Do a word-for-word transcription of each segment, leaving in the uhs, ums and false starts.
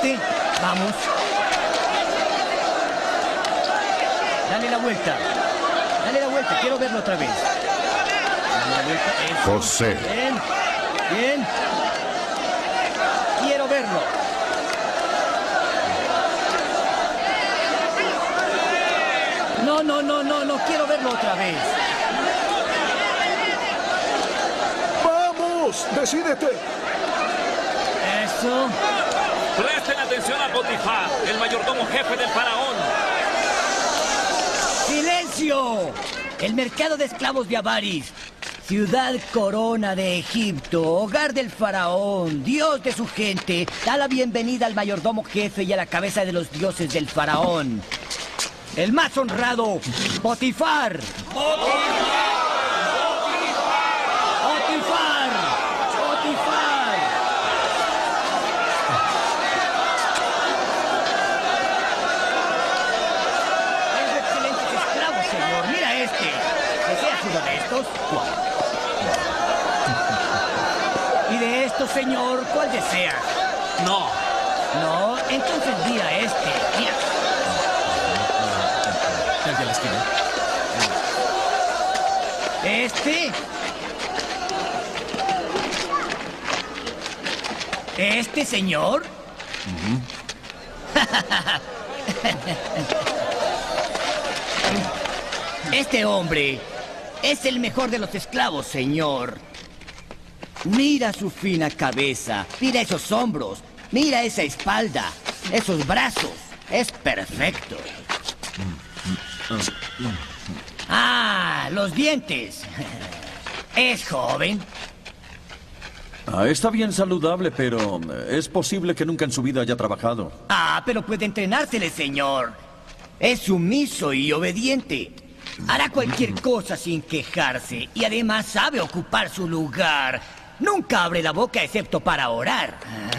este. Vamos. Dale la vuelta. Dale la vuelta. Quiero verlo otra vez. Dale la vuelta. Eso. José. Bien. Bien. Quiero verlo. No, no, no, no, no. Quiero verlo otra vez. ¡Vamos! ¡Decídete! Eso. Presten atención a Potifar, el mayordomo jefe del faraón. ¡Silencio! El mercado de esclavos de Avaris. Ciudad corona de Egipto, hogar del faraón, dios de su gente, da la bienvenida al mayordomo jefe y a la cabeza de los dioses del faraón. El más honrado, Potifar. ¡Potifar! ¡Potifar! ¡Potifar! Tengo excelentes esclavos, señor. Mira este. ¿Deseas uno de estos? ¿Y de estos, señor, cuál desea? No. No, entonces mira este. Mira. El de la esquina. Este. Este, señor. Uh-huh. Este hombre es el mejor de los esclavos, señor. Mira su fina cabeza, mira esos hombros, mira esa espalda, esos brazos. Es perfecto. Ah, los dientes. Es joven. Ah, está bien saludable, pero es posible que nunca en su vida haya trabajado. Ah, pero puede entrenársele, señor. Es sumiso y obediente. Hará cualquier cosa sin quejarse y además sabe ocupar su lugar. Nunca abre la boca excepto para orar.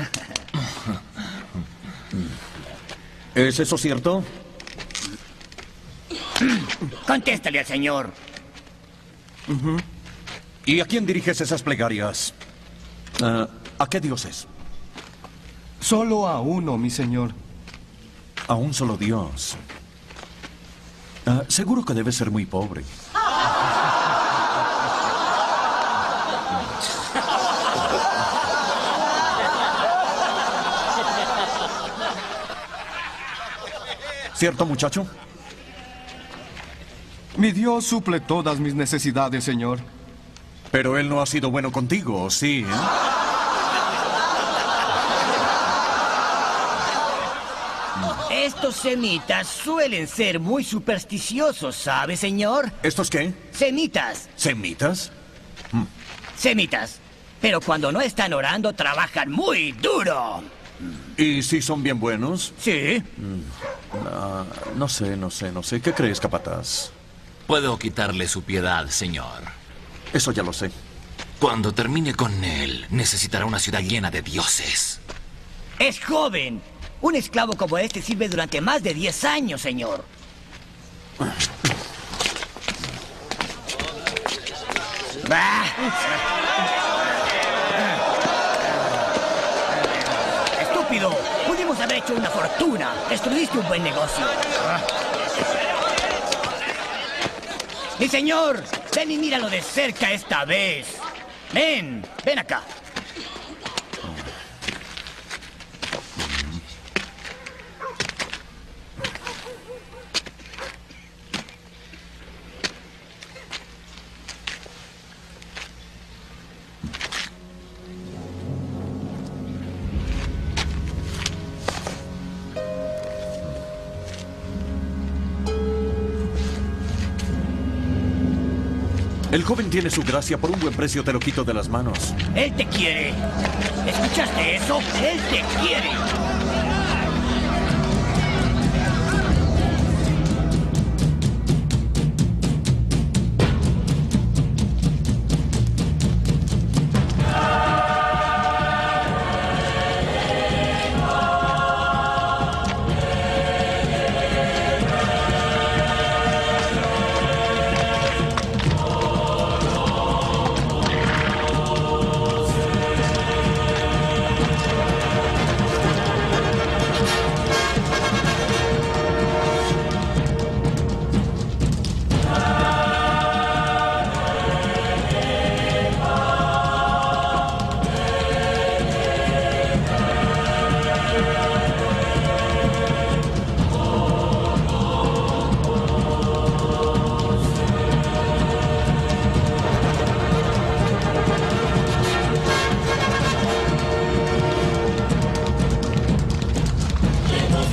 ¿Es eso cierto? Contéstale al señor. Uh-huh. ¿Y a quién diriges esas plegarias? Uh, ¿A qué dioses? Solo a uno, mi señor. A un solo dios. Uh, seguro que debe ser muy pobre. ¿Cierto, muchacho? Mi Dios suple todas mis necesidades, señor. Pero él no ha sido bueno contigo, ¿sí? ¿eh? Estos semitas suelen ser muy supersticiosos, ¿sabe, señor? ¿Estos qué? Semitas. ¿Semitas? Mm. Semitas. Pero cuando no están orando, trabajan muy duro. ¿Y si son bien buenos? Sí. Mm. Uh, no sé, no sé, no sé. ¿Qué crees, capataz? Puedo quitarle su piedad, señor. Eso ya lo sé. Cuando termine con él, necesitará una ciudad llena de dioses. Es joven. Un esclavo como este sirve durante más de diez años, señor. Bah. Estúpido. Pudimos haber hecho una fortuna. Destruiste un buen negocio. Mi señor, ven y míralo de cerca esta vez. Ven, ven acá. El joven tiene su gracia. Por un buen precio te lo quito de las manos. Él te quiere. ¿Escuchaste eso? Él te quiere.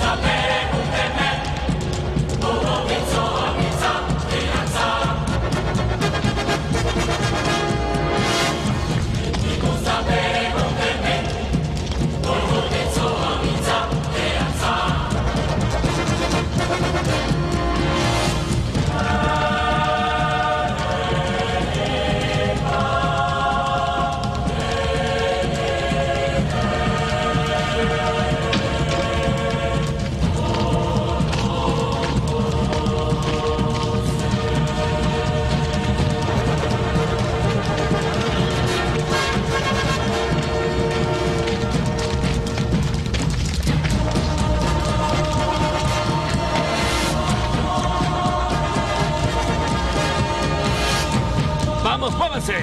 ¡Vamos, muévanse!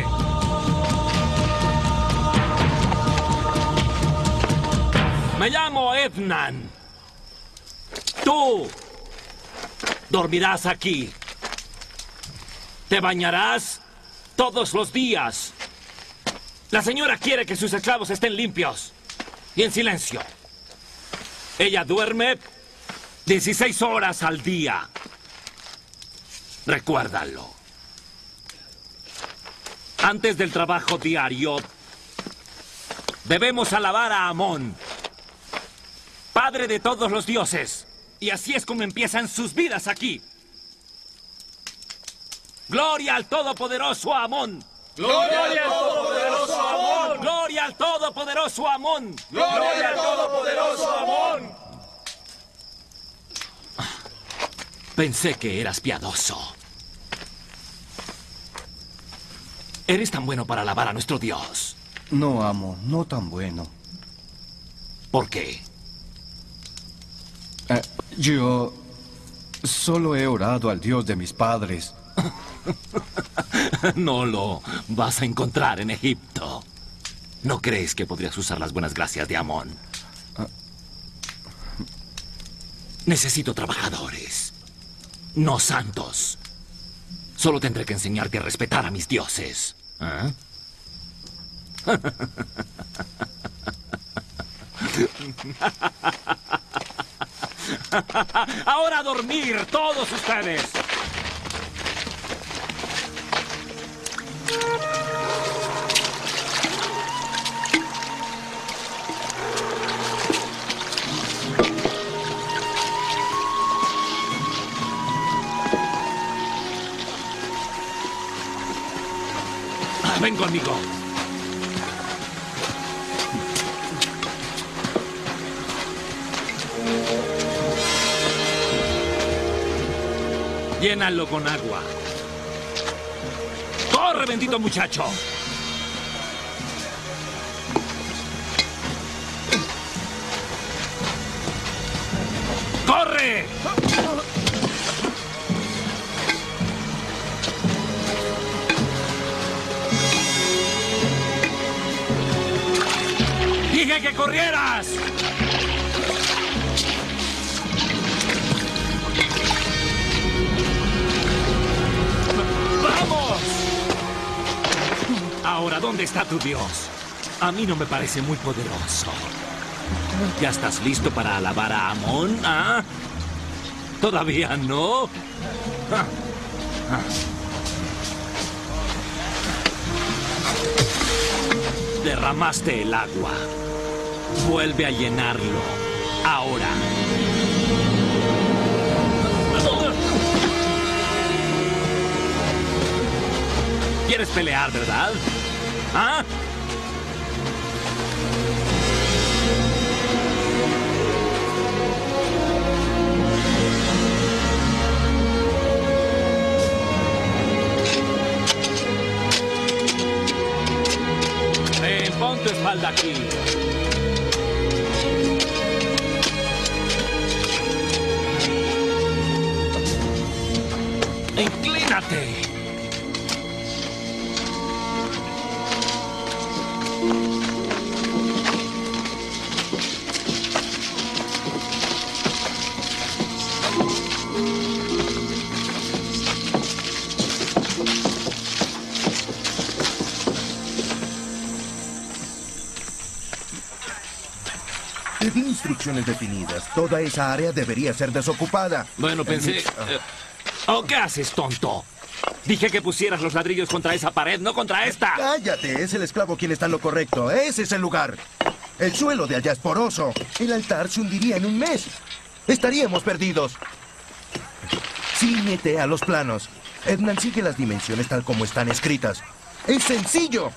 Me llamo Efnan. Tú dormirás aquí. Te bañarás todos los días. La señora quiere que sus esclavos estén limpios y en silencio. Ella duerme dieciséis horas al día. Recuérdalo. Antes del trabajo diario, debemos alabar a Amón, padre de todos los dioses. Y así es como empiezan sus vidas aquí. ¡Gloria al Todopoderoso Amón! ¡Gloria al Todopoderoso Amón! ¡Gloria al Todopoderoso Amón! ¡Gloria al Todopoderoso Amón! Pensé que eras piadoso. Eres tan bueno para alabar a nuestro Dios. No, amo, no tan bueno. ¿Por qué? Eh, yo solo he orado al Dios de mis padres. No lo vas a encontrar en Egipto. ¿No crees que podrías usar las buenas gracias de Amón? Necesito trabajadores, no santos. Solo tendré que enseñarte a respetar a mis dioses. ¿Ah? Ahora a dormir, todos ustedes. Ven conmigo. Llénalo con agua. ¡Corre, bendito muchacho! ¡Corre! ¡Dije que corrieras! ¡Vamos! Ahora, ¿dónde está tu Dios? A mí no me parece muy poderoso. ¿Ya estás listo para alabar a Amón? ¿Ah? ¿Todavía no? Ah. Ah. Derramaste el agua. Vuelve a llenarlo. Ahora. ¿Quieres pelear, verdad? ¿Ah? Ven, pon tu espalda aquí. ¡Inclínate! instrucciones definidas. Toda esa área debería ser desocupada. Bueno, pensé... eh, ¿Oh, qué haces, tonto? Dije que pusieras los ladrillos contra esa pared, no contra esta. Cállate, es el esclavo quien está en lo correcto. Ese es el lugar. El suelo de allá es poroso. El altar se hundiría en un mes. Estaríamos perdidos. Cíñete a los planos. Ednan, sigue las dimensiones tal como están escritas. ¡Es sencillo!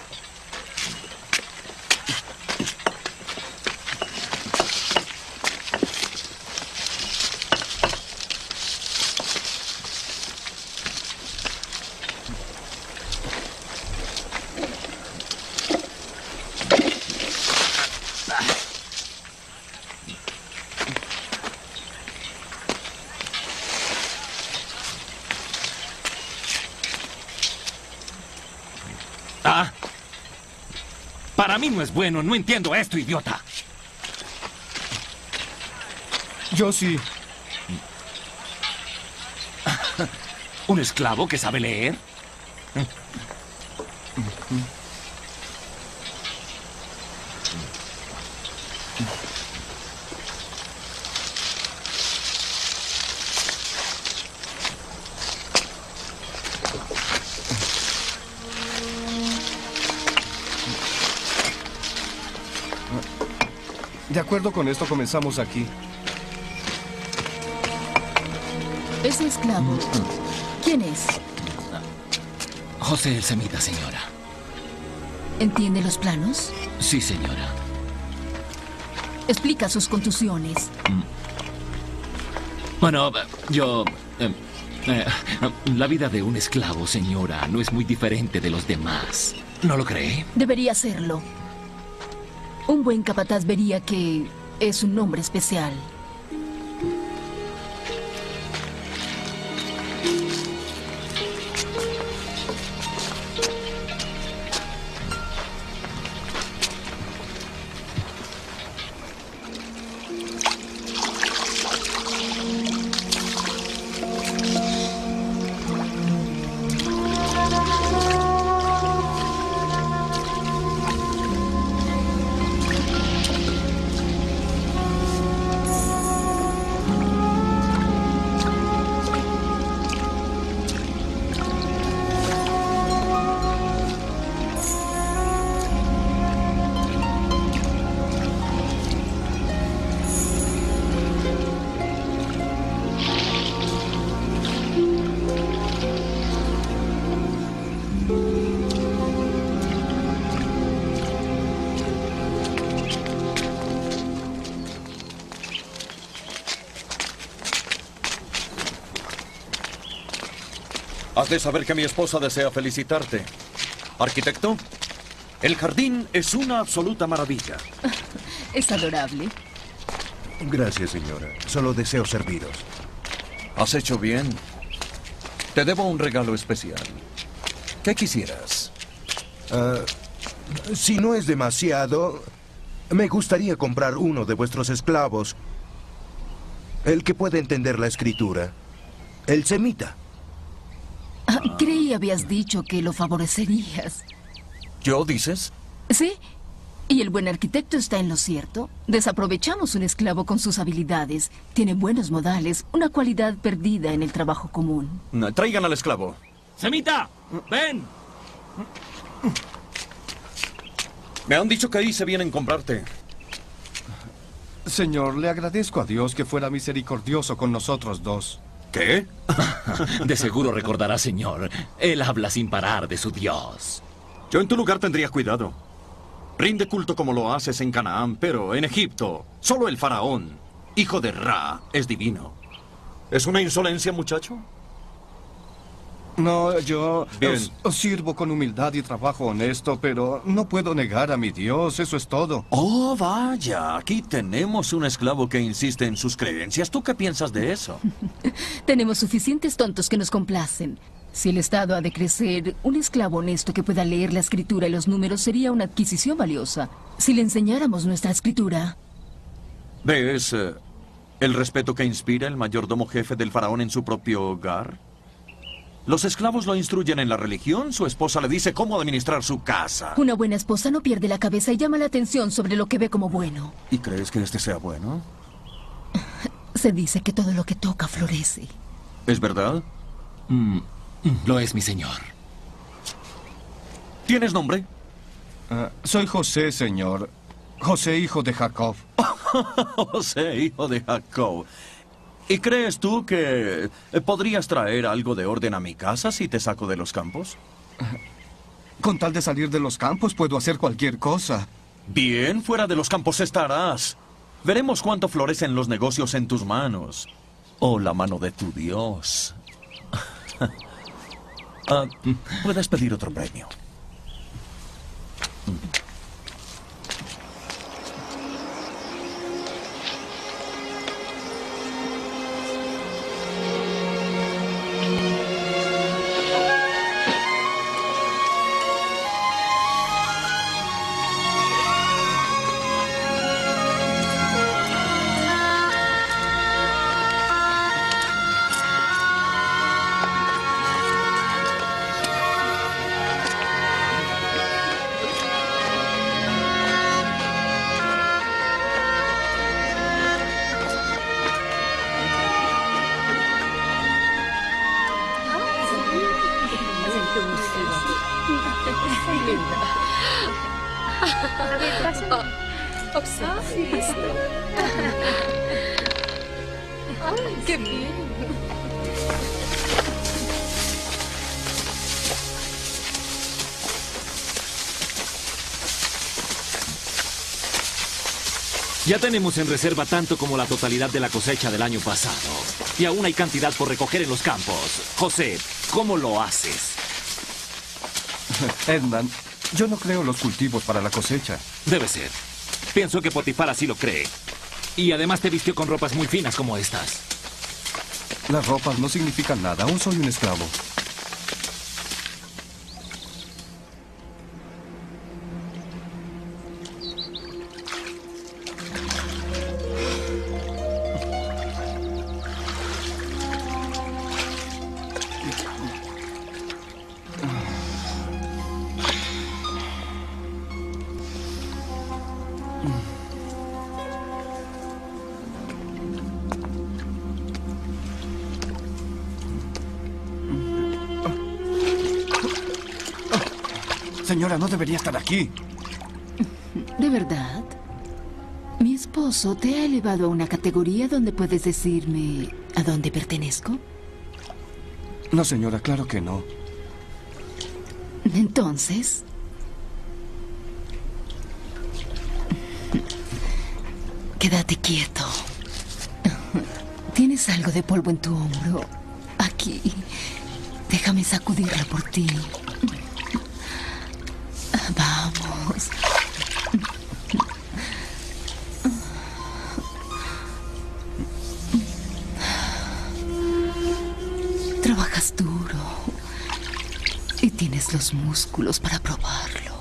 Ah. Para mí no es bueno, no entiendo esto, idiota. Yo sí. ¿Un esclavo que sabe leer? De acuerdo con esto, comenzamos aquí. Ese esclavo, ¿quién es? José el Semita, señora. ¿Entiende los planos? Sí, señora. Explica sus contusiones. Bueno, yo... eh, eh, la vida de un esclavo, señora, no es muy diferente de los demás. ¿No lo cree? Debería serlo. Un buen capataz vería que es un hombre especial. Has de saber que mi esposa desea felicitarte. Arquitecto, el jardín es una absoluta maravilla. Es adorable. Gracias, señora. Solo deseo serviros. Has hecho bien. Te debo un regalo especial. ¿Qué quisieras? Ah, si no es demasiado, me gustaría comprar uno de vuestros esclavos. El que puede entender la escritura. El semita. Ah, creí habías dicho que lo favorecerías. ¿Yo dices? Sí. Y el buen arquitecto está en lo cierto. Desaprovechamos un esclavo con sus habilidades. Tiene buenos modales, una cualidad perdida en el trabajo común. No, traigan al esclavo. ¡Semita! ¡Ven! Me han dicho que ahí se vienen a comprarte. Señor, le agradezco a Dios que fuera misericordioso con nosotros dos. ¿Qué? De seguro recordará, señor. Él habla sin parar de su Dios. Yo en tu lugar tendría cuidado. Rinde culto como lo haces en Canaán, pero en Egipto, solo el faraón, hijo de Ra, es divino. ¿Es una insolencia, muchacho? No, yo Bien. os, os sirvo con humildad y trabajo honesto, pero no puedo negar a mi Dios, eso es todo. Oh, vaya, aquí tenemos un esclavo que insiste en sus creencias. ¿Tú qué piensas de eso? Tenemos suficientes tontos que nos complacen. Si el Estado ha de crecer, un esclavo honesto que pueda leer la escritura y los números sería una adquisición valiosa. Si le enseñáramos nuestra escritura... ¿Ves eh, el respeto que inspira el mayordomo jefe del faraón en su propio hogar? Los esclavos lo instruyen en la religión, su esposa le dice cómo administrar su casa. Una buena esposa no pierde la cabeza y llama la atención sobre lo que ve como bueno. ¿Y crees que este sea bueno? Se dice que todo lo que toca florece. ¿Es verdad? Mm, lo es, mi señor. ¿Tienes nombre? Ah, soy José, señor. José, hijo de Jacob. José, hijo de Jacob. ¿Y crees tú que eh, podrías traer algo de orden a mi casa si te saco de los campos? Con tal de salir de los campos, puedo hacer cualquier cosa. Bien, fuera de los campos estarás. Veremos cuánto florecen los negocios en tus manos. O la mano de tu Dios. Ah, puedes pedir otro premio. ¡Qué bien! Ya tenemos en reserva tanto como la totalidad de la cosecha del año pasado. Y aún hay cantidad por recoger en los campos. José, ¿cómo lo haces? Ednan, yo no creo los cultivos para la cosecha. Debe ser. Pienso que Potifar así lo cree. Y además te vistió con ropas muy finas como estas. Las ropas no significan nada. Aún soy un esclavo. Señora, no debería estar aquí. ¿De verdad? ¿Mi esposo te ha elevado a una categoría donde puedes decirme a dónde pertenezco? No, señora, claro que no. Entonces... quédate quieto. Tienes algo de polvo en tu hombro. Aquí. Déjame sacudirla por ti. Vamos. Trabajas duro y tienes los músculos para probarlo.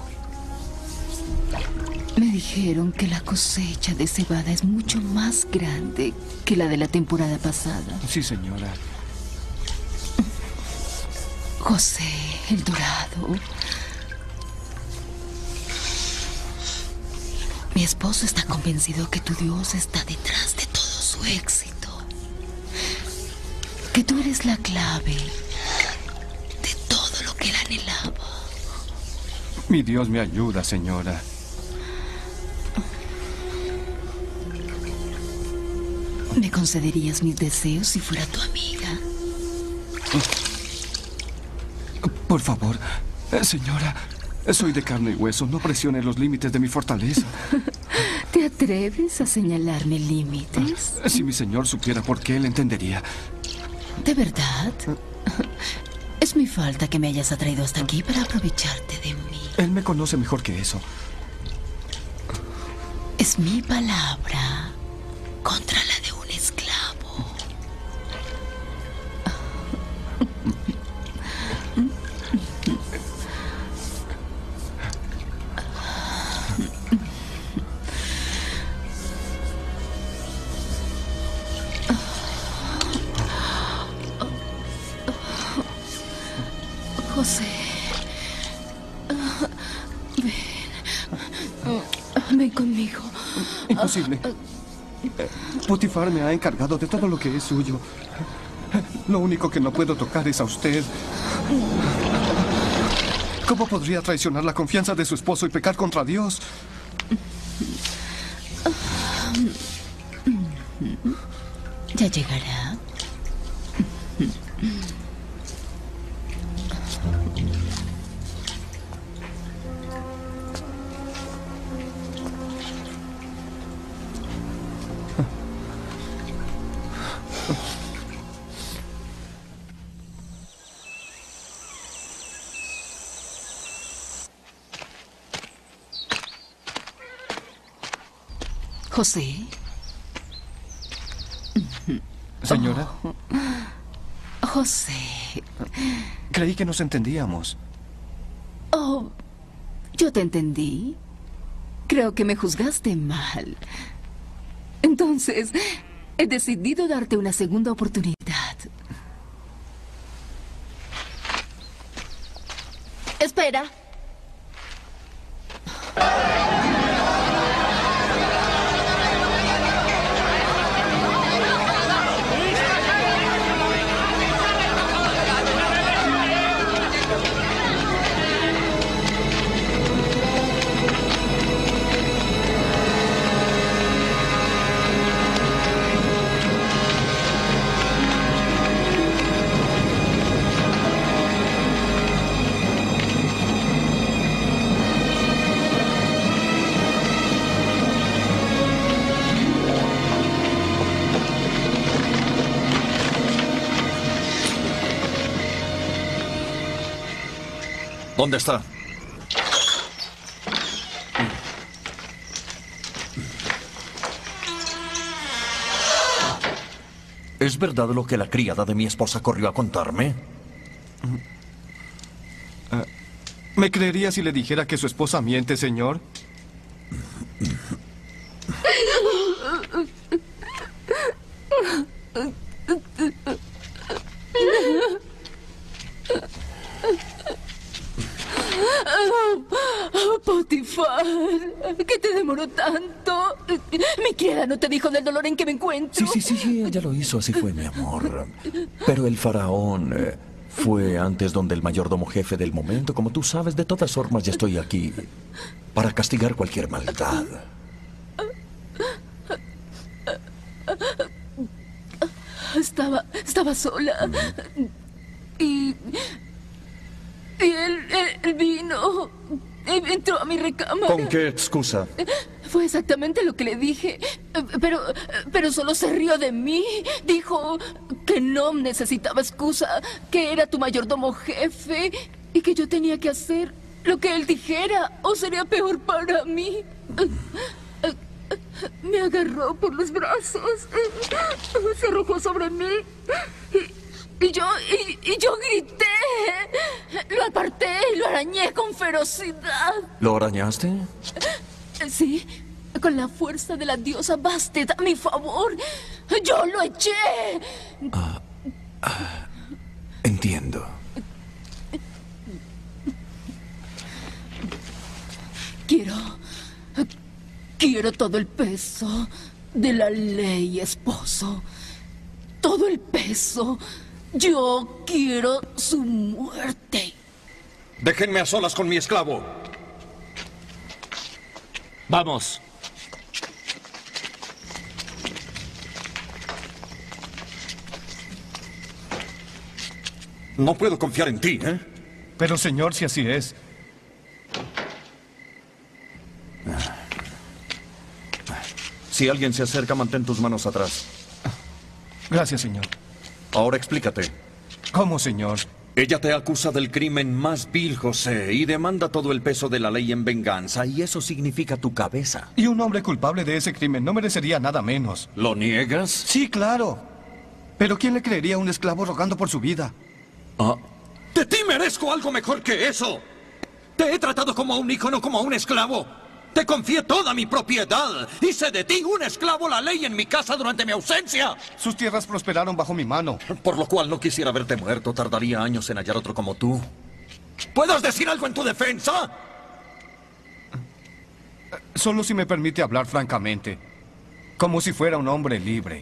Me dijeron que la cosecha de cebada es mucho más grande que la de la temporada pasada. Sí, señora. José, el dorado. Mi esposo está convencido que tu Dios está detrás de todo su éxito. Que tú eres la clave de todo lo que él anhelaba. Mi Dios me ayuda, señora. ¿Me concederías mis deseos si fuera tu amiga? Por favor, eh, señora. Soy de carne y hueso. No presione los límites de mi fortaleza. ¿Te atreves a señalarme límites? Si mi señor supiera por qué, él entendería. ¿De verdad? Es mi falta que me hayas atraído hasta aquí para aprovecharte de mí. Él me conoce mejor que eso. Es mi palabra contra la de un esclavo. José. Ah, ven. Ah, ven conmigo. Imposible. Eh, Potifar me ha encargado de todo lo que es suyo. Lo único que no puedo tocar es a usted. ¿Cómo podría traicionar la confianza de su esposo y pecar contra Dios? Ya llegará. José. Señora. Oh, José. Creí que nos entendíamos. Oh, yo te entendí. Creo que me juzgaste mal. Entonces, he decidido darte una segunda oportunidad. Espera. ¿Dónde está? ¿Es verdad lo que la criada de mi esposa corrió a contarme? Uh, ¿Me creería si le dijera que su esposa miente, señor? Oh, Potifar, ¿qué te demoró tanto? Mi criada no te dijo del dolor en que me encuentro. Sí, sí, sí, sí, ella lo hizo, así fue, mi amor. Pero el faraón eh, fue antes donde el mayordomo jefe del momento. Como tú sabes, de todas formas ya estoy aquí para castigar cualquier maldad. Estaba, estaba sola. Y... Y él, él, él vino, entró a mi recámara. ¿Con qué excusa? Fue exactamente lo que le dije, pero, pero solo se rió de mí. Dijo que no necesitaba excusa, que era tu mayordomo jefe y que yo tenía que hacer lo que él dijera o sería peor para mí. Me agarró por los brazos, se arrojó sobre mí y... Y yo, y, y yo grité, lo aparté y lo arañé con ferocidad. ¿Lo arañaste? Sí, con la fuerza de la diosa Bastet a mi favor. Yo lo eché. Ah, ah, entiendo. Quiero, quiero todo el peso de la ley, esposo. Todo el peso. Yo quiero su muerte. Déjenme a solas con mi esclavo. Vamos. No puedo confiar en ti, ¿eh? Pero, señor, si así es. Si alguien se acerca, mantén tus manos atrás. Gracias, señor. Ahora explícate. ¿Cómo, señor? Ella te acusa del crimen más vil, José, y demanda todo el peso de la ley en venganza, y eso significa tu cabeza. Y un hombre culpable de ese crimen no merecería nada menos. ¿Lo niegas? Sí, claro. Pero ¿quién le creería a un esclavo rogando por su vida? Ah. ¡De ti merezco algo mejor que eso! Te he tratado como a un hijo, no como a un esclavo. Te confié toda mi propiedad. Hice de ti un esclavo la ley en mi casa durante mi ausencia. Sus tierras prosperaron bajo mi mano. Por lo cual no quisiera verte muerto. Tardaría años en hallar otro como tú. ¿Puedes decir algo en tu defensa? Solo si me permite hablar francamente. Como si fuera un hombre libre.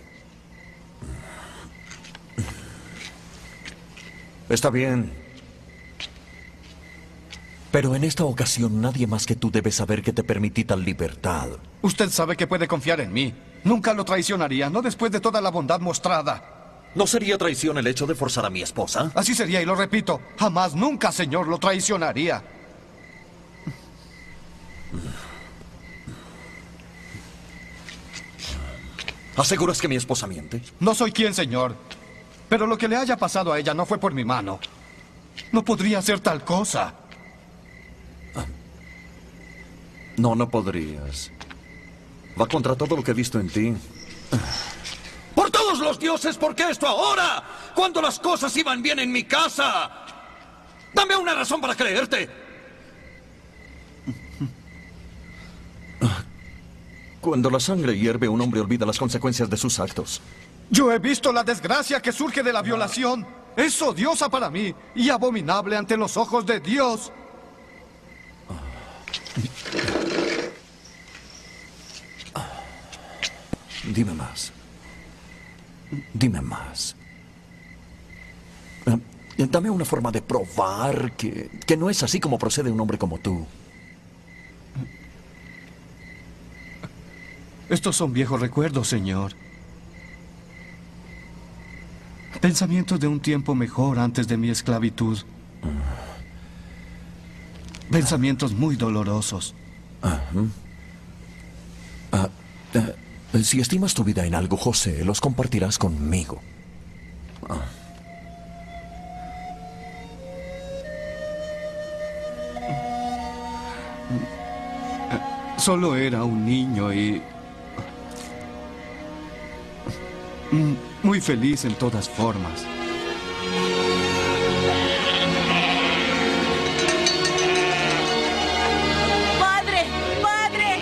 Está bien. Pero en esta ocasión nadie más que tú debe saber que te permití tal libertad. Usted sabe que puede confiar en mí. Nunca lo traicionaría, no después de toda la bondad mostrada. ¿No sería traición el hecho de forzar a mi esposa? Así sería, y lo repito, jamás, nunca, señor, lo traicionaría. ¿Aseguras que mi esposa miente? No soy quien, señor. Pero lo que le haya pasado a ella no fue por mi mano. No podría hacer tal cosa. No, no podrías. Va contra todo lo que he visto en ti. ¡Por todos los dioses! ¿Por qué esto ahora? Cuando las cosas iban bien en mi casa. Dame una razón para creerte. Cuando la sangre hierve, un hombre olvida las consecuencias de sus actos. Yo he visto la desgracia que surge de la violación. Es odiosa para mí y abominable ante los ojos de Dios. Dime más. Dime más. Eh, dame una forma de probar que, que no es así como procede un hombre como tú. Estos son viejos recuerdos, señor. Pensamientos de un tiempo mejor antes de mi esclavitud. Pensamientos muy dolorosos. Uh-huh. Ah, uh, si estimas tu vida en algo, José, los compartirás conmigo. Ah. Solo era un niño y... muy feliz en todas formas. ¡Padre! ¡Padre!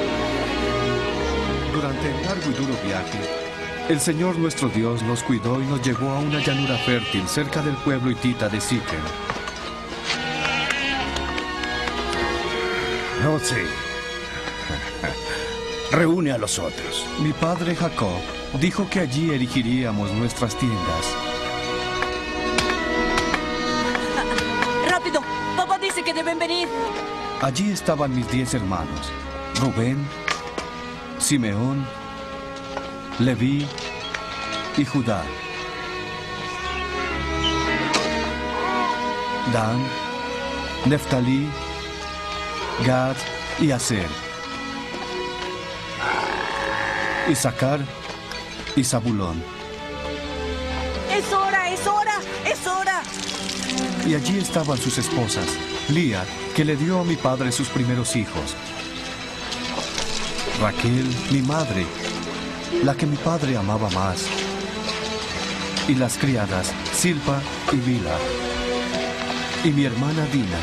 Durante el largo y duro viaje, el Señor nuestro Dios nos cuidó y nos llevó a una llanura fértil cerca del pueblo hitita de Siquem. Oh, sí. Reúne a los otros. Mi padre Jacob dijo que allí erigiríamos nuestras tiendas. ¡Rápido! Papá dice que deben venir. Allí estaban mis diez hermanos: Rubén, Simeón, Leví y Judá. Dan, Neftalí, Gad y Aser. Isaacar y Zabulón. ¡Es hora! ¡Es hora! ¡Es hora! Y allí estaban sus esposas, Lía, que le dio a mi padre sus primeros hijos, Raquel, mi madre, la que mi padre amaba más, y las criadas Silpa y Bila, y mi hermana Dina.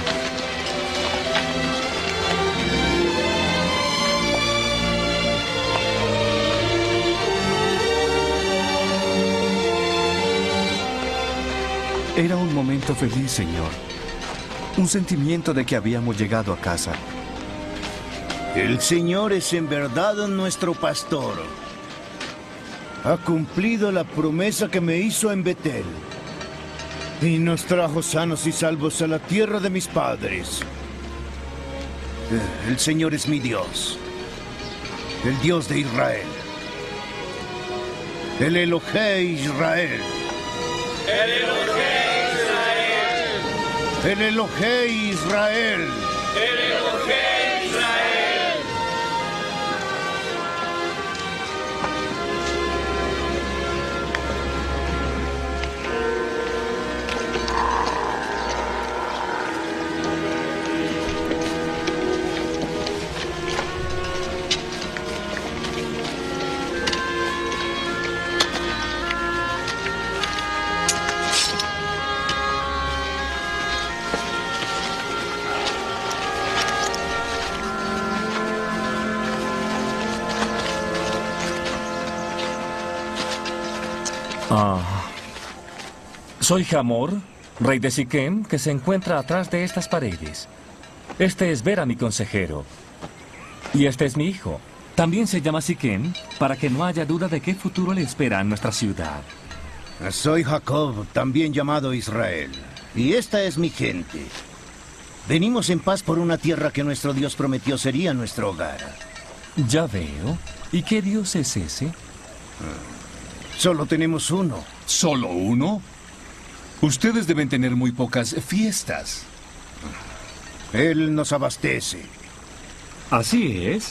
Era un momento feliz, Señor. Un sentimiento de que habíamos llegado a casa. El Señor es en verdad nuestro pastor. Ha cumplido la promesa que me hizo en Betel. Y nos trajo sanos y salvos a la tierra de mis padres. El Señor es mi Dios. El Dios de Israel. El Elohé Israel. El Elohé Israel. El Elohé Israel. El Elohé Israel. Ah. Soy Hamor, rey de Siquem, que se encuentra atrás de estas paredes. Este es Vera, mi consejero. Y este es mi hijo. También se llama Siquem, para que no haya duda de qué futuro le espera en nuestra ciudad. Soy Jacob, también llamado Israel. Y esta es mi gente. Venimos en paz por una tierra que nuestro Dios prometió sería nuestro hogar. Ya veo. ¿Y qué Dios es ese? Solo tenemos uno. ¿Solo uno? Ustedes deben tener muy pocas fiestas. Él nos abastece. Así es.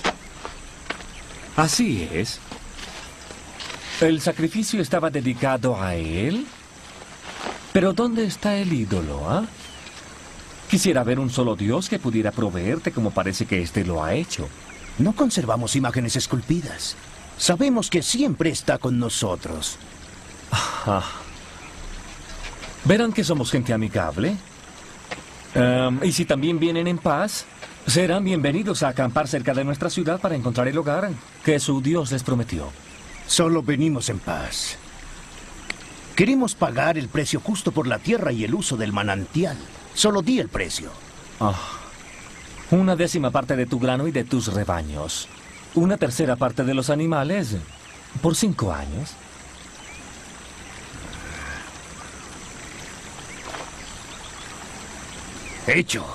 Así es. ¿El sacrificio estaba dedicado a él? ¿Pero dónde está el ídolo, ah? Quisiera ver un solo Dios que pudiera proveerte como parece que éste lo ha hecho. No conservamos imágenes esculpidas. Sabemos que siempre está con nosotros. Ajá. Verán que somos gente amigable. Um, y si también vienen en paz, serán bienvenidos a acampar cerca de nuestra ciudad para encontrar el hogar que su Dios les prometió. Solo venimos en paz. Queremos pagar el precio justo por la tierra y el uso del manantial. Solo di el precio. Ah, una décima parte de tu grano y de tus rebaños. Una tercera parte de los animales por cinco años. Hecho.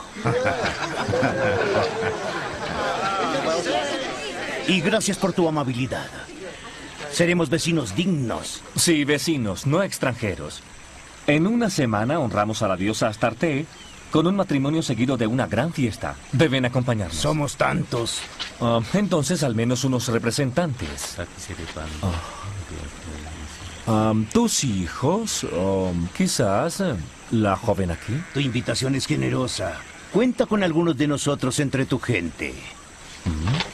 Y gracias por tu amabilidad. Seremos vecinos dignos. Sí, vecinos, no extranjeros. En una semana honramos a la diosa Astarte con un matrimonio seguido de una gran fiesta. Deben acompañarnos. Somos tantos. Uh, entonces, al menos unos representantes. Uh, um, tus hijos, um, quizás uh, la joven aquí. Tu invitación es generosa. Cuenta con algunos de nosotros entre tu gente. ¿Mm?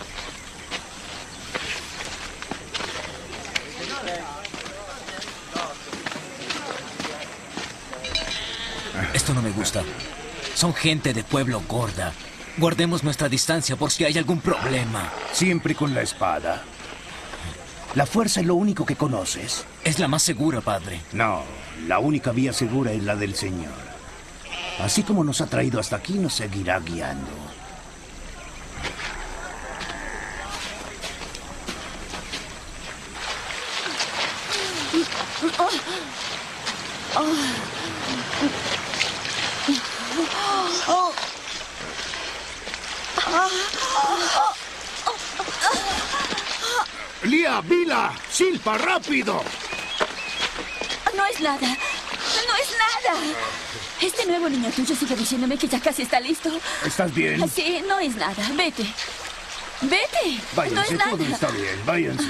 Esto no me gusta. Son gente de pueblo gorda. Guardemos nuestra distancia por si hay algún problema. Siempre con la espada. La fuerza es lo único que conoces. Es la más segura, padre. No, la única vía segura es la del Señor. Así como nos ha traído hasta aquí, nos seguirá guiando. Oh. Oh. Oh. Lía, Vila, Silpa, rápido. No es nada. No es nada. Este nuevo niño tuyo sigue diciéndome que ya casi está listo. ¿Estás bien? Sí, no es nada. Vete. Vete. Váyanse, no es todo nada. está bien. Váyanse.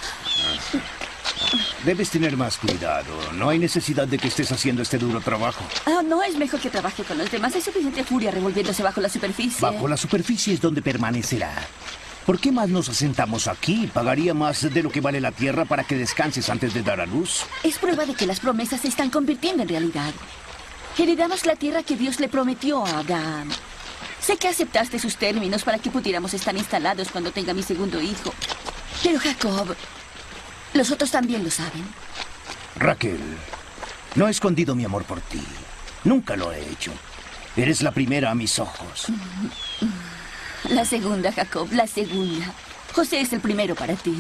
Debes tener más cuidado. No hay necesidad de que estés haciendo este duro trabajo. Oh, no es mejor que trabaje con los demás. Hay suficiente furia revolviéndose bajo la superficie. Bajo la superficie es donde permanecerá. ¿Por qué más nos asentamos aquí? ¿Pagaría más de lo que vale la tierra para que descanses antes de dar a luz? Es prueba de que las promesas se están convirtiendo en realidad. Heredamos la tierra que Dios le prometió a Abraham. Sé que aceptaste sus términos para que pudiéramos estar instalados cuando tenga mi segundo hijo. Pero Jacob, los otros también lo saben. Raquel, no he escondido mi amor por ti. Nunca lo he hecho. Eres la primera a mis ojos. La segunda, Jacob, la segunda. José es el primero para ti.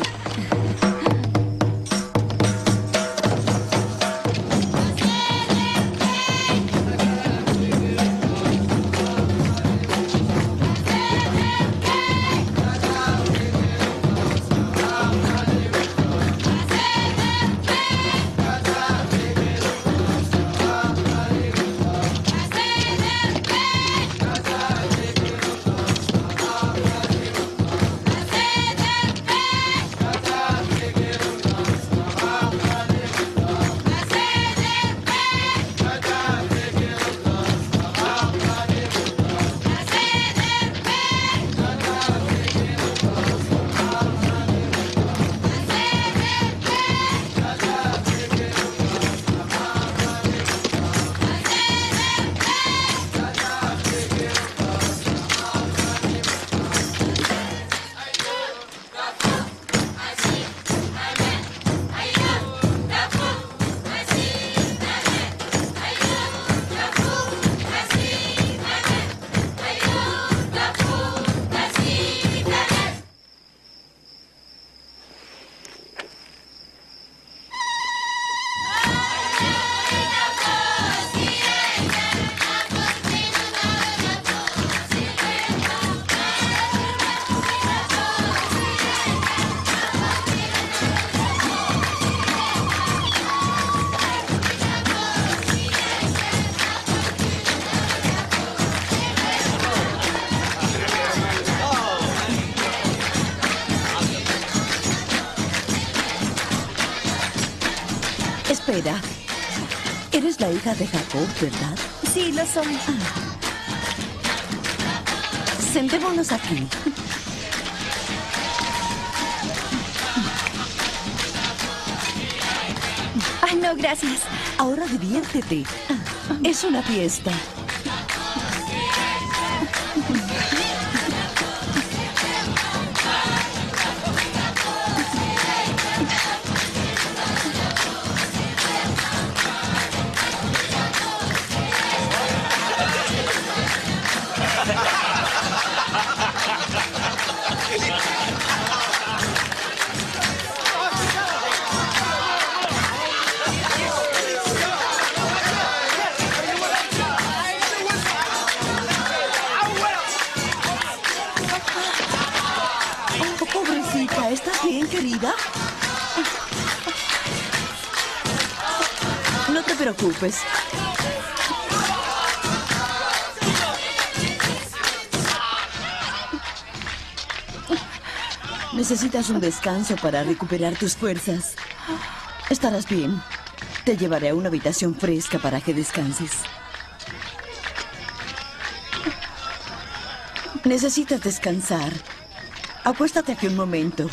Espera. Eres la hija de Jacob, ¿verdad? Sí, lo soy. Ah. Sentémonos aquí. Ay, no, gracias. Ahora diviértete. Es una fiesta. ¿Estás bien, querida? No te preocupes. Necesitas un descanso para recuperar tus fuerzas. Estarás bien. Te llevaré a una habitación fresca para que descanses. Necesitas descansar. Acuéstate aquí un momento.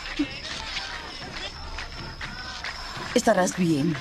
Estarás bien.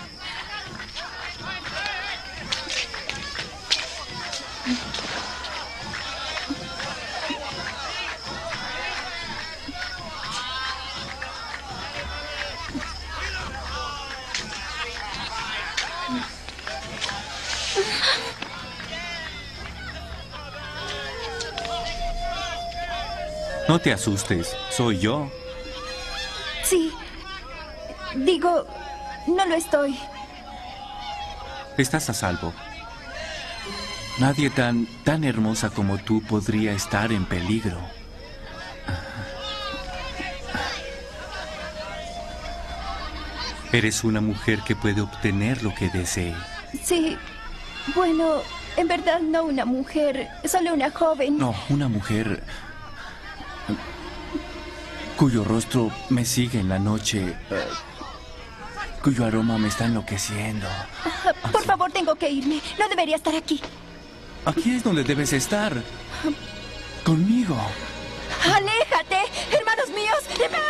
No te asustes, soy yo. Sí. Digo, no lo estoy. Estás a salvo. Nadie tan, tan hermosa como tú podría estar en peligro. Eres una mujer que puede obtener lo que desee. Sí. Bueno, en verdad no una mujer, solo una joven. No, una mujer cuyo rostro me sigue en la noche, uh, cuyo aroma me está enloqueciendo. Uh, por favor, tengo que irme. No debería estar aquí. Aquí es donde debes estar. Conmigo. ¡Aléjate! ¡Hermanos míos!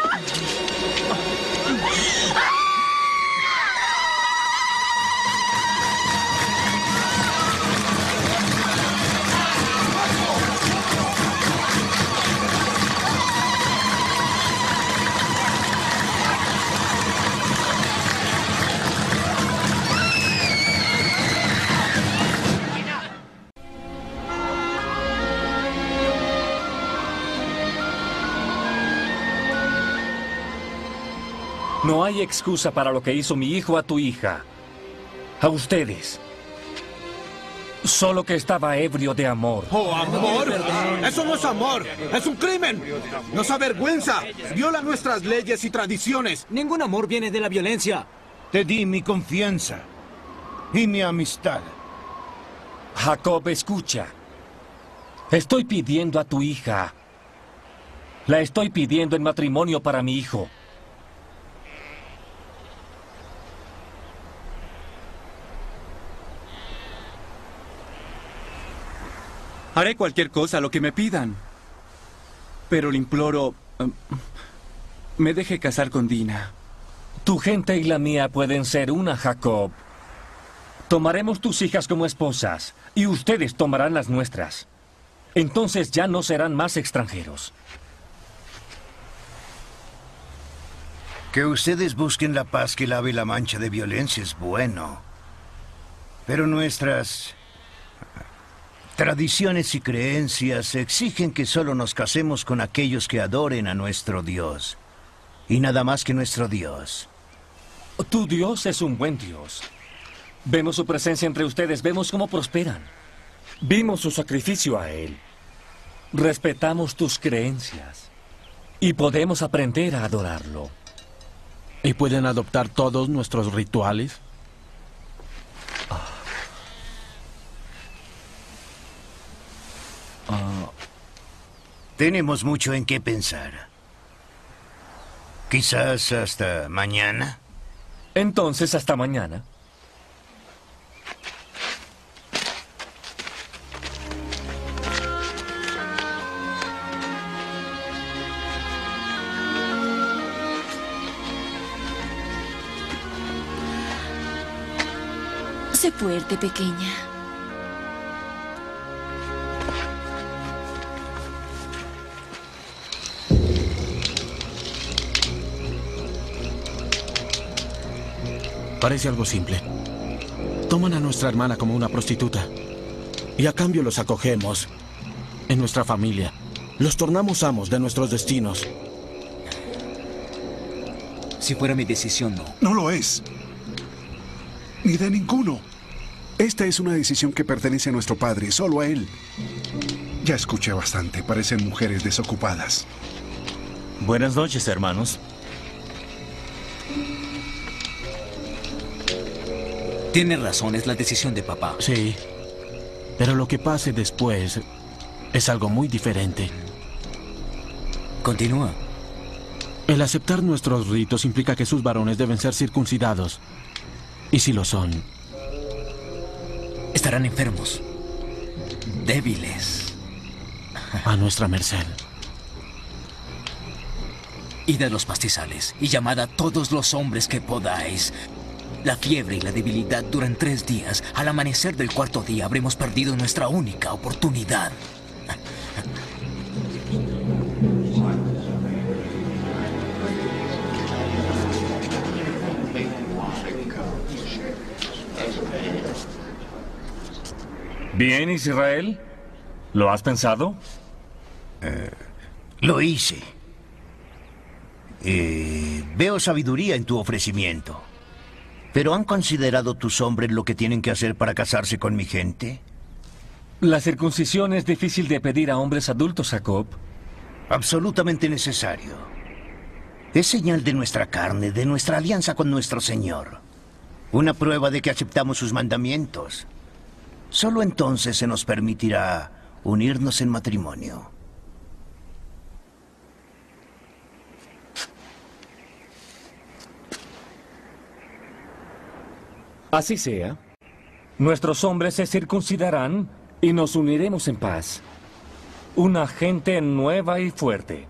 No hay excusa para lo que hizo mi hijo a tu hija. A ustedes. Solo que estaba ebrio de amor. ¡Oh, amor! ¡Eso no es amor! ¡Es un crimen! ¡Nos avergüenza! ¡Viola nuestras leyes y tradiciones! Ningún amor viene de la violencia. Te di mi confianza y mi amistad. Jacob, escucha. Estoy pidiendo a tu hija. La estoy pidiendo en matrimonio para mi hijo. Haré cualquier cosa, lo que me pidan. Pero le imploro, um, me deje casar con Dina. Tu gente y la mía pueden ser una, Jacob. Tomaremos tus hijas como esposas y ustedes tomarán las nuestras. Entonces ya no serán más extranjeros. Que ustedes busquen la paz que lave la mancha de violencia es bueno. Pero nuestras tradiciones y creencias exigen que solo nos casemos con aquellos que adoren a nuestro Dios. Y nada más que nuestro Dios. Tu Dios es un buen Dios. Vemos su presencia entre ustedes, vemos cómo prosperan. Vimos su sacrificio a Él. Respetamos tus creencias. Y podemos aprender a adorarlo. ¿Y pueden adoptar todos nuestros rituales? Uh, tenemos mucho en qué pensar. Quizás hasta mañana. Entonces, hasta mañana. Sé fuerte, pequeña. Parece algo simple. Toman a nuestra hermana como una prostituta y a cambio los acogemos en nuestra familia. Los tornamos amos de nuestros destinos. Si fuera mi decisión, no. No lo es. Ni de ninguno. Esta es una decisión que pertenece a nuestro padre, solo a él. Ya escuché bastante, parecen mujeres desocupadas. Buenas noches, hermanos. Tiene razón, es la decisión de papá. Sí, pero lo que pase después es algo muy diferente. Continúa. El aceptar nuestros ritos implica que sus varones deben ser circuncidados. Y si lo son, estarán enfermos, débiles. A nuestra merced. Id a los pastizales y llamad a todos los hombres que podáis. La fiebre y la debilidad duran tres días. Al amanecer del cuarto día habremos perdido nuestra única oportunidad. Bien, Israel. ¿Lo has pensado? Eh, lo hice. Eh, veo sabiduría en tu ofrecimiento. ¿Pero han considerado tus hombres lo que tienen que hacer para casarse con mi gente? La circuncisión es difícil de pedir a hombres adultos, Jacob. Absolutamente necesario. Es señal de nuestra carne, de nuestra alianza con nuestro Señor. Una prueba de que aceptamos sus mandamientos. Solo entonces se nos permitirá unirnos en matrimonio. Así sea. Nuestros hombres se circuncidarán y nos uniremos en paz. Una gente nueva y fuerte.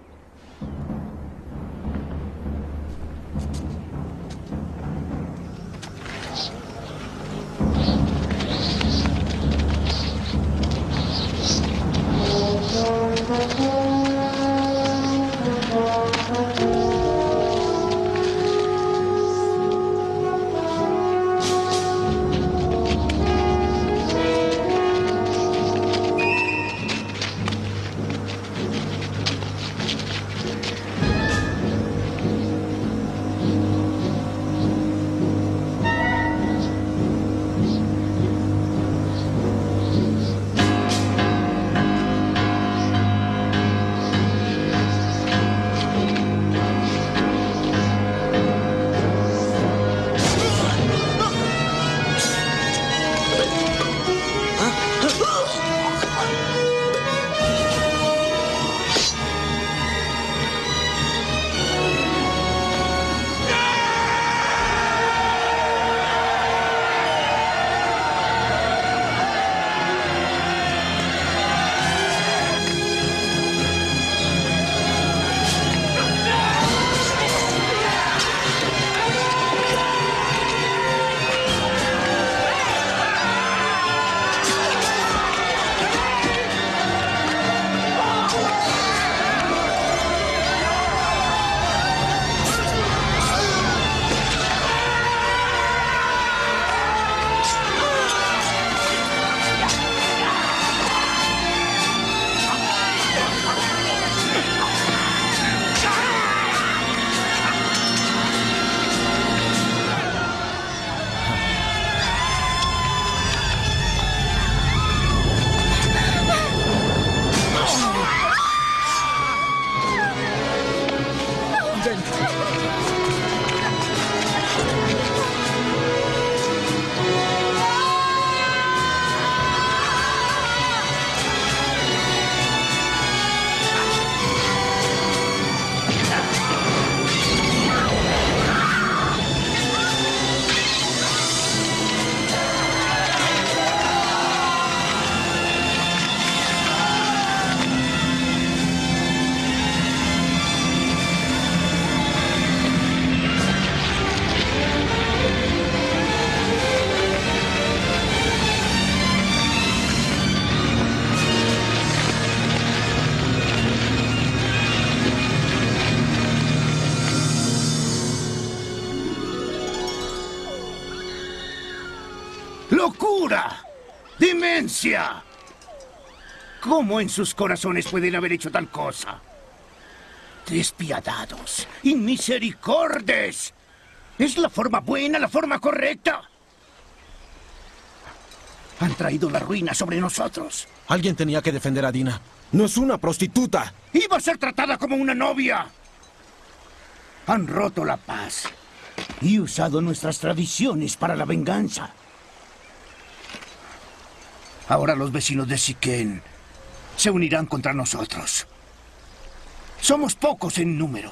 ¡Locura! ¡Demencia! ¿Cómo en sus corazones pueden haber hecho tal cosa? Despiadados, inmisericordes. ¿Es la forma buena, la forma correcta? Han traído la ruina sobre nosotros. Alguien tenía que defender a Dina. No es una prostituta. Iba a ser tratada como una novia. Han roto la paz y usado nuestras tradiciones para la venganza. Ahora los vecinos de Siquén se unirán contra nosotros. Somos pocos en número.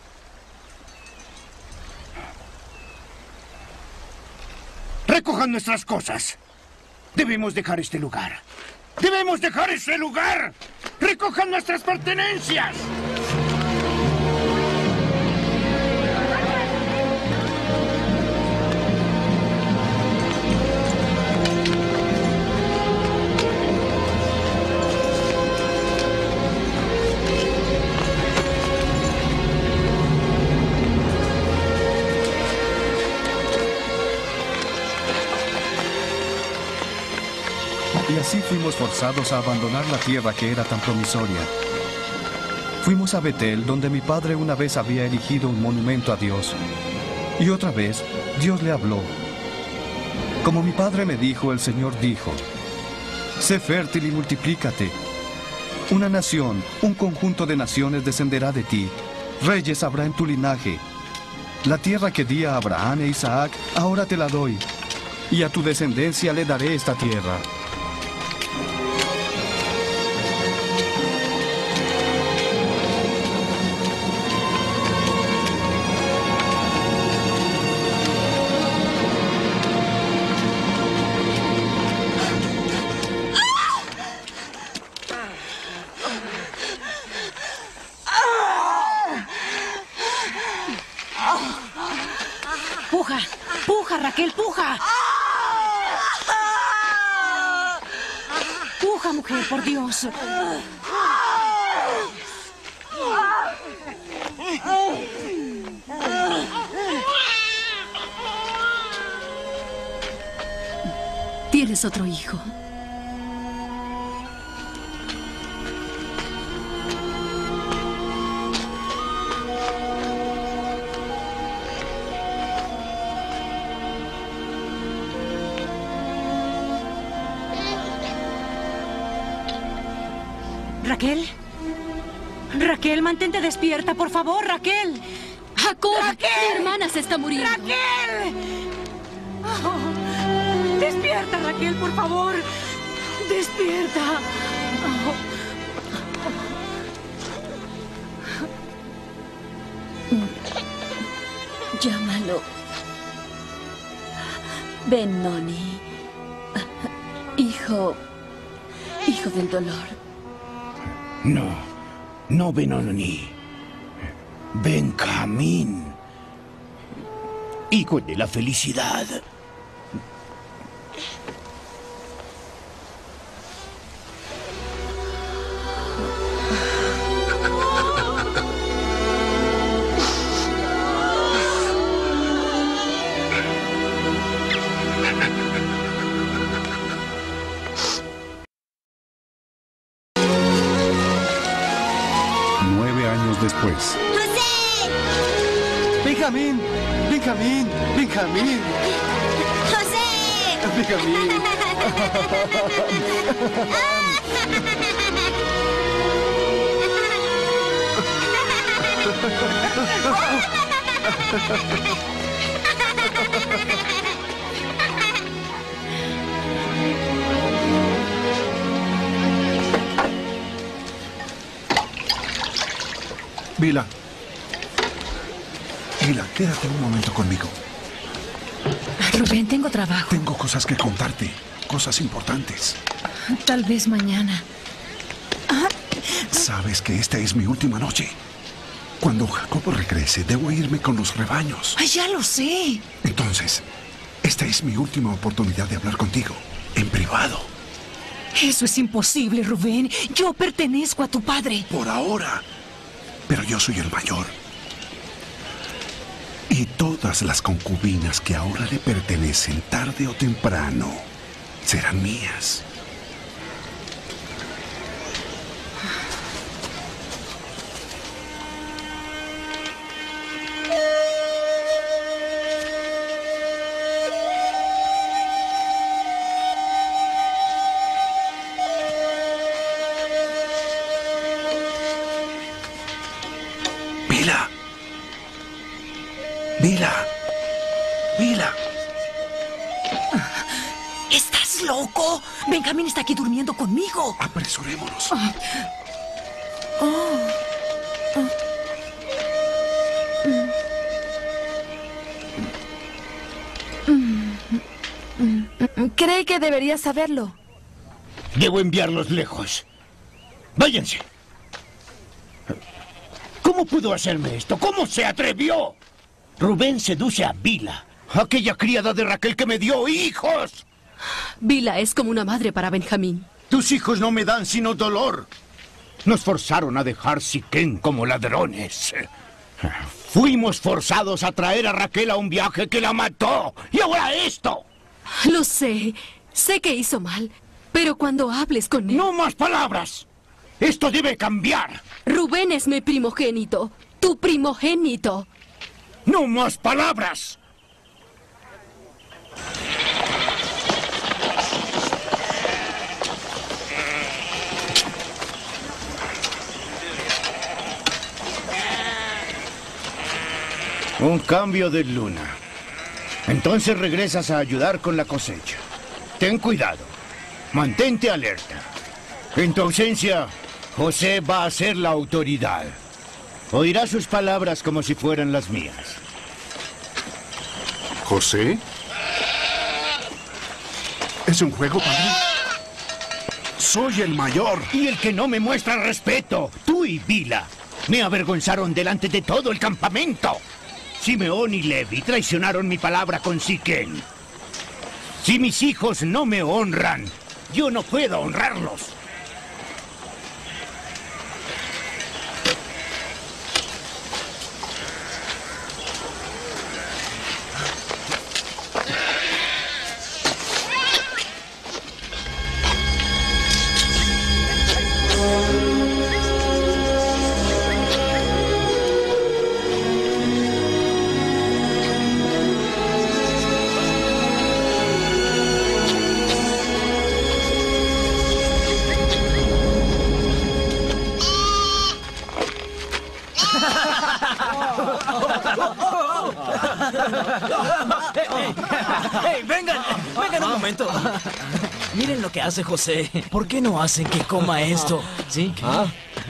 Recojan nuestras cosas. Debemos dejar este lugar. ¡Debemos dejar este lugar! ¡Recojan nuestras pertenencias! Y así fuimos forzados a abandonar la tierra que era tan promisoria. Fuimos a Betel, donde mi padre una vez había erigido un monumento a Dios. Y otra vez, Dios le habló. Como mi padre me dijo, el Señor dijo: sé fértil y multiplícate. Una nación, un conjunto de naciones descenderá de ti. Reyes habrá en tu linaje. La tierra que di a Abraham e Isaac, ahora te la doy. Y a tu descendencia le daré esta tierra. ¡Puja! ¡Puja, Raquel, puja! ¡Puja, mujer, por Dios! Tienes otro hijo. ¿Raquel? Raquel, mantente despierta, por favor, Raquel. ¡Jacob! ¡Raquel! Mi hermana se está muriendo. ¡Raquel! Oh, despierta, Raquel, por favor. Despierta. Oh. Llámalo. Benoni. Hijo. Hijo del dolor. No, no Benoni. Benjamín. Hijo de la felicidad. Después. ¡José! ¡Benjamín! ¡Benjamín! ¡Benjamín! ¡José! ¡Benjamín! Vila. Vila, quédate un momento conmigo. Rubén, tengo trabajo. Tengo cosas que contarte. Cosas importantes. Tal vez mañana. Sabes que esta es mi última noche. Cuando Jacobo regrese, debo irme con los rebaños. Ay, ya lo sé. Entonces, esta es mi última oportunidad de hablar contigo. En privado. Eso es imposible, Rubén. Yo pertenezco a tu padre. Por ahora. Pero yo soy el mayor. Y Y todas las concubinas que ahora le pertenecen, tarde o temprano, serán mías. Vila. Vila. Vila. ¿Estás loco? Benjamín está aquí durmiendo conmigo. Apresurémonos. Ah. Oh. Oh. Cree que debería saberlo. Debo enviarlos lejos. Váyanse. ¿Cómo pudo hacerme esto? ¿Cómo se atrevió? Rubén seduce a Vila, aquella criada de Raquel que me dio hijos. Vila es como una madre para Benjamín. Tus hijos no me dan sino dolor. Nos forzaron a dejar Siquén como ladrones. Fuimos forzados a traer a Raquel a un viaje que la mató. Y ahora esto. Lo sé. Sé que hizo mal. Pero cuando hables con él... ¡No más palabras! ¡Esto debe cambiar! Rubén es mi primogénito. Tu primogénito. ¡No más palabras! Un cambio de luna. Entonces regresas a ayudar con la cosecha. Ten cuidado. Mantente alerta. En tu ausencia, José va a ser la autoridad. Oirá sus palabras como si fueran las mías. ¿José? ¿Es un juego, padre? Soy el mayor. Y el que no me muestra respeto, tú y Vila, me avergonzaron delante de todo el campamento. Simeón y Levi traicionaron mi palabra con Siquén. Si mis hijos no me honran, yo no puedo honrarlos. ¡Hey, vengan! ¡Vengan un momento! Miren lo que hace José. ¿Por qué no hacen que coma esto? ¿Sí? ¿Ah?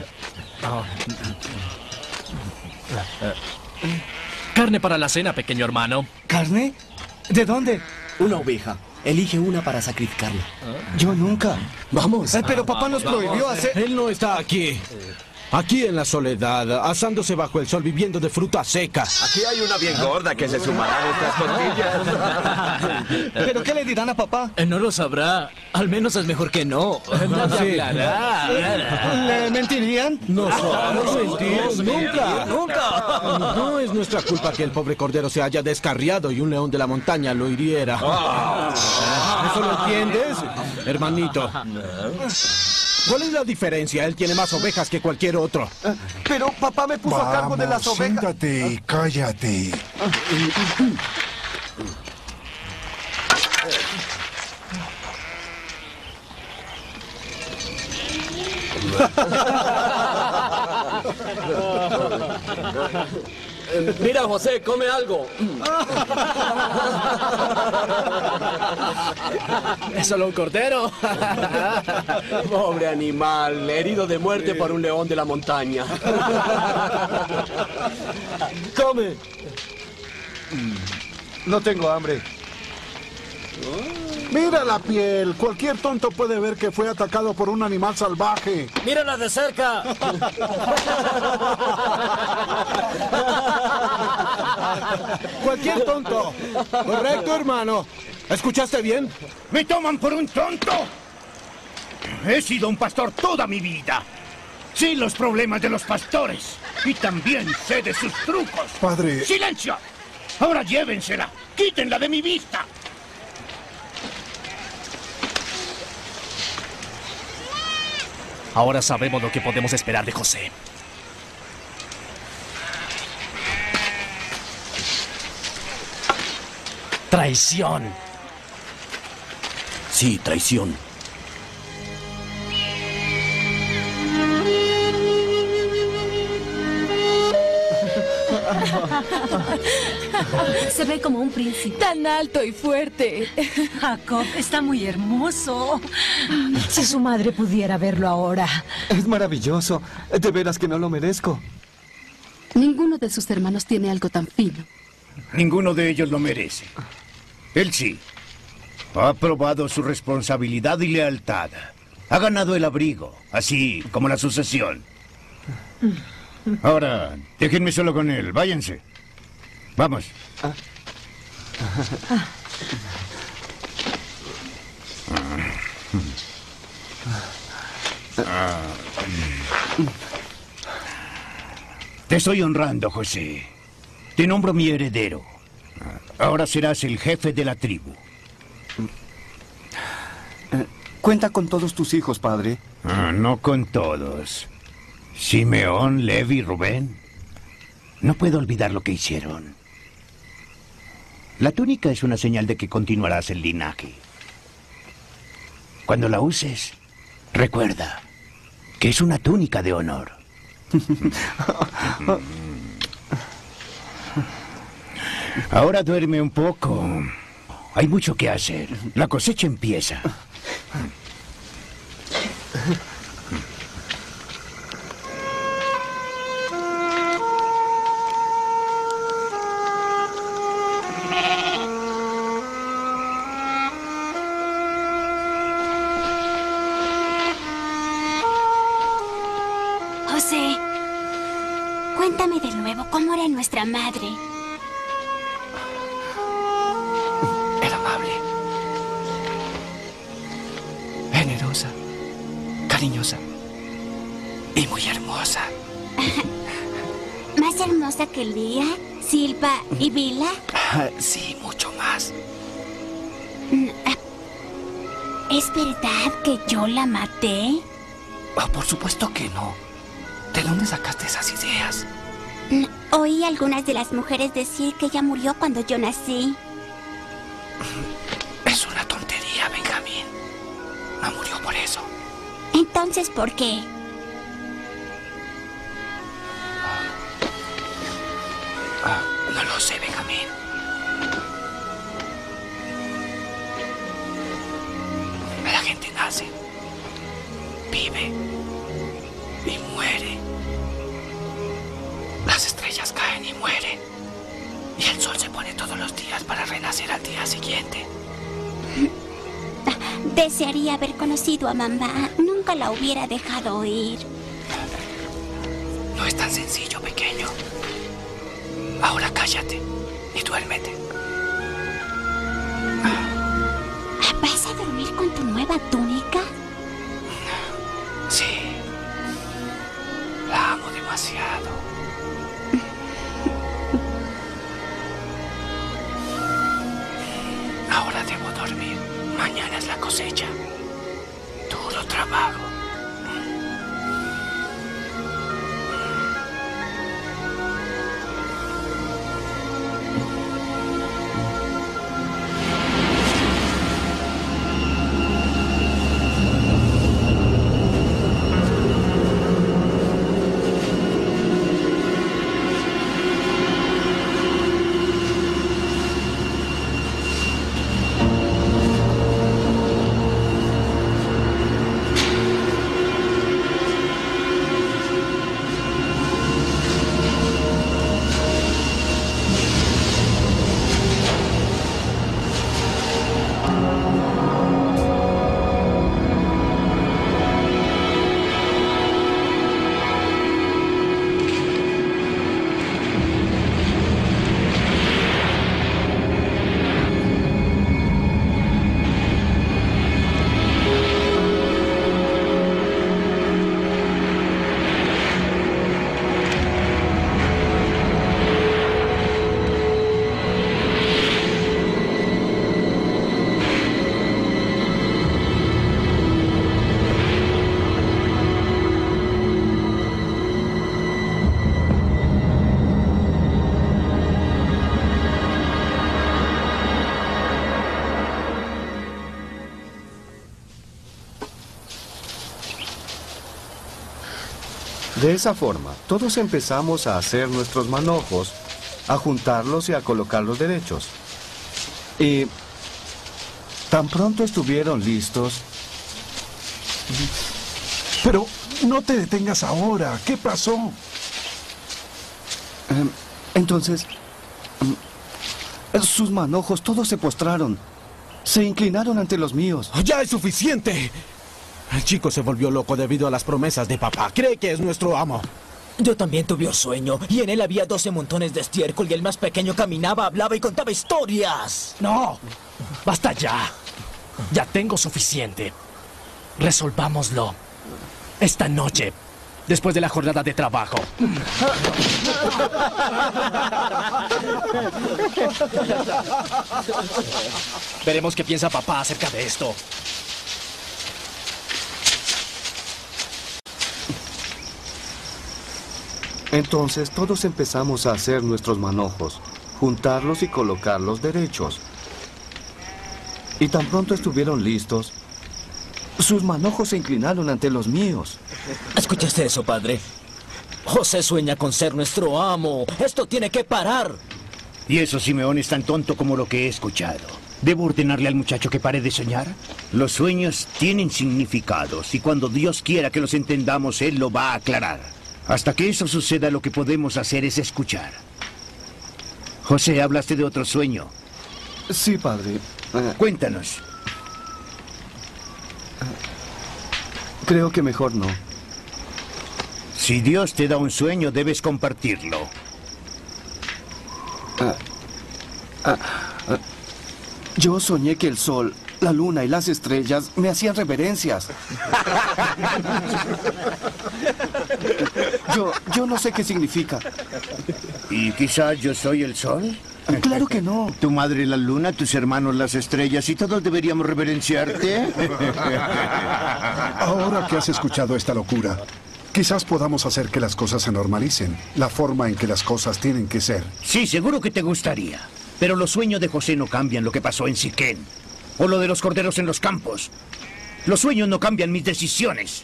Carne para la cena, pequeño hermano. ¿Carne? ¿De dónde? Una oveja. Elige una para sacrificarla. Yo nunca. Vamos. Eh, pero papá nos prohibió hacer... Él no está aquí. Aquí en la soledad, asándose bajo el sol, viviendo de fruta seca. Aquí hay una bien gorda que se sumará a estas tortillas. ¿Pero qué le dirán a papá? Eh, no lo sabrá. Al menos es mejor que no. Sí. ¿Le mentirían? No somos mentiros, nunca. Nunca. No es nuestra culpa que el pobre cordero se haya descarriado y un león de la montaña lo hiriera. ¿Eso lo entiendes, hermanito? ¿Cuál es la diferencia? Él tiene más ovejas que cualquier otro. Pero papá me puso a cargo de las ovejas. Siéntate y cállate. Mira, José, come algo. ¿Es solo un cordero? Pobre animal, herido de muerte por un león de la montaña. Come. No tengo hambre. Mira la piel. Cualquier tonto puede ver que fue atacado por un animal salvaje. ¡Mírala de cerca! Cualquier tonto. Correcto, hermano. ¿Escuchaste bien? ¿Me toman por un tonto? He sido un pastor toda mi vida. Sé los problemas de los pastores. Y también sé de sus trucos. Padre. ¡Silencio! Ahora llévensela. Quítenla de mi vista. Ahora sabemos lo que podemos esperar de José. Traición. Sí, traición. Se ve como un príncipe. Tan alto y fuerte. Jacob está muy hermoso. Si su madre pudiera verlo ahora. Es maravilloso. De veras que no lo merezco. Ninguno de sus hermanos tiene algo tan fino. Ninguno de ellos lo merece. Él sí. Ha probado su responsabilidad y lealtad. Ha ganado el abrigo, así como la sucesión. Ahora, déjenme solo con él. Váyanse. Vamos. Te estoy honrando, José. Te nombro mi heredero. Ahora serás el jefe de la tribu. Cuenta con todos tus hijos, padre. Ah, no con todos. Simeón, Levi, Rubén. No puedo olvidar lo que hicieron. La túnica es una señal de que continuarás el linaje. Cuando la uses, recuerda que es una túnica de honor. Ahora duerme un poco. Hay mucho que hacer. La cosecha empieza. José, cuéntame de nuevo cómo era nuestra madre. Era amable, generosa, cariñosa y muy hermosa. ¿Más hermosa que Lía, Silva y Vila? Sí, mucho más. ¿Es verdad que yo la maté? Oh, por supuesto que no. ¿De dónde sacaste esas ideas? Oí a algunas de las mujeres decir que ella murió cuando yo nací. Es una tontería, Benjamín. No murió por eso. Entonces, ¿por qué? Ah, no lo sé, Benjamín. La gente nace, vive y muere. Las estrellas caen y mueren. Y el sol se pone todos los días para renacer al día siguiente. Desearía haber conocido a mamá. Nunca la hubiera dejado ir. No es tan sencillo, pequeño. Ahora cállate y duérmete. ¿Vas a dormir con tu nueva túnica? Sí. La amo demasiado. Ahora debo dormir. Mañana es la cosecha. Duro trabajo. De esa forma, todos empezamos a hacer nuestros manojos, a juntarlos y a colocarlos derechos. Y tan pronto estuvieron listos... Pero no te detengas ahora. ¿Qué pasó? Entonces, sus manojos todos se postraron. Se inclinaron ante los míos. ¡Ya es suficiente! El chico se volvió loco debido a las promesas de papá. Cree que es nuestro amo. Yo también tuve un sueño, y en él había doce montones de estiércol, y el más pequeño caminaba, hablaba y contaba historias. No, basta ya. Ya tengo suficiente. Resolvámoslo esta noche, después de la jornada de trabajo. Veremos qué piensa papá acerca de esto. Entonces todos empezamos a hacer nuestros manojos, juntarlos y colocarlos derechos. Y tan pronto estuvieron listos, sus manojos se inclinaron ante los míos. ¿Escuchaste eso, padre? José sueña con ser nuestro amo. Esto tiene que parar. ¿Y eso, Simeón, es tan tonto como lo que he escuchado? ¿Debo ordenarle al muchacho que pare de soñar? Los sueños tienen significados y cuando Dios quiera que los entendamos, Él lo va a aclarar. Hasta que eso suceda, lo que podemos hacer es escuchar. José, hablaste de otro sueño. Sí, padre. Uh, Cuéntanos. Uh, creo que mejor no. Si Dios te da un sueño, debes compartirlo. Uh, uh, uh, yo soñé que el sol, la luna y las estrellas me hacían reverencias. Yo, yo no sé qué significa. ¿Y quizás yo soy el sol? Claro que no. Tu madre la luna, tus hermanos las estrellas y todos deberíamos reverenciarte. Ahora que has escuchado esta locura, quizás podamos hacer que las cosas se normalicen. La forma en que las cosas tienen que ser. Sí, seguro que te gustaría. Pero los sueños de José no cambian lo que pasó en Siquén. O lo de los corderos en los campos. Los sueños no cambian mis decisiones.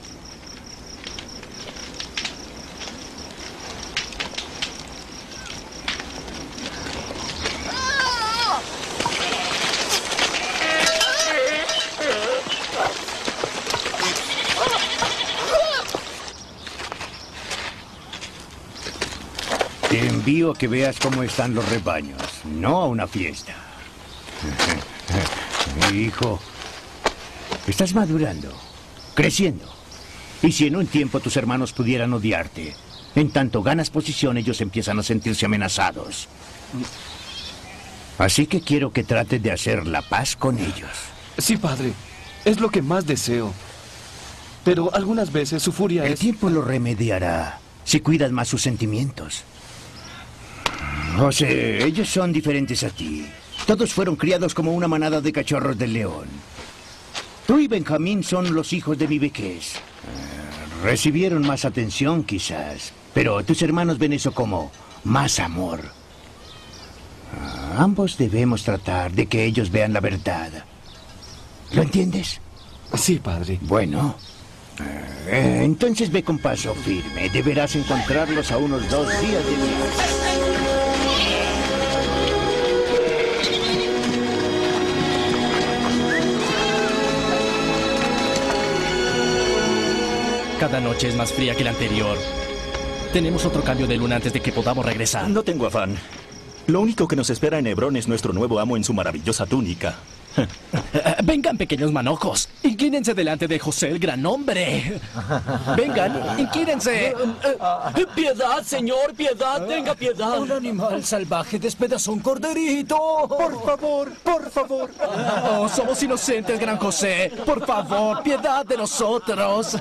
Te envío a que veas cómo están los rebaños, no a una fiesta. Hijo, estás madurando, creciendo. Y si en un tiempo tus hermanos pudieran odiarte, en tanto ganas posición, ellos empiezan a sentirse amenazados. Así que quiero que trates de hacer la paz con ellos. Sí, padre. Es lo que más deseo. Pero algunas veces su furia El es... tiempo lo remediará si cuidas más sus sentimientos. José, ellos son diferentes a ti. Todos fueron criados como una manada de cachorros del león. Tú y Benjamín son los hijos de mi vejez. Uh, recibieron más atención, quizás. Pero tus hermanos ven eso como más amor. Uh, ambos debemos tratar de que ellos vean la verdad. ¿Lo entiendes? Sí, padre. Bueno. Uh, eh, entonces ve con paso firme. Deberás encontrarlos a unos dos días de viaje. Cada noche es más fría que la anterior. Tenemos otro cambio de luna antes de que podamos regresar. No tengo afán. Lo único que nos espera en Hebrón es nuestro nuevo amo en su maravillosa túnica. Vengan, pequeños manojos. Inclínense delante de José, el gran hombre. Vengan, inclínense. Piedad, señor, piedad, tenga piedad. Un animal salvaje despedazó un corderito. Por favor, por favor. Oh, somos inocentes, gran José. Por favor, piedad de nosotros.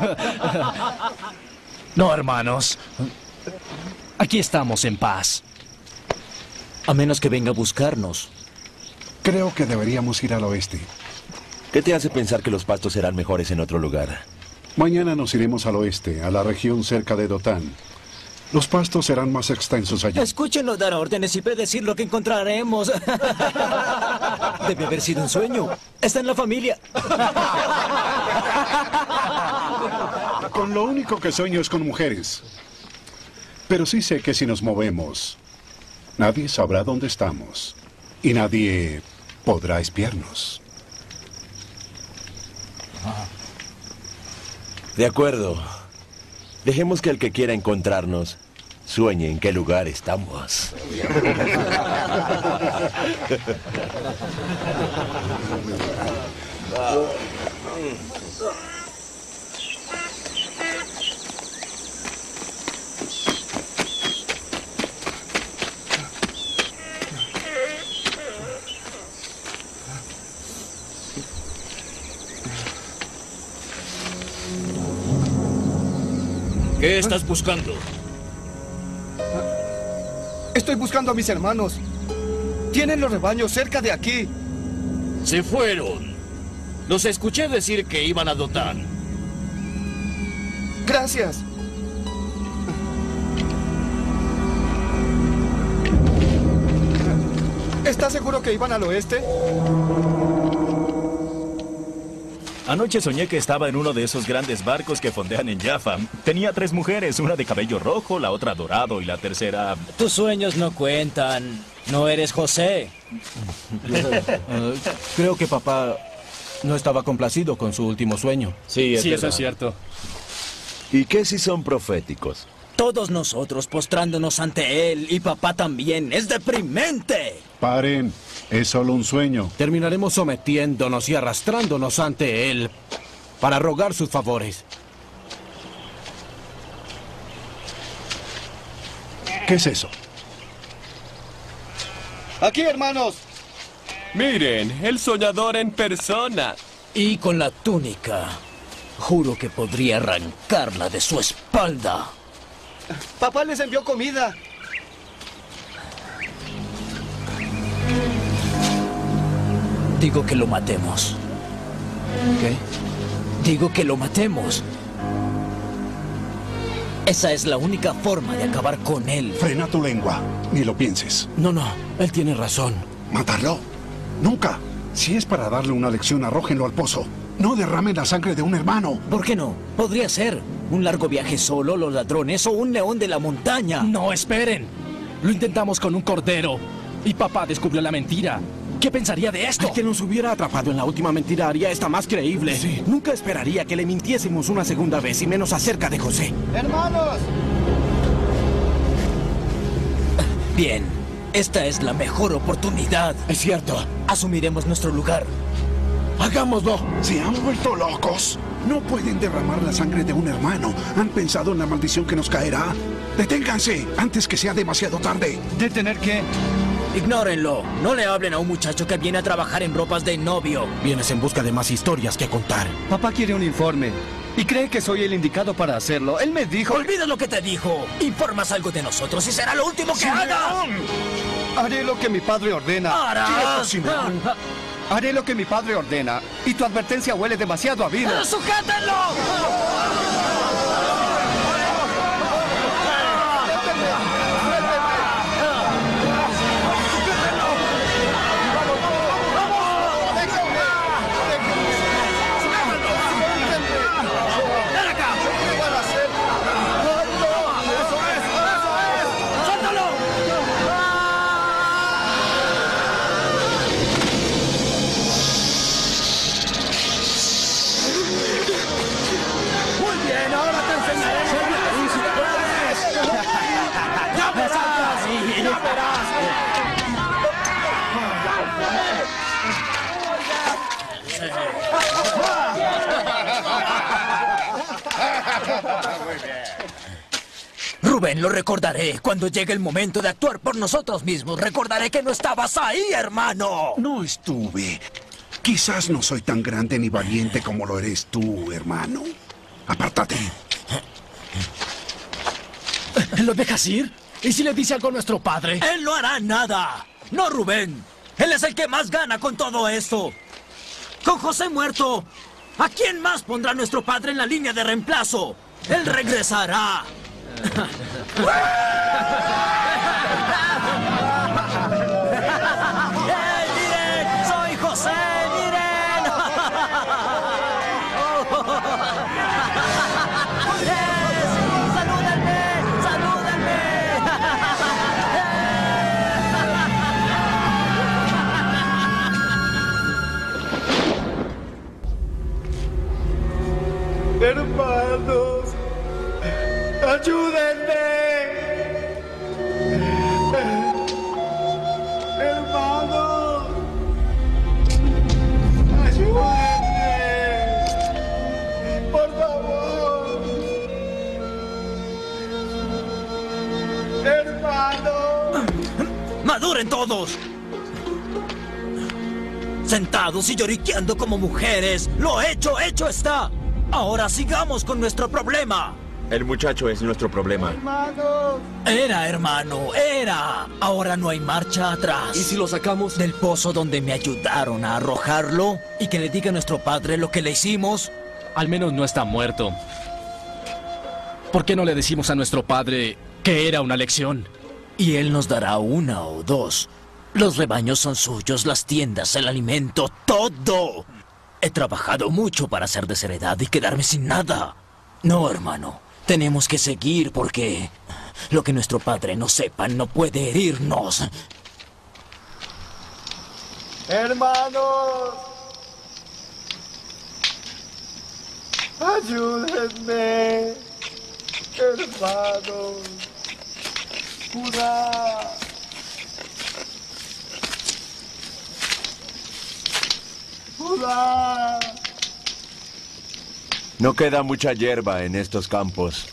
No, hermanos. Aquí estamos en paz. A menos que venga a buscarnos. Creo que deberíamos ir al oeste. ¿Qué te hace pensar que los pastos serán mejores en otro lugar? Mañana nos iremos al oeste, a la región cerca de Dotán. Los pastos serán más extensos allí. Escúchenos dar órdenes y predecir lo que encontraremos. Debe haber sido un sueño. Está en la familia. con lo único que sueño es con mujeres. Pero sí sé que si nos movemos, nadie sabrá dónde estamos. Y nadie podrá espiarnos. De acuerdo. Dejemos que el que quiera encontrarnos sueñe en qué lugar estamos. ¿Qué estás buscando? Estoy buscando a mis hermanos. Tienen los rebaños cerca de aquí. Se fueron. Los escuché decir que iban a Dotán. Gracias. ¿Estás seguro que iban al oeste? Anoche soñé que estaba en uno de esos grandes barcos que fondean en Jaffa. Tenía tres mujeres, una de cabello rojo, la otra dorado y la tercera... Tus sueños no cuentan. No eres José. Uh, creo que papá no estaba complacido con su último sueño. Sí, es sí eso es cierto. ¿Y qué si son proféticos? Todos nosotros postrándonos ante él y papá también. ¡Es deprimente! Paren. Es solo un sueño. Terminaremos sometiéndonos y arrastrándonos ante él para rogar sus favores. ¿Qué es eso? Aquí, hermanos. Miren, el soñador en persona. Y con la túnica. Juro que podría arrancarla de su espalda. Papá les envió comida. Digo que lo matemos. ¿Qué? Digo que lo matemos. Esa es la única forma de acabar con él. Frena tu lengua. Ni lo pienses. No, no. Él tiene razón. ¿Matarlo? Nunca. Si es para darle una lección, arrójenlo al pozo. No derramen la sangre de un hermano. ¿Por qué no? Podría ser un largo viaje solo, los ladrones o un león de la montaña. No, esperen. Lo intentamos con un cordero y papá descubrió la mentira. ¿Qué pensaría de esto? El que nos hubiera atrapado en la última mentira haría esta más creíble. Sí. Nunca esperaría que le mintiésemos una segunda vez y menos acerca de José. ¡Hermanos! Bien, esta es la mejor oportunidad. Es cierto. Asumiremos nuestro lugar. ¡Hagámoslo! ¿Se han vuelto locos? No pueden derramar la sangre de un hermano. ¿Han pensado en la maldición que nos caerá? ¡Deténganse antes que sea demasiado tarde! ¿Detener qué? Ignórenlo. No le hablen a un muchacho que viene a trabajar en ropas de novio. Vienes en busca de más historias que contar. Papá quiere un informe y cree que soy el indicado para hacerlo. Él me dijo... Olvida lo que te dijo. Informas algo de nosotros y será lo último que ¡Sí, hagas. Haré lo que mi padre ordena. ¡Harás! Simón. Haré lo que mi padre ordena. Y tu advertencia huele demasiado a vino. ¡Sujétenlo! Rubén, lo recordaré. Cuando llegue el momento de actuar por nosotros mismos, recordaré que no estabas ahí, hermano. No estuve. Quizás no soy tan grande ni valiente como lo eres tú, hermano. Apártate. ¿Lo dejas ir? ¿Y si le dice algo a nuestro padre? Él no hará nada. No, Rubén. Él es el que más gana con todo esto. Con José muerto, ¿a quién más pondrá nuestro padre en la línea de reemplazo? Él regresará. ¡Hey, miren! ¡Soy José! ¡Miren! Hermanos, ayúdenme. Hermanos, ayúdenme. Por favor. Hermanos. ¡Maduren todos! Sentados y lloriqueando como mujeres. Lo hecho, hecho está. Ahora sigamos con nuestro problema. El muchacho es nuestro problema. Era, hermano, era. Ahora no hay marcha atrás. ¿Y si lo sacamos? Del pozo donde me ayudaron a arrojarlo y que le diga a nuestro padre lo que le hicimos. Al menos no está muerto. ¿Por qué no le decimos a nuestro padre que era una lección? Y él nos dará una o dos. Los rebaños son suyos, las tiendas, el alimento, todo. He trabajado mucho para ser desheredad y quedarme sin nada. No, hermano. Tenemos que seguir porque lo que nuestro padre no sepa no puede herirnos. Hermanos, ayúdenme. Hermanos, Judá. Judá. No queda mucha hierba en estos campos.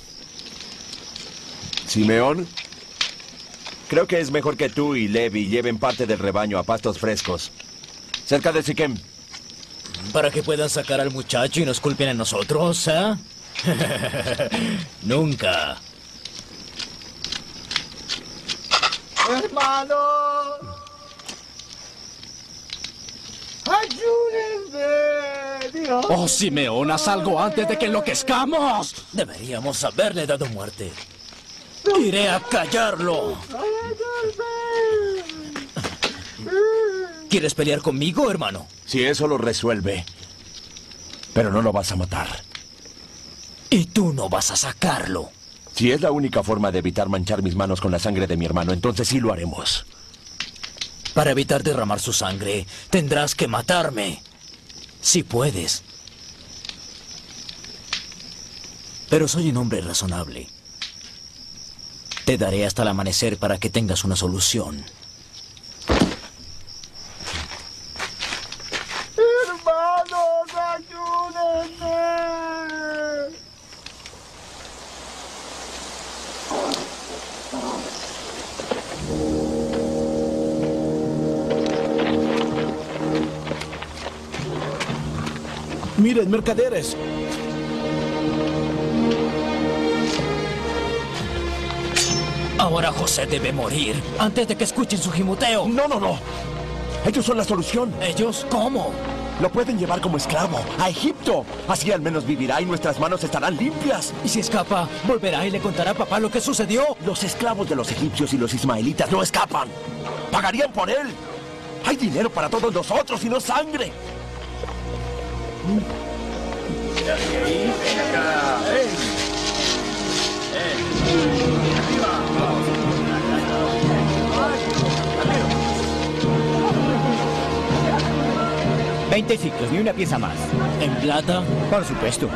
Simeón, creo que es mejor que tú y Levi lleven parte del rebaño a pastos frescos, cerca de Siquem. Para que puedan sacar al muchacho y nos culpen a nosotros, ¿eh? Nunca. Hermanos, ayúdenme, Dios. ¡Oh, Simeón, haz algo antes de que enloquezcamos! Deberíamos haberle dado muerte. Iré a callarlo. ¿Quieres pelear conmigo, hermano? Si eso lo resuelve. Pero no lo vas a matar. Y tú no vas a sacarlo. Si es la única forma de evitar manchar mis manos con la sangre de mi hermano, entonces sí lo haremos. Para evitar derramar su sangre, tendrás que matarme. Si puedes. Pero soy un hombre razonable. Te daré hasta el amanecer para que tengas una solución. Hermanos, ayúdenme. Miren, mercaderes. Ahora José debe morir antes de que escuchen su gimoteo. No, no, no. Ellos son la solución. ¿Ellos? ¿Cómo? Lo pueden llevar como esclavo a Egipto. Así al menos vivirá y nuestras manos estarán limpias. Y si escapa, volverá y le contará a papá lo que sucedió. Los esclavos de los egipcios y los ismaelitas no escapan. Pagarían por él. Hay dinero para todos nosotros y no sangre. Veinte ciclos, ni una pieza más. ¿En plata? Por supuesto.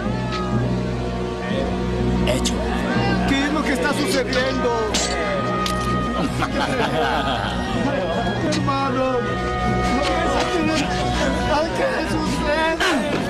Hecho. ¿Qué es lo que está sucediendo? Hermano, ¿qué sucede?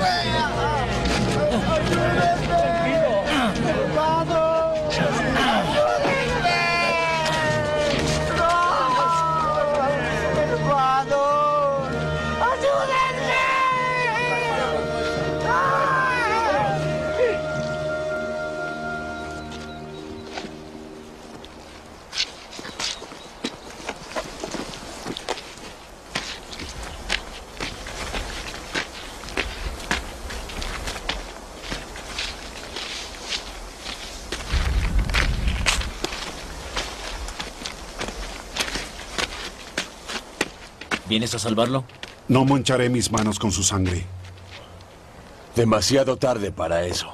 ¿Vienes a salvarlo? No mancharé mis manos con su sangre. Demasiado tarde para eso.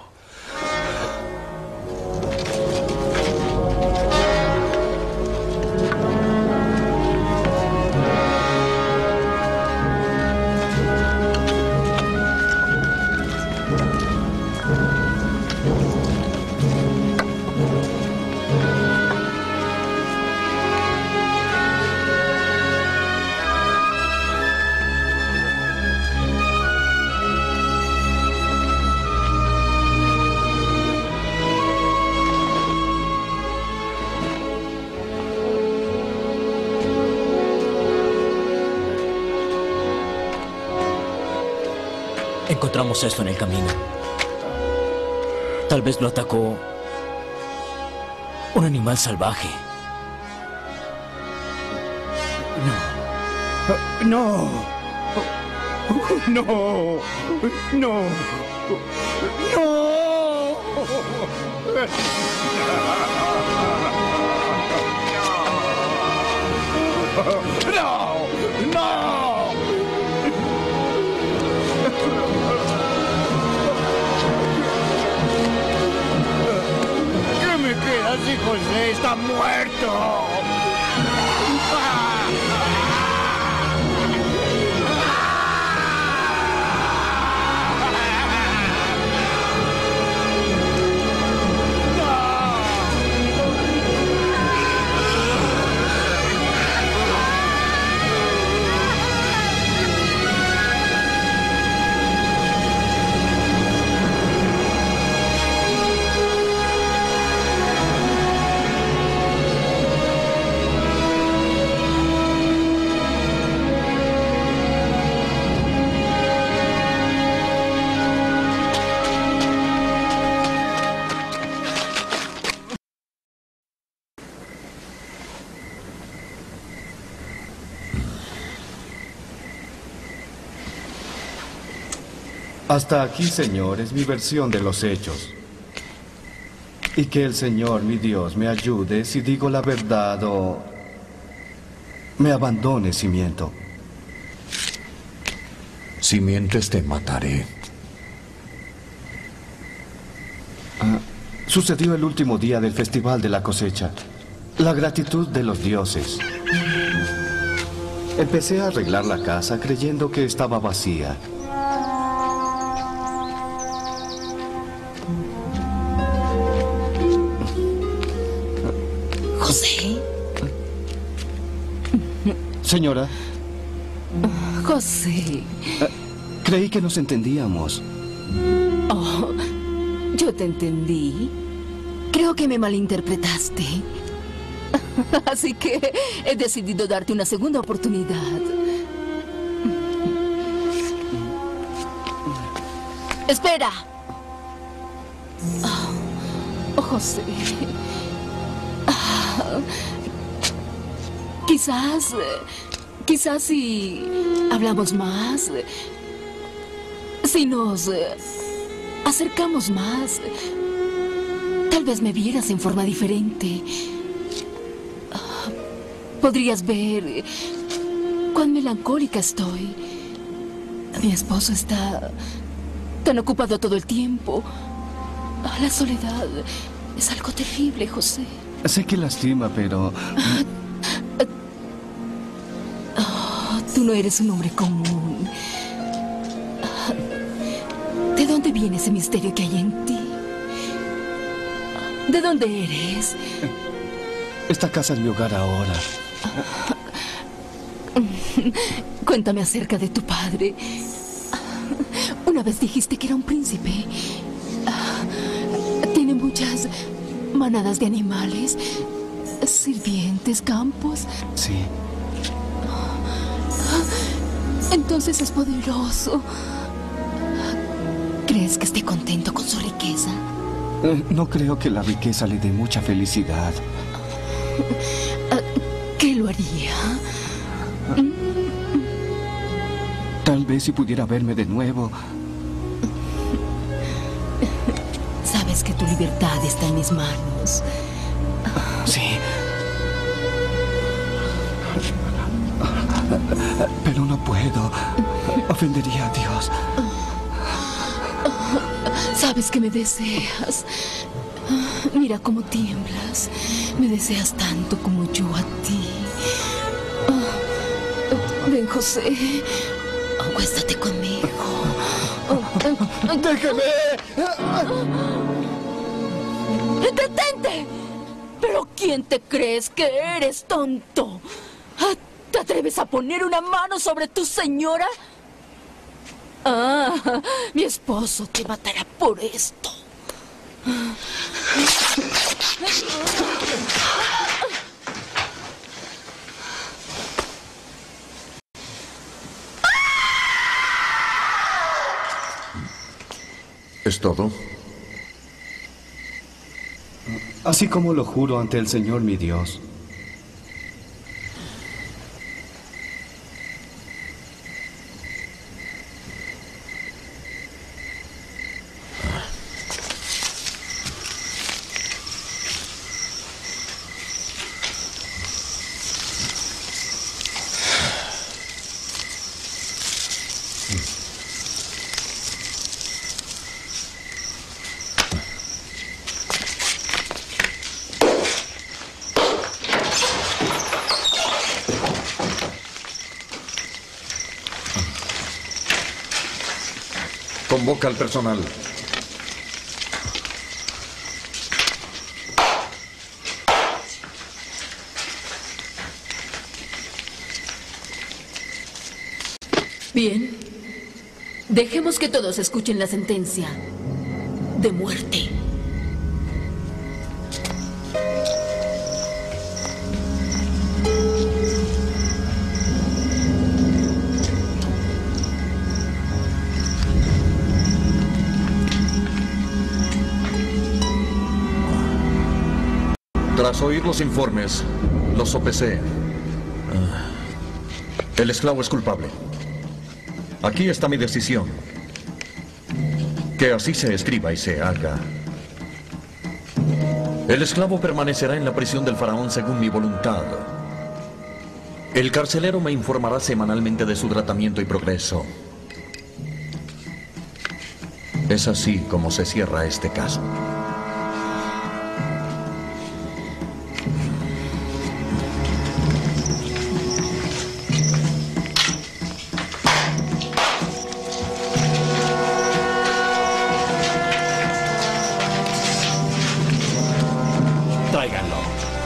Encontramos esto en el camino. Tal vez lo atacó un animal salvaje. No. No. No. No. No. No. ¿Qué me queda si José está muerto? Hasta aquí, Señor, es mi versión de los hechos. Y que el Señor, mi Dios, me ayude si digo la verdad o me abandone si miento. Si mientes, te mataré. Ah, sucedió el último día del Festival de la Cosecha. La gratitud de los dioses. Empecé a arreglar la casa creyendo que estaba vacía. José. Señora. José. Creí que nos entendíamos. Oh, yo te entendí. Creo que me malinterpretaste. Así que he decidido darte una segunda oportunidad. ¡Espera! Oh, José. Ah, quizás... Quizás si hablamos más, si nos acercamos más, tal vez me vieras en forma diferente. Podrías ver cuán melancólica estoy. Mi esposo está tan ocupado todo el tiempo. La soledad es algo terrible, José. Sé que lastima, pero... Oh, tú no eres un hombre común. ¿De dónde viene ese misterio que hay en ti? ¿De dónde eres? Esta casa es mi hogar ahora. Cuéntame acerca de tu padre. Una vez dijiste que era un príncipe. Tiene muchas manadas de animales, sirvientes, campos. Sí. Entonces es poderoso. ¿Crees que esté contento con su riqueza? No creo que la riqueza le dé mucha felicidad. ¿Qué lo haría? Tal vez si pudiera verme de nuevo. Sabes que tu libertad está en mis manos. Sí. Pero no puedo. Ofendería a Dios. Sabes que me deseas. Mira cómo tiemblas. Me deseas tanto como yo a ti. Ven, José. Acuéstate conmigo. ¡Déjeme! ¡Detente! ¿Pero quién te crees que eres, tonto? ¿Te atreves a poner una mano sobre tu señora? Ah, mi esposo te matará por esto. ¿Es todo? Así como lo juro ante el Señor mi Dios. Convoca al personal. Bien. Dejemos que todos escuchen la sentencia de muerte. Tras oír los informes, los sopesé. El esclavo es culpable. Aquí está mi decisión. Que así se escriba y se haga. El esclavo permanecerá en la prisión del faraón según mi voluntad. El carcelero me informará semanalmente de su tratamiento y progreso. Es así como se cierra este caso. Tráiganlo.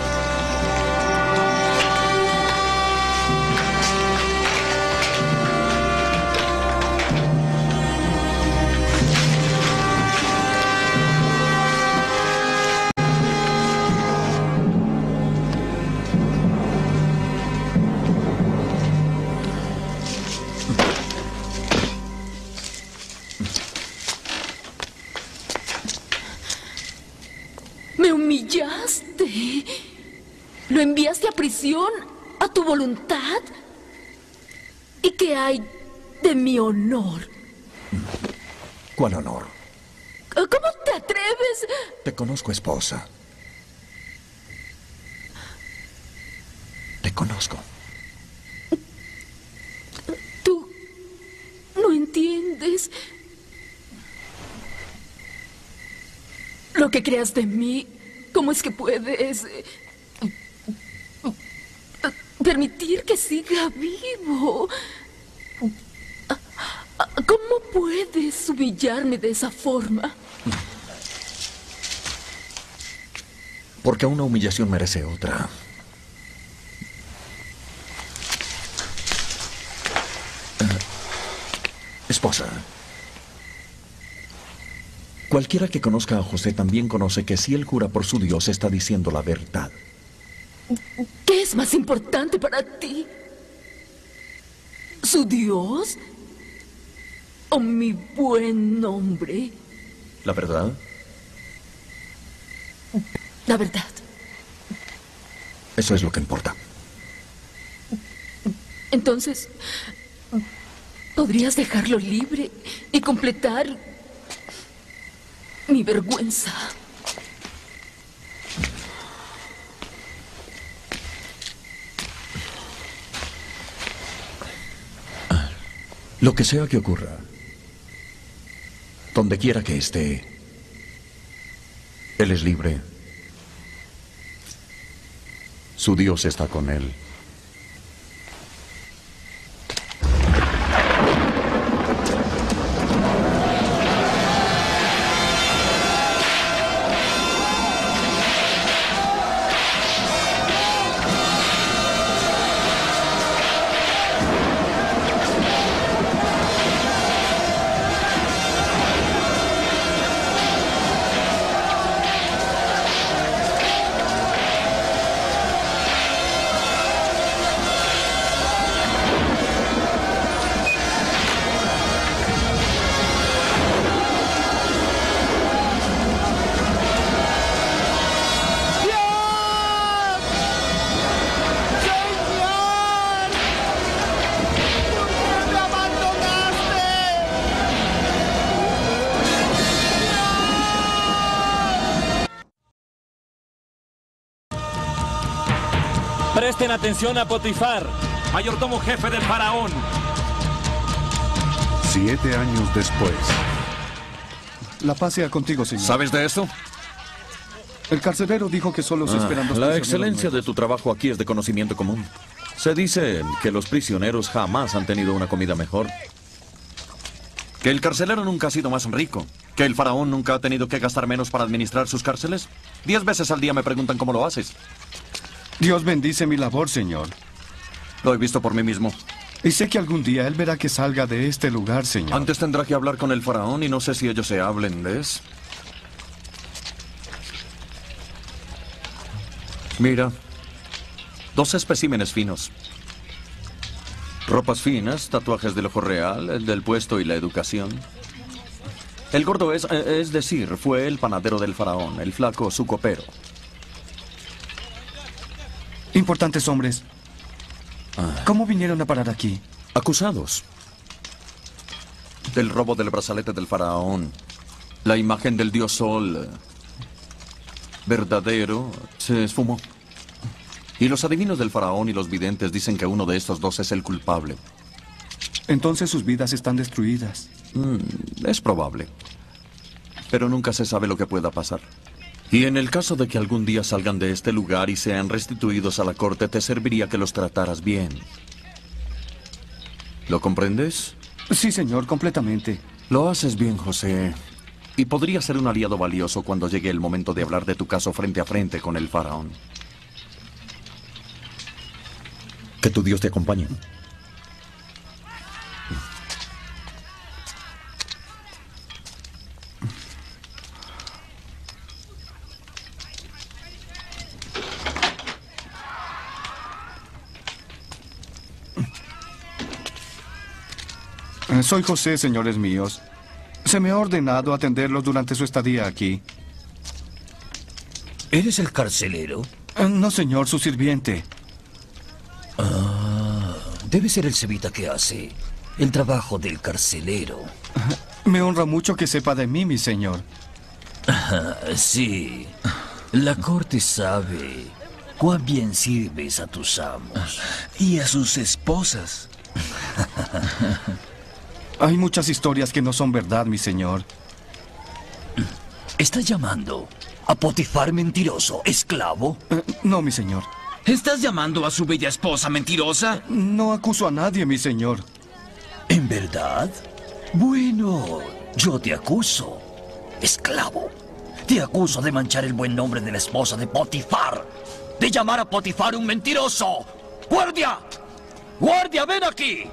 Me humillaste. Lo enviaste a prisión a tu voluntad. ¿Y qué hay de mi honor? ¿Cuál honor? ¿Cómo te atreves? Te conozco, esposa. Te conozco. Tú no entiendes lo que creas de mí. ¿Cómo es que puedes eh, permitir que siga vivo? ¿Cómo puedes humillarme de esa forma? Porque una humillación merece otra. Uh, esposa. Cualquiera que conozca a José también conoce que si él jura por su Dios está diciendo la verdad. ¿Qué es más importante para ti? ¿Su Dios? ¿O mi buen nombre? ¿La verdad? La verdad. Eso es lo que importa. Entonces, ¿podrías dejarlo libre y completar mi vergüenza? Lo que sea que ocurra, donde quiera que esté, él es libre. Su Dios está con él. Presten atención a Potifar, mayordomo jefe del faraón. Siete años después. La paz sea contigo, señor. ¿Sabes de esto? El carcelero dijo que solo se Ah, esperan dos la prisioneros excelencia de tu trabajo aquí es de conocimiento común. Se dice que los prisioneros jamás han tenido una comida mejor. Que el carcelero nunca ha sido más rico. Que el faraón nunca ha tenido que gastar menos para administrar sus cárceles. Diez veces al día me preguntan cómo lo haces. Dios bendice mi labor, señor. Lo he visto por mí mismo. Y sé que algún día él verá que salga de este lugar, señor. Antes tendrá que hablar con el faraón y no sé si ellos se hablen, ¿ves? Mira, dos especímenes finos. Ropas finas, tatuajes del ojo real, el del puesto y la educación. El gordo es, es decir, fue el panadero del faraón, el flaco su copero. Importantes hombres. ¿Cómo vinieron a parar aquí? Acusados del robo del brazalete del faraón. La imagen del dios Sol verdadero se esfumó. Y los adivinos del faraón y los videntes dicen que uno de estos dos es el culpable. Entonces sus vidas están destruidas. Mm, es probable. Pero nunca se sabe lo que pueda pasar. Y en el caso de que algún día salgan de este lugar y sean restituidos a la corte, te serviría que los trataras bien. ¿Lo comprendes? Sí, señor, completamente. Lo haces bien, José. Y podría ser un aliado valioso cuando llegue el momento de hablar de tu caso frente a frente con el faraón. Que tu Dios te acompañe. Soy José, señores míos. Se me ha ordenado atenderlos durante su estadía aquí. ¿Eres el carcelero? No, señor, su sirviente. Ah, debe ser el cebita que hace el trabajo del carcelero. Me honra mucho que sepa de mí, mi señor. Ah, sí. La corte sabe cuán bien sirves a tus amos. Y a sus esposas. Hay muchas historias que no son verdad, mi señor. ¿Estás llamando a Potifar mentiroso, esclavo? Eh, no, mi señor. ¿Estás llamando a su bella esposa mentirosa? No acuso a nadie, mi señor. ¿En verdad? Bueno, yo te acuso, esclavo. Te acuso de manchar el buen nombre de la esposa de Potifar. De llamar a Potifar un mentiroso. ¡Guardia! ¡Guardia, ven aquí!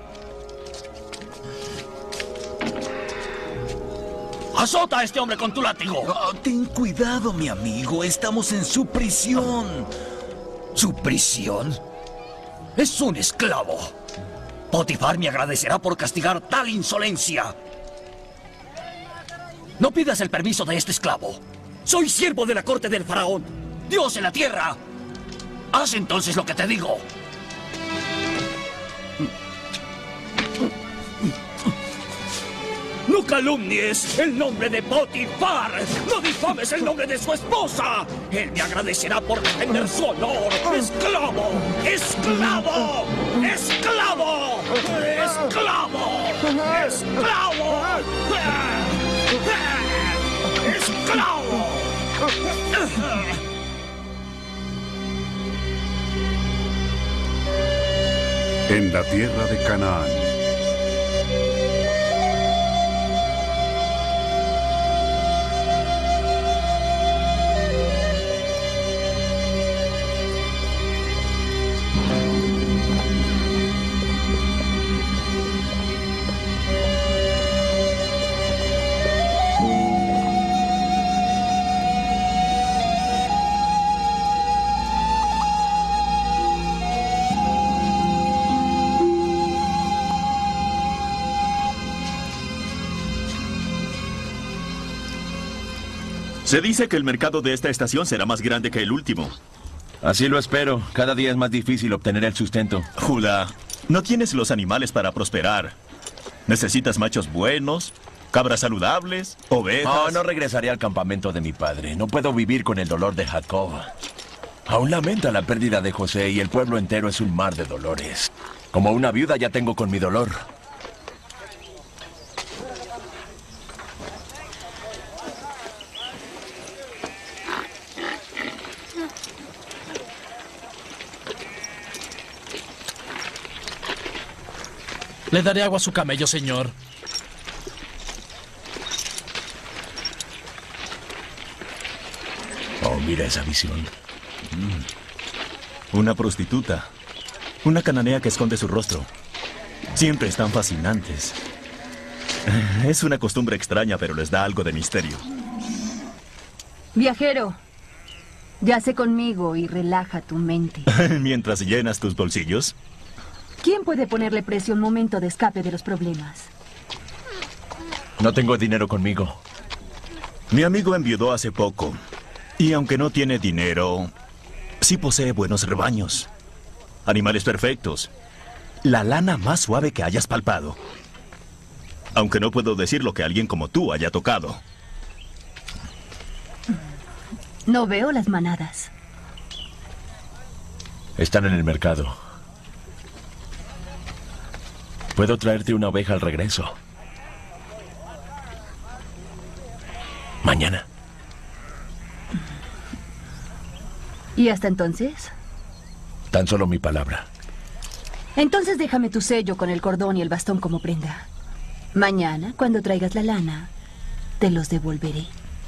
¡Azota a este hombre con tu látigo! Oh, ten cuidado, mi amigo. Estamos en su prisión. ¿Su prisión? Es un esclavo. Potifar me agradecerá por castigar tal insolencia. No pidas el permiso de este esclavo. Soy siervo de la corte del faraón. Dios en la tierra. Haz entonces lo que te digo. No calumnies el nombre de Potifar. No difames el nombre de su esposa. Él me agradecerá por defender su honor. ¡Esclavo! ¡Esclavo! ¡Esclavo! ¡Esclavo! ¡Esclavo! ¡Esclavo! En la tierra de Canaán. Se dice que el mercado de esta estación será más grande que el último. Así lo espero. Cada día es más difícil obtener el sustento. Judá, no tienes los animales para prosperar. Necesitas machos buenos, cabras saludables, ovejas... No, no regresaré al campamento de mi padre. No puedo vivir con el dolor de Jacob. Aún lamenta la pérdida de José y el pueblo entero es un mar de dolores. Como una viuda ya tengo con mi dolor. Le daré agua a su camello, señor. Oh, mira esa visión. Mm. Una prostituta. Una cananea que esconde su rostro. Siempre están fascinantes. Es una costumbre extraña, pero les da algo de misterio. Viajero, yace conmigo y relaja tu mente. Mientras llenas tus bolsillos. ¿Quién puede ponerle precio a un momento de escape de los problemas? No tengo dinero conmigo. Mi amigo enviudó hace poco. Y aunque no tiene dinero, sí posee buenos rebaños. Animales perfectos. La lana más suave que hayas palpado. Aunque no puedo decir lo que alguien como tú haya tocado. No veo las manadas. Están en el mercado. Puedo traerte una oveja al regreso. Mañana. ¿Y hasta entonces? Tan solo mi palabra. Entonces déjame tu sello con el cordón y el bastón como prenda. Mañana, cuando traigas la lana, te los devolveré.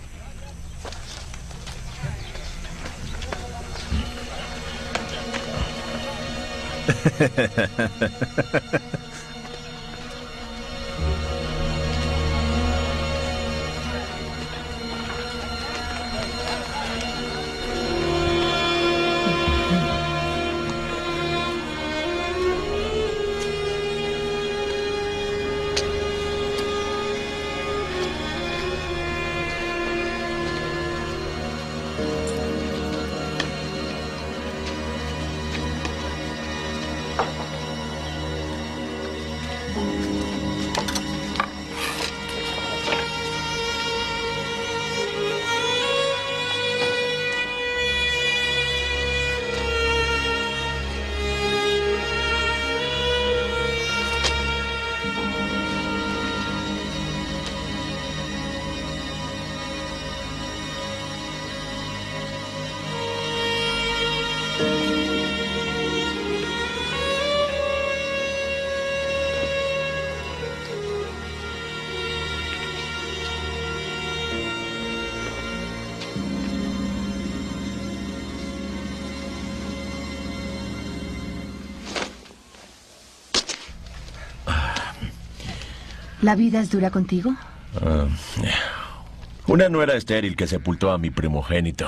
¿La vida es dura contigo? Uh, una nuera estéril que sepultó a mi primogénito.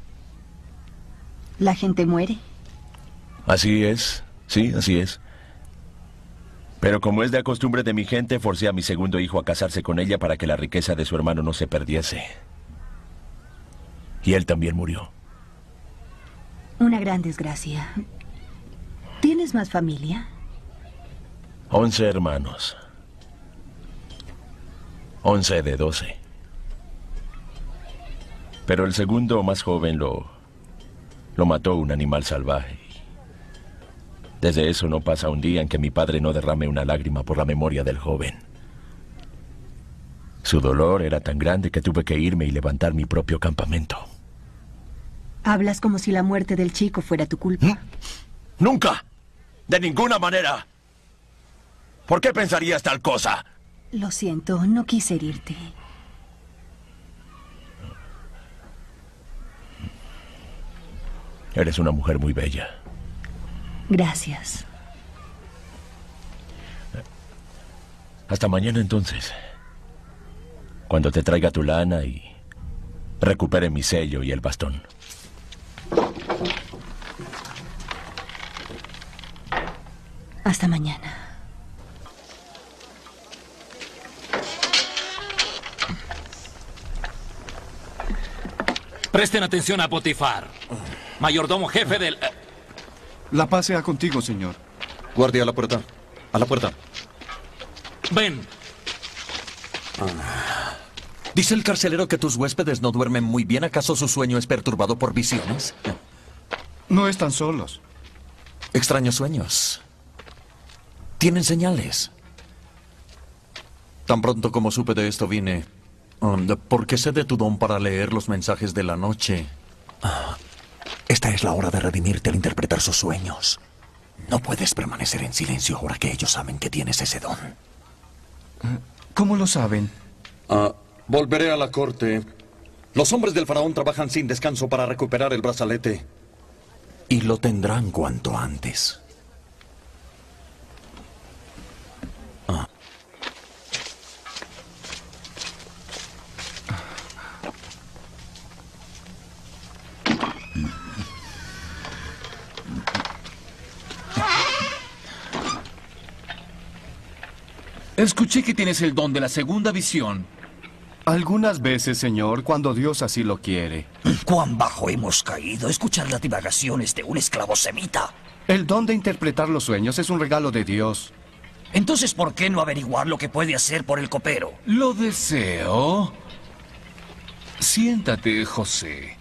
¿La gente muere? Así es, sí, así es. Pero como es de costumbre de mi gente, forcé a mi segundo hijo a casarse con ella para que la riqueza de su hermano no se perdiese. Y él también murió. Una gran desgracia. ¿Tienes más familia? Once hermanos. Once de doce. Pero el segundo, más joven, lo... lo mató un animal salvaje. Desde eso no pasa un día en que mi padre no derrame una lágrima por la memoria del joven. Su dolor era tan grande que tuve que irme y levantar mi propio campamento. Hablas como si la muerte del chico fuera tu culpa. ¡Nunca! ¡De ninguna manera! ¿Por qué pensarías tal cosa? Lo siento, no quise herirte. Eres una mujer muy bella. Gracias. Hasta mañana entonces. Cuando te traiga tu lana y recupere mi sello y el bastón. Hasta mañana. Presten atención a Potifar, mayordomo jefe del... La paz sea contigo, señor. Guardia a la puerta. A la puerta. Ven. Dice el carcelero que tus huéspedes no duermen muy bien. ¿Acaso su sueño es perturbado por visiones? No están solos. Extraños sueños. Tienen señales. Tan pronto como supe de esto vine, um, porque sé de tu don para leer los mensajes de la noche. Ah, esta es la hora de redimirte al interpretar sus sueños. No puedes permanecer en silencio ahora que ellos saben que tienes ese don. ¿Cómo lo saben? Ah, volveré a la corte. Los hombres del faraón trabajan sin descanso para recuperar el brazalete. Y lo tendrán cuanto antes. Ah. Escuché que tienes el don de la segunda visión. Algunas veces, señor, cuando Dios así lo quiere. ¿Cuán bajo hemos caído? Escuchar las divagaciones de un esclavo semita. El don de interpretar los sueños es un regalo de Dios. Entonces, ¿por qué no averiguar lo que puede hacer por el copero? Lo deseo. Siéntate, José.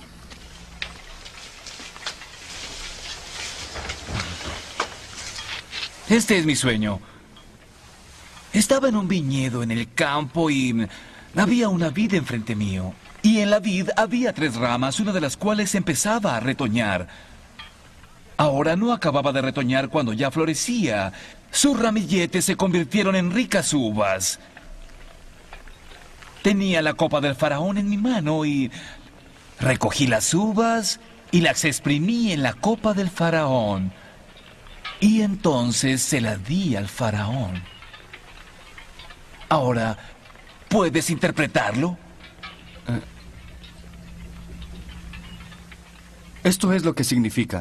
Este es mi sueño. Estaba en un viñedo en el campo y había una vid enfrente mío. Y en la vid había tres ramas, una de las cuales empezaba a retoñar. Ahora no acababa de retoñar cuando ya florecía. Sus ramilletes se convirtieron en ricas uvas. Tenía la copa del faraón en mi mano y recogí las uvas y las exprimí en la copa del faraón. Y entonces se la di al faraón. Ahora, ¿puedes interpretarlo? Uh, esto es lo que significa.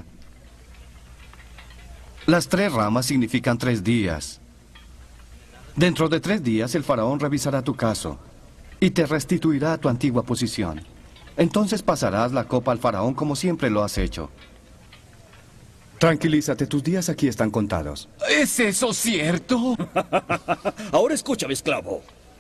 Las tres ramas significan tres días. Dentro de tres días el faraón revisará tu caso y te restituirá a tu antigua posición. Entonces pasarás la copa al faraón como siempre lo has hecho. Tranquilízate, tus días aquí están contados. ¿Es eso cierto? Ahora escúchame, esclavo.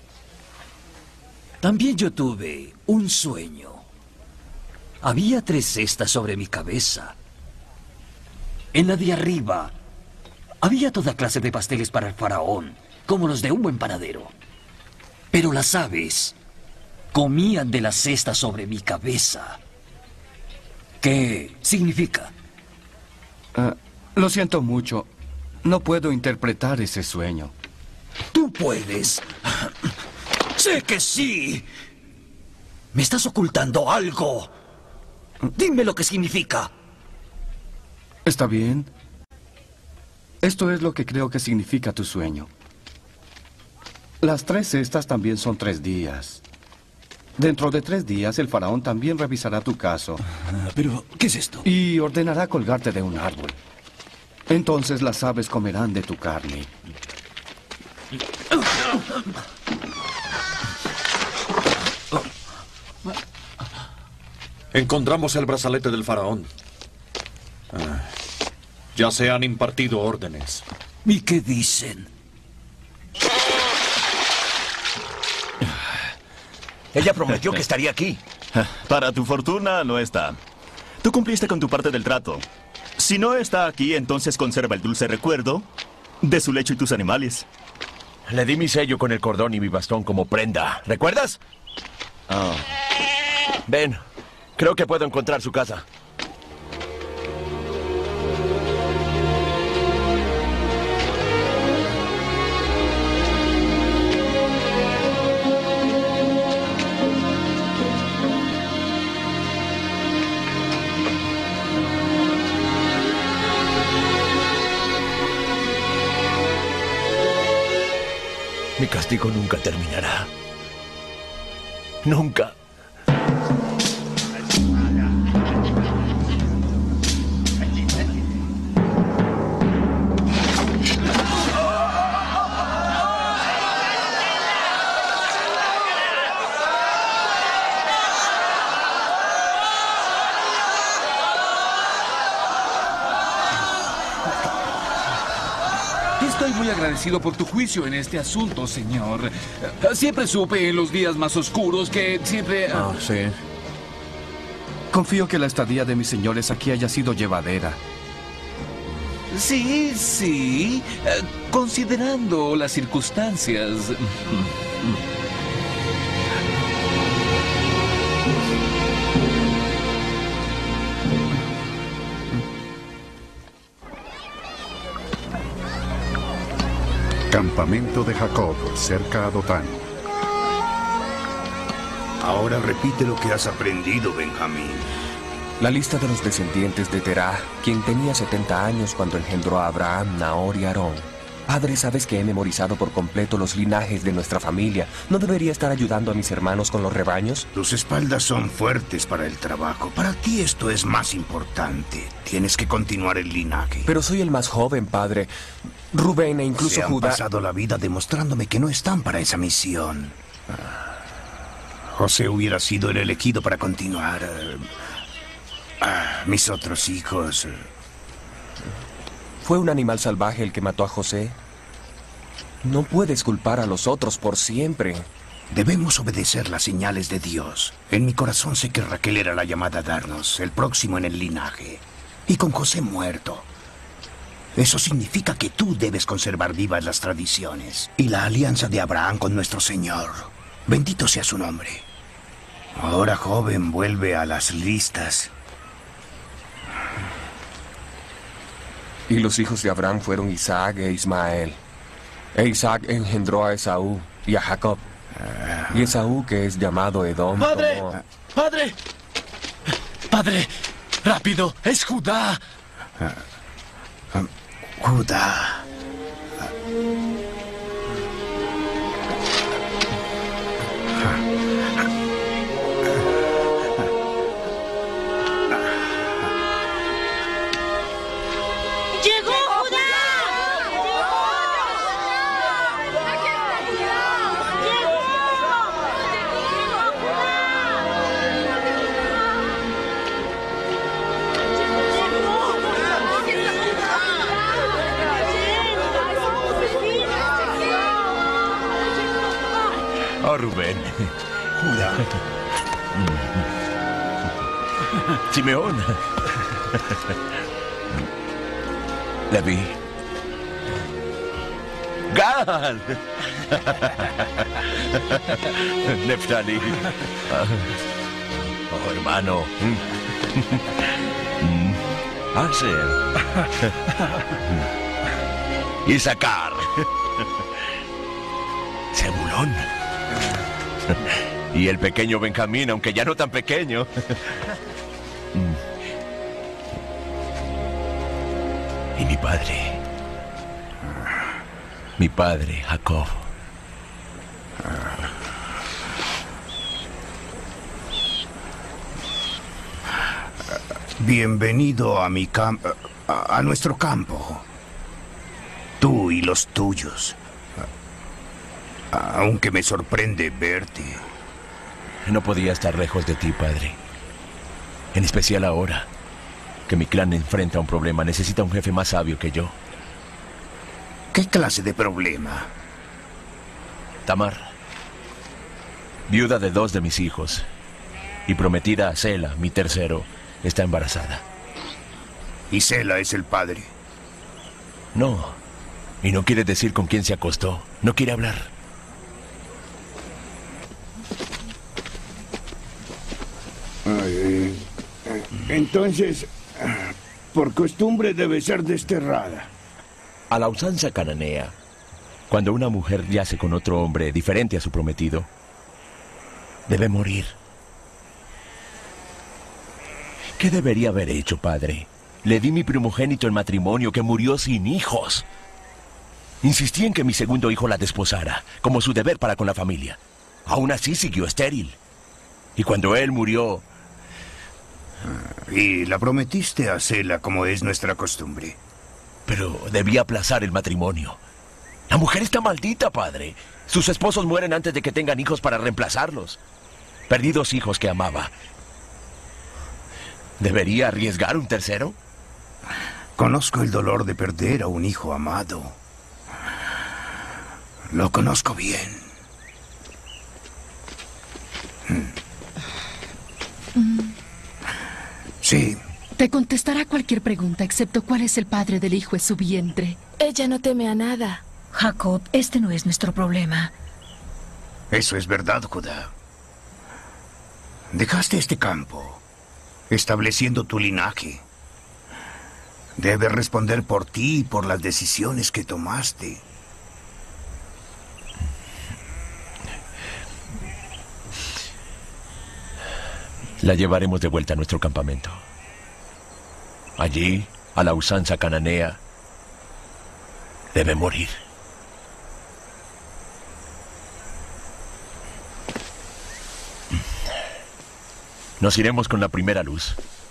También yo tuve un sueño. Había tres cestas sobre mi cabeza. En la de arriba había toda clase de pasteles para el faraón, como los de un buen panadero. Pero las aves comían de la cesta sobre mi cabeza. ¿Qué significa? Uh, lo siento mucho. No puedo interpretar ese sueño. ¡Tú puedes! ¡Sé que sí! ¡Me estás ocultando algo! ¡Dime lo que significa! Está bien. Esto es lo que creo que significa tu sueño. Las tres cestas también son tres días. Dentro de tres días el faraón también revisará tu caso. ¿Pero qué es esto? Y ordenará colgarte de un árbol. Entonces las aves comerán de tu carne. Encontramos el brazalete del faraón. Ah, ya se han impartido órdenes. ¿Y qué dicen? Ella prometió que estaría aquí. Para tu fortuna, no está. Tú cumpliste con tu parte del trato. Si no está aquí, entonces conserva el dulce recuerdo de su lecho y tus animales. Le di mi sello con el cordón y mi bastón como prenda. ¿Recuerdas? Oh. Ven, creo que puedo encontrar su casa. Mi castigo nunca terminará. Nunca. Estoy muy agradecido por tu juicio en este asunto, señor. Siempre supe en los días más oscuros que siempre... Ah, sí. Confío que la estadía de mis señores aquí haya sido llevadera. Sí, sí, eh, considerando las circunstancias. Campamento de Jacob, cerca a Dotán. Ahora repite lo que has aprendido, Benjamín. La lista de los descendientes de Terah, quien tenía setenta años cuando engendró a Abraham, Nahor y Aarón. Padre, sabes que he memorizado por completo los linajes de nuestra familia. ¿No debería estar ayudando a mis hermanos con los rebaños? Tus espaldas son fuertes para el trabajo. Para ti esto es más importante. Tienes que continuar el linaje. Pero soy el más joven, padre. Rubén e incluso Se han Judá... pasado la vida demostrándome que no están para esa misión. José hubiera sido el elegido para continuar. Ah, mis otros hijos... ¿Fue un animal salvaje el que mató a José? No puedes culpar a los otros por siempre. Debemos obedecer las señales de Dios. En mi corazón sé que Raquel era la llamada a darnos, el próximo en el linaje. Y con José muerto. Eso significa que tú debes conservar vivas las tradiciones. Y la alianza de Abraham con nuestro Señor. Bendito sea su nombre. Ahora, joven, vuelve a las listas. Y los hijos de Abraham fueron Isaac e Ismael. E Isaac engendró a Esaú y a Jacob. Y Esaú, que es llamado Edom, ¡Padre! tomó... ¡Padre! ¡Padre! ¡Rápido! ¡Es Judá! Judá. ¡Llegó Judá! Oh, Rubén. Judá. Simeón. Leví. Gad. Neftalí. Oh, hermano. Aser. Isaacar. Zebulón. Y el pequeño Benjamín, aunque ya no tan pequeño. Y mi padre. Mi padre, Jacob. Bienvenido a mi campo, a, a nuestro campo. Tú y los tuyos. Aunque me sorprende verte. No podía estar lejos de ti, padre. En especial ahora que mi clan enfrenta un problema. Necesita un jefe más sabio que yo. ¿Qué clase de problema? Tamar, viuda de dos de mis hijos y prometida a Sela, mi tercero, está embarazada. ¿Y Sela es el padre? No, y no quiere decir con quién se acostó. No quiere hablar. Ay, eh, entonces, por costumbre debe ser desterrada. A la usanza cananea, cuando una mujer yace con otro hombre diferente a su prometido, debe morir. ¿Qué debería haber hecho, padre? Le di mi primogénito en matrimonio que murió sin hijos. Insistí en que mi segundo hijo la desposara, como su deber para con la familia. Aún así siguió estéril. Y cuando él murió... Y la prometiste a Sela como es nuestra costumbre. Pero debía aplazar el matrimonio. La mujer está maldita, padre. Sus esposos mueren antes de que tengan hijos para reemplazarlos. Perdí dos hijos que amaba. ¿Debería arriesgar un tercero? Conozco el dolor de perder a un hijo amado. Lo conozco bien. Sí. Te contestará cualquier pregunta, excepto cuál es el padre del hijo en su vientre. Ella no teme a nada. Jacob, este no es nuestro problema. Eso es verdad, Judá. Dejaste este campo, estableciendo tu linaje. Debes responder por ti y por las decisiones que tomaste. La llevaremos de vuelta a nuestro campamento. Allí, a la usanza cananea, debe morir. Nos iremos con la primera luz.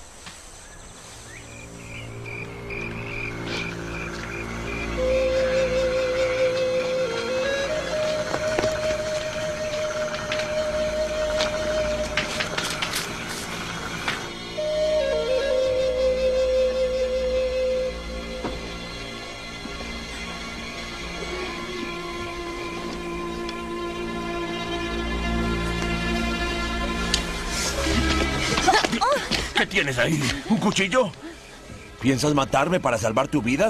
¿Qué tienes ahí? ¿Un cuchillo? ¿Piensas matarme para salvar tu vida?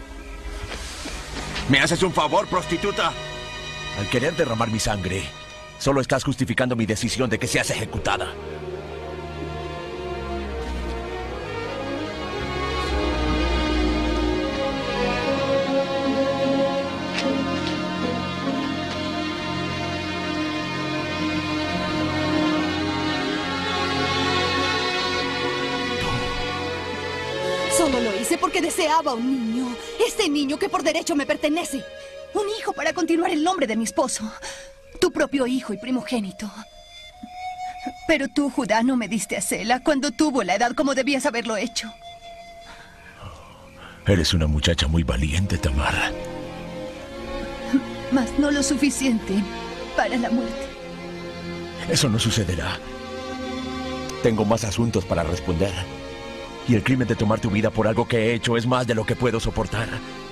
¿Me haces un favor, prostituta? Al querer derramar mi sangre, solo estás justificando mi decisión de que seas ejecutada. Solo lo hice porque deseaba un niño. Este niño que por derecho me pertenece. Un hijo para continuar el nombre de mi esposo. Tu propio hijo y primogénito. Pero tú, Judá, no me diste a Sela cuando tuvo la edad como debías haberlo hecho. Eres una muchacha muy valiente, Tamar. Mas no lo suficiente para la muerte. Eso no sucederá. Tengo más asuntos para responder. Y el crimen de tomar tu vida por algo que he hecho es más de lo que puedo soportar.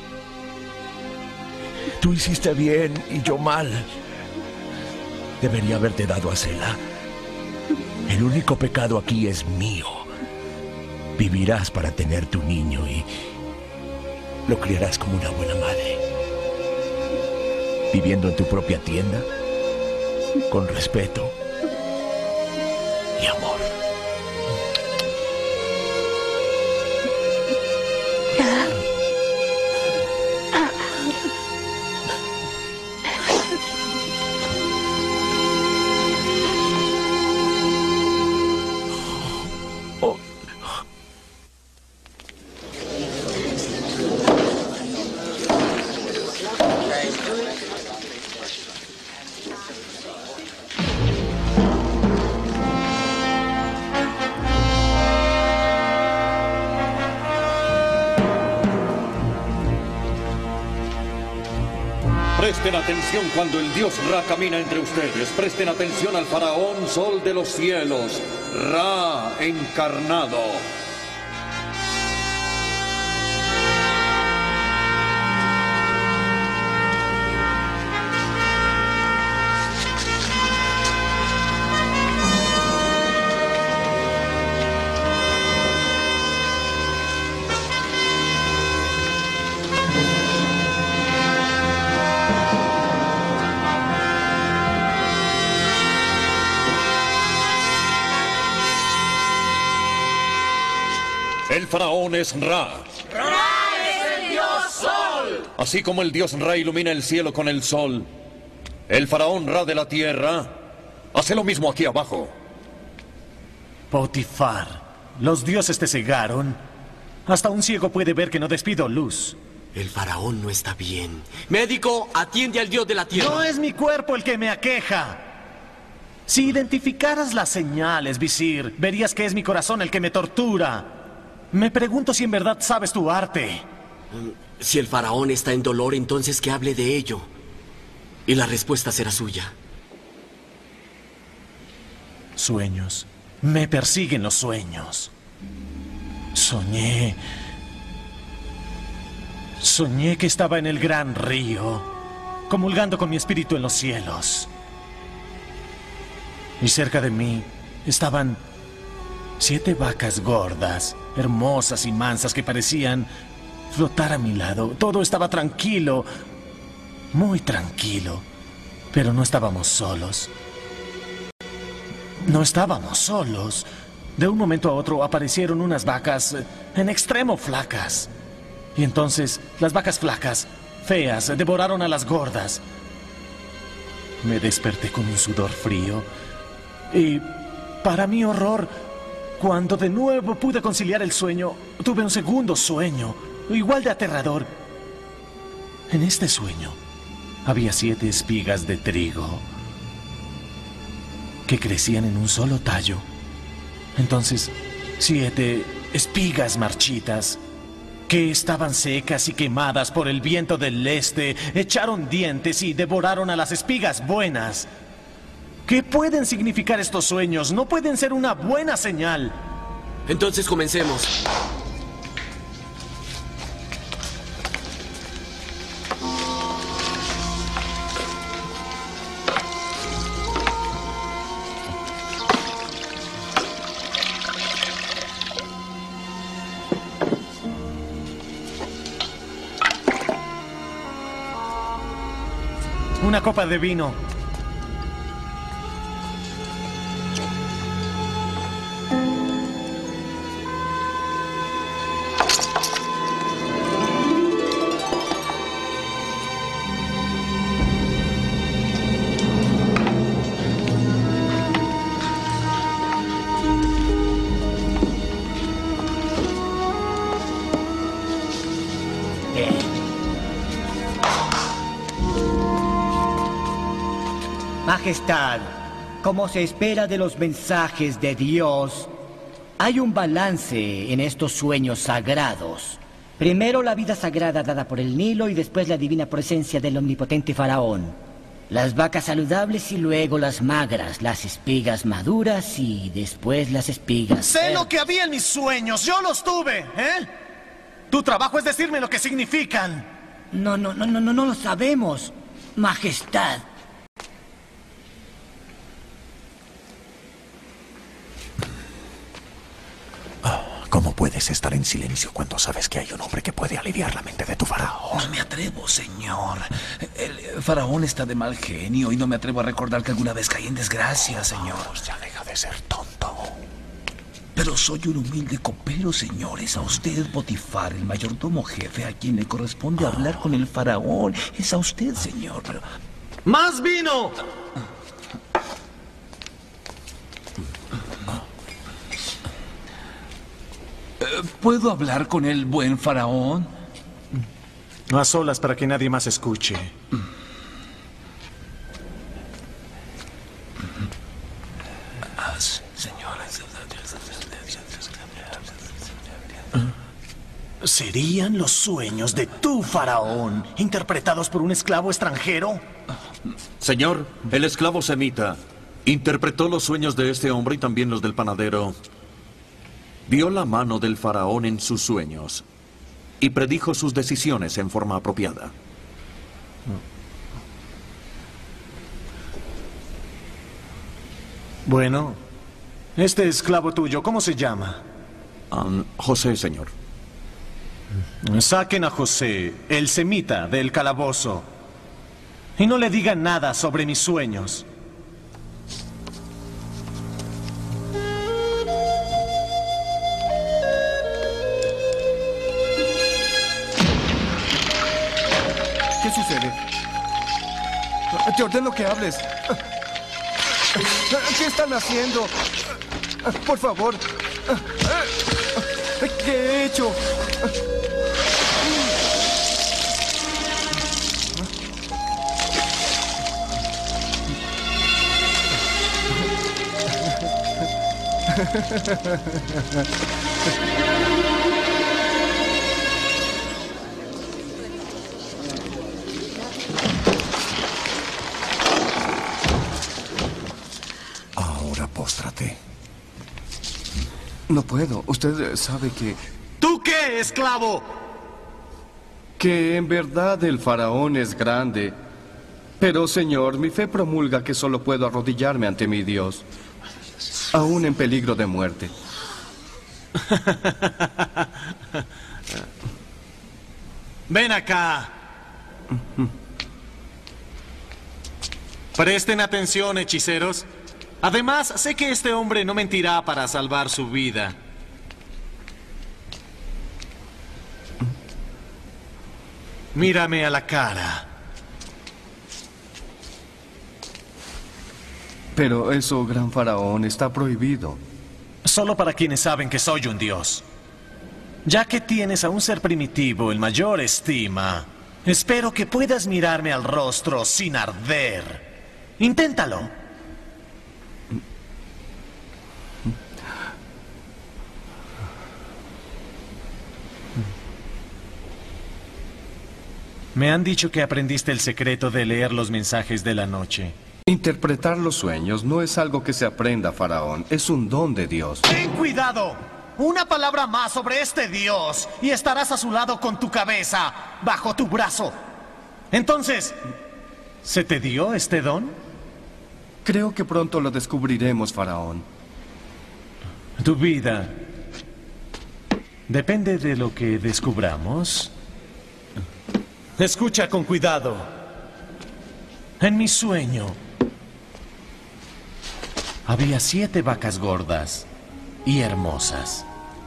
Tú hiciste bien y yo mal. Debería haberte dado a Sela. El único pecado aquí es mío. Vivirás para tener tu niño y lo criarás como una buena madre. Viviendo en tu propia tienda, con respeto y amor. Presten atención cuando el dios Ra camina entre ustedes. Presten atención al faraón sol de los cielos, Ra encarnado. El faraón es Ra. ¡Ra es el dios sol! Así como el dios Ra ilumina el cielo con el sol, el faraón Ra de la tierra hace lo mismo aquí abajo. Potifar, los dioses te cegaron. Hasta un ciego puede ver que no despido luz. El faraón no está bien. Médico, atiende al dios de la tierra. No es mi cuerpo el que me aqueja. Si identificaras las señales, visir, verías que es mi corazón el que me tortura. Me pregunto si en verdad sabes tu arte. Si el faraón está en dolor, entonces que hable de ello. Y la respuesta será suya. Sueños. Me persiguen los sueños. Soñé... Soñé que estaba en el gran río, comulgando con mi espíritu en los cielos. Y cerca de mí estaban Siete vacas gordas, hermosas y mansas que parecían flotar a mi lado. Todo estaba tranquilo, muy tranquilo, pero no estábamos solos. No estábamos solos. De un momento a otro aparecieron unas vacas en extremo flacas. Y entonces las vacas flacas, feas, devoraron a las gordas. Me desperté con un sudor frío y, para mi horror, cuando de nuevo pude conciliar el sueño, tuve un segundo sueño, igual de aterrador. En este sueño había siete espigas de trigo que crecían en un solo tallo. Entonces, siete espigas marchitas que estaban secas y quemadas por el viento del este, echaron dientes y devoraron a las espigas buenas. ¿Qué pueden significar estos sueños? No pueden ser una buena señal. Entonces comencemos. Una copa de vino. Majestad, como se espera de los mensajes de Dios, hay un balance en estos sueños sagrados. Primero la vida sagrada dada por el Nilo y después la divina presencia del omnipotente faraón. Las vacas saludables y luego las magras, las espigas maduras y después las espigas... Sé lo que había en mis sueños, yo los tuve, ¿eh? Tu trabajo es decirme lo que significan. No, no, no, no, no, no lo sabemos, Majestad. ¿Cómo puedes estar en silencio cuando sabes que hay un hombre que puede aliviar la mente de tu faraón? No me atrevo, señor. El faraón está de mal genio y no me atrevo a recordar que alguna vez caí en desgracia, señor. Vamos, ya deja de ser tonto. Pero soy un humilde copero, señores. A usted, Potifar, el mayordomo jefe, a quien le corresponde hablar con el faraón. Es a usted, señor, pero... ¡Más vino! ¿Puedo hablar con el buen faraón? A solas para que nadie más escuche. ¿Serían los sueños de tu faraón interpretados por un esclavo extranjero? Señor, el esclavo semita interpretó los sueños de este hombre y también los del panadero. Vio la mano del faraón en sus sueños y predijo sus decisiones en forma apropiada. Bueno, este esclavo tuyo, ¿cómo se llama? Um, José, señor. Saquen a José, el semita del calabozo, y no le digan nada sobre mis sueños. ¿Qué sucede? Te ordeno que hables. ¿Qué están haciendo? Por favor. ¿Qué he hecho? Ahora póstrate. No puedo. Usted sabe que... ¿Tú qué, esclavo? Que en verdad el faraón es grande. Pero, señor, mi fe promulga que solo puedo arrodillarme ante mi Dios, aún en peligro de muerte. Ven acá. Presten atención, hechiceros. Además, sé que este hombre no mentirá para salvar su vida. Mírame a la cara. Pero eso, gran faraón, está prohibido. Solo para quienes saben que soy un dios. Ya que tienes a un ser primitivo en mayor estima, espero que puedas mirarme al rostro sin arder. Inténtalo. Me han dicho que aprendiste el secreto de leer los mensajes de la noche. Interpretar los sueños no es algo que se aprenda, faraón. Es un don de Dios. ¡Ten cuidado! Una palabra más sobre este dios y estarás a su lado con tu cabeza bajo tu brazo. Entonces, ¿se te dio este don? Creo que pronto lo descubriremos, faraón. Tu vida depende de lo que descubramos. Escucha con cuidado. En mi sueño había siete vacas gordas y hermosas.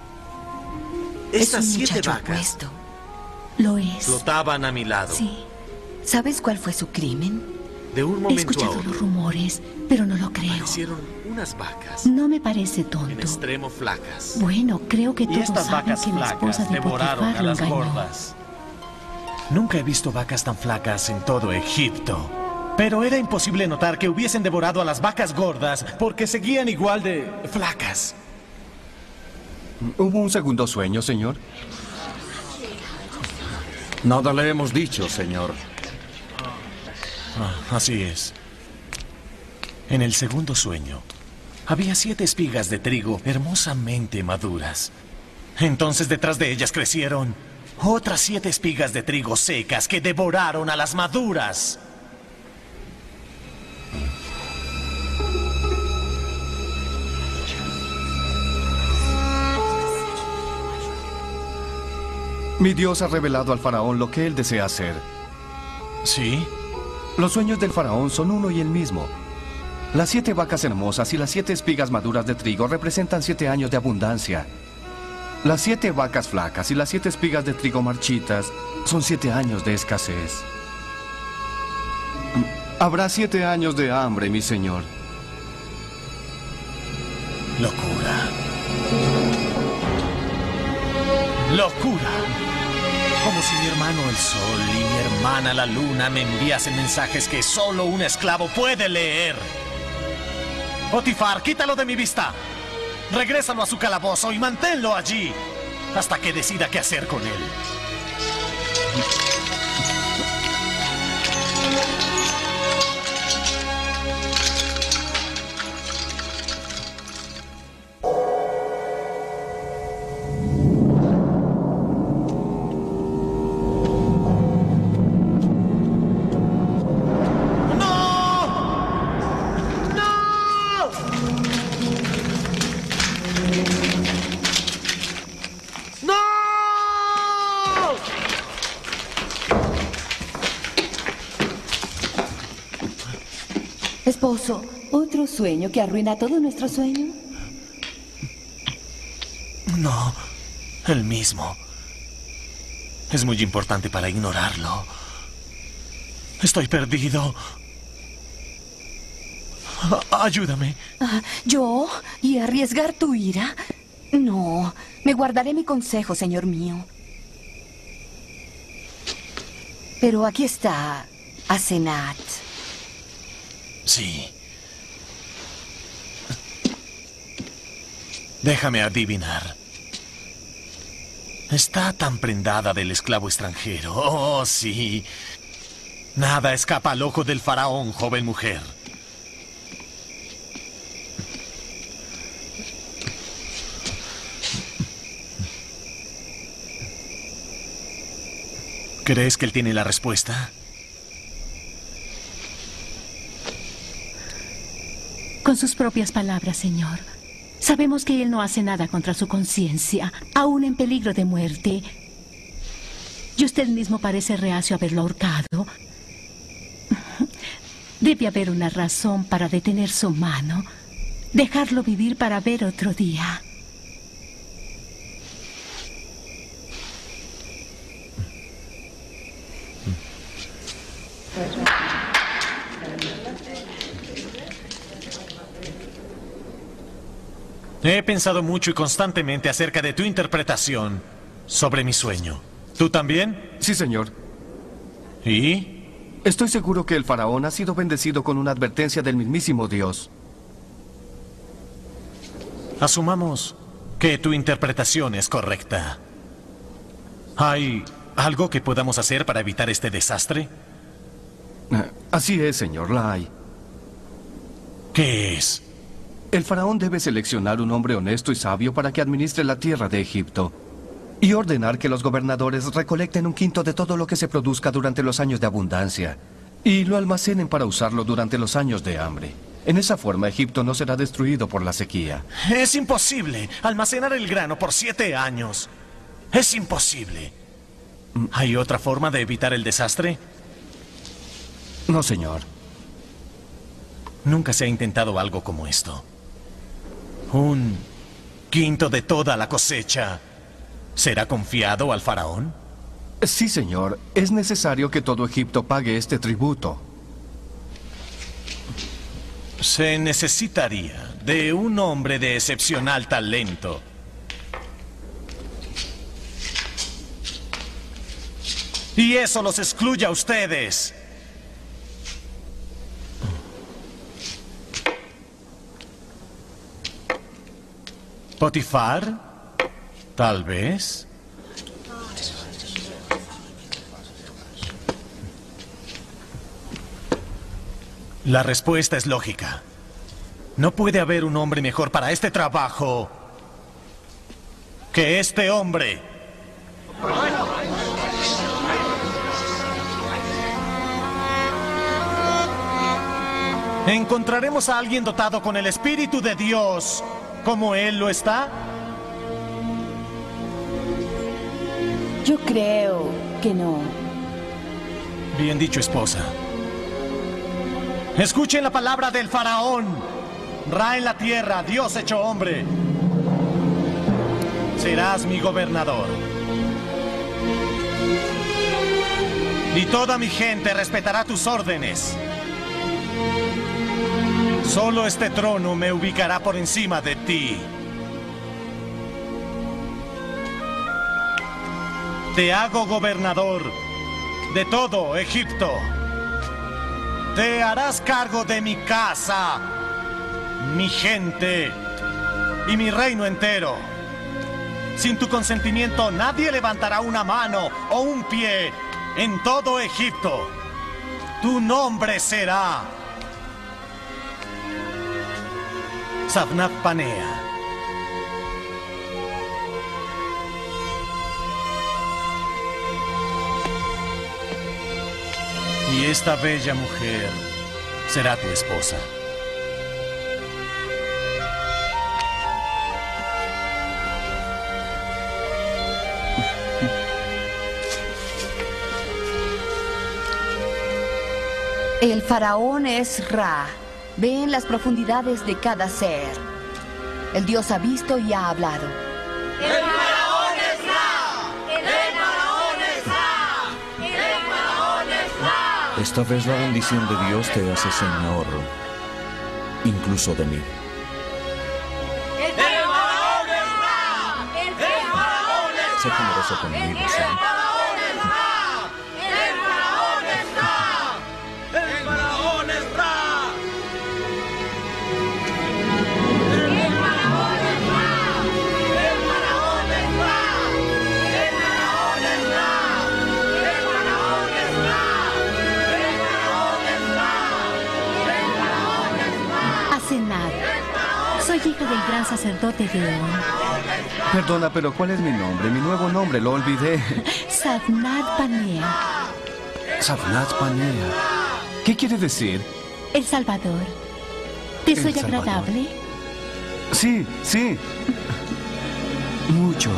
Estas es un siete muchacho vacas apuesto. Lo es. flotaban a mi lado. Sí. ¿Sabes cuál fue su crimen? De un He momento a escuchado otro los rumores, pero no lo creo. aparecieron unas vacas No me parece en tonto. extremo flacas. Bueno, creo que Y todos estas saben vacas que la esposa flacas de devoraron Potifar a lo las engañó. gordas. Nunca he visto vacas tan flacas en todo Egipto. Pero era imposible notar que hubiesen devorado a las vacas gordas porque seguían igual de flacas. ¿Hubo un segundo sueño, señor? Nada le hemos dicho, señor. Ah, así es. En el segundo sueño, había siete espigas de trigo hermosamente maduras. Entonces detrás de ellas crecieron otras siete espigas de trigo secas que devoraron a las maduras. Mi Dios ha revelado al faraón lo que él desea hacer. ¿Sí? Los sueños del faraón son uno y el mismo. Las siete vacas hermosas y las siete espigas maduras de trigo representan siete años de abundancia. Las siete vacas flacas y las siete espigas de trigo marchitas son siete años de escasez. Habrá siete años de hambre, mi señor. Locura. Locura. Como si mi hermano el sol y mi hermana la luna me enviasen mensajes que solo un esclavo puede leer. Potifar, quítalo de mi vista. Regrésalo a su calabozo y manténlo allí hasta que decida qué hacer con él. Esposo, ¿otro sueño que arruina todo nuestro sueño? No, el mismo. Es muy importante para ignorarlo. Estoy perdido. A- ayúdame. Ah, ¿yo? ¿Y arriesgar tu ira? No, me guardaré mi consejo, señor mío. Pero aquí está Asenat. Sí. Déjame adivinar. Está tan prendada del esclavo extranjero. Oh, sí. Nada escapa al ojo del faraón, joven mujer. ¿Crees que él tiene la respuesta? Con sus propias palabras, señor. Sabemos que él no hace nada contra su conciencia, aún en peligro de muerte. Y usted mismo parece reacio a haberlo ahorcado. Debe haber una razón para detener su mano. Dejarlo vivir para ver otro día. He pensado mucho y constantemente acerca de tu interpretación sobre mi sueño. ¿Tú también? Sí, señor. ¿Y? Estoy seguro que el faraón ha sido bendecido con una advertencia del mismísimo Dios. Asumamos que tu interpretación es correcta. ¿Hay algo que podamos hacer para evitar este desastre? Así es, señor, la hay. ¿Qué es? El faraón debe seleccionar un hombre honesto y sabio para que administre la tierra de Egipto y ordenar que los gobernadores recolecten un quinto de todo lo que se produzca durante los años de abundancia y lo almacenen para usarlo durante los años de hambre. En esa forma, Egipto no será destruido por la sequía. Es imposible almacenar el grano por siete años. Es imposible. ¿Hay otra forma de evitar el desastre? No, señor. Nunca se ha intentado algo como esto. Un quinto de toda la cosecha ¿será confiado al faraón? Sí, señor. Es necesario que todo Egipto pague este tributo. Se necesitaría de un hombre de excepcional talento. Y eso los excluye a ustedes. ¿Potifar? Tal vez. La respuesta es lógica. No puede haber un hombre mejor para este trabajo que este hombre. ¿Encontraremos a alguien dotado con el Espíritu de Dios como él lo está? Yo creo que no. Bien dicho, esposa. Escuchen la palabra del faraón. Ra en la tierra, Dios hecho hombre. Serás mi gobernador. Y toda mi gente respetará tus órdenes. Solo este trono me ubicará por encima de ti. Te hago gobernador de todo Egipto. Te harás cargo de mi casa, mi gente y mi reino entero. Sin tu consentimiento, nadie levantará una mano o un pie en todo Egipto. Tu nombre será Safnat Panea. Y esta bella mujer será tu esposa. El faraón es Ra. Ve en las profundidades de cada ser. El Dios ha visto y ha hablado. ¡El faraón es Ra! ¡El faraón es Ra! ¡El faraón es Ra! Esta vez la bendición de Dios te hace Señor, incluso de mí. ¡El faraón es Ra! ¡El faraón es Ra! Sé generoso conmigo, ¿sí? ¡El faraón es Ra! ¡El faraón es Ra! ¡El faraón es Ra! Asenat, soy hija del gran sacerdote Deón. Perdona, pero ¿cuál es mi nombre? Mi nuevo nombre, lo olvidé. Safnat Panea. Safnat Panea. ¿Qué quiere decir? El Salvador. ¿Te El soy Salvador. agradable? Sí, sí. Mucho.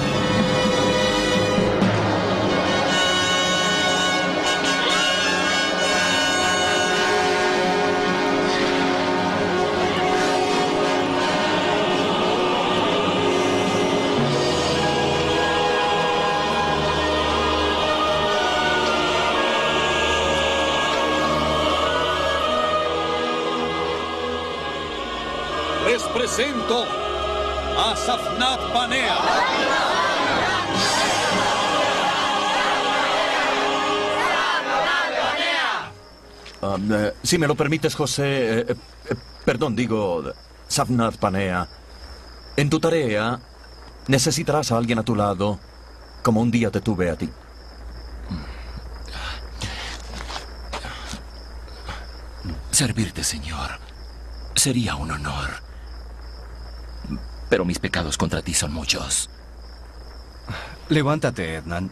Les presento a Safnat Panea. Um, eh, si me lo permites, José... eh, eh, perdón, digo... Safnat Panea. En tu tarea, necesitarás a alguien a tu lado, como un día te tuve a ti. Servirte, Señor, sería un honor. Pero mis pecados contra ti son muchos. Levántate, Ednan.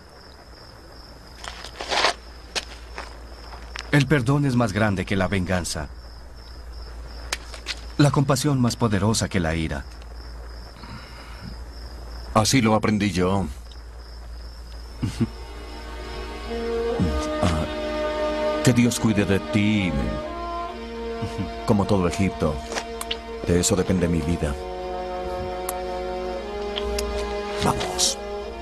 El perdón es más grande que la venganza. La compasión más poderosa que la ira. Así lo aprendí yo. Ah, que Dios cuide de ti, como todo Egipto. De eso depende mi vida. Vamos.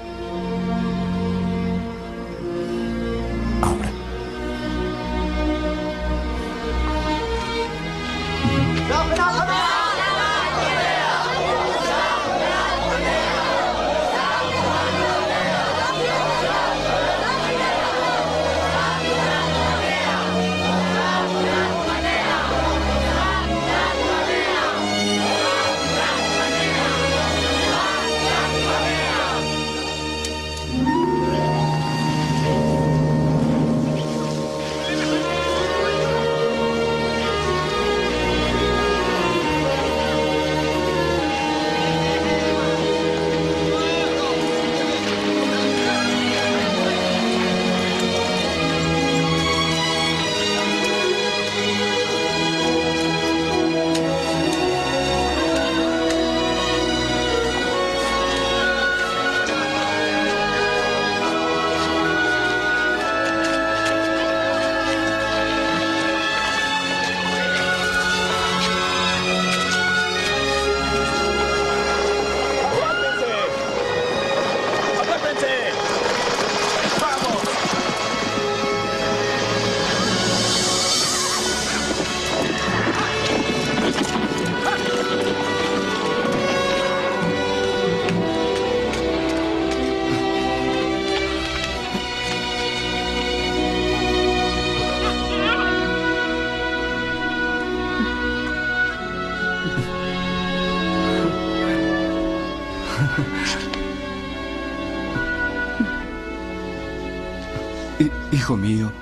Hijo mío.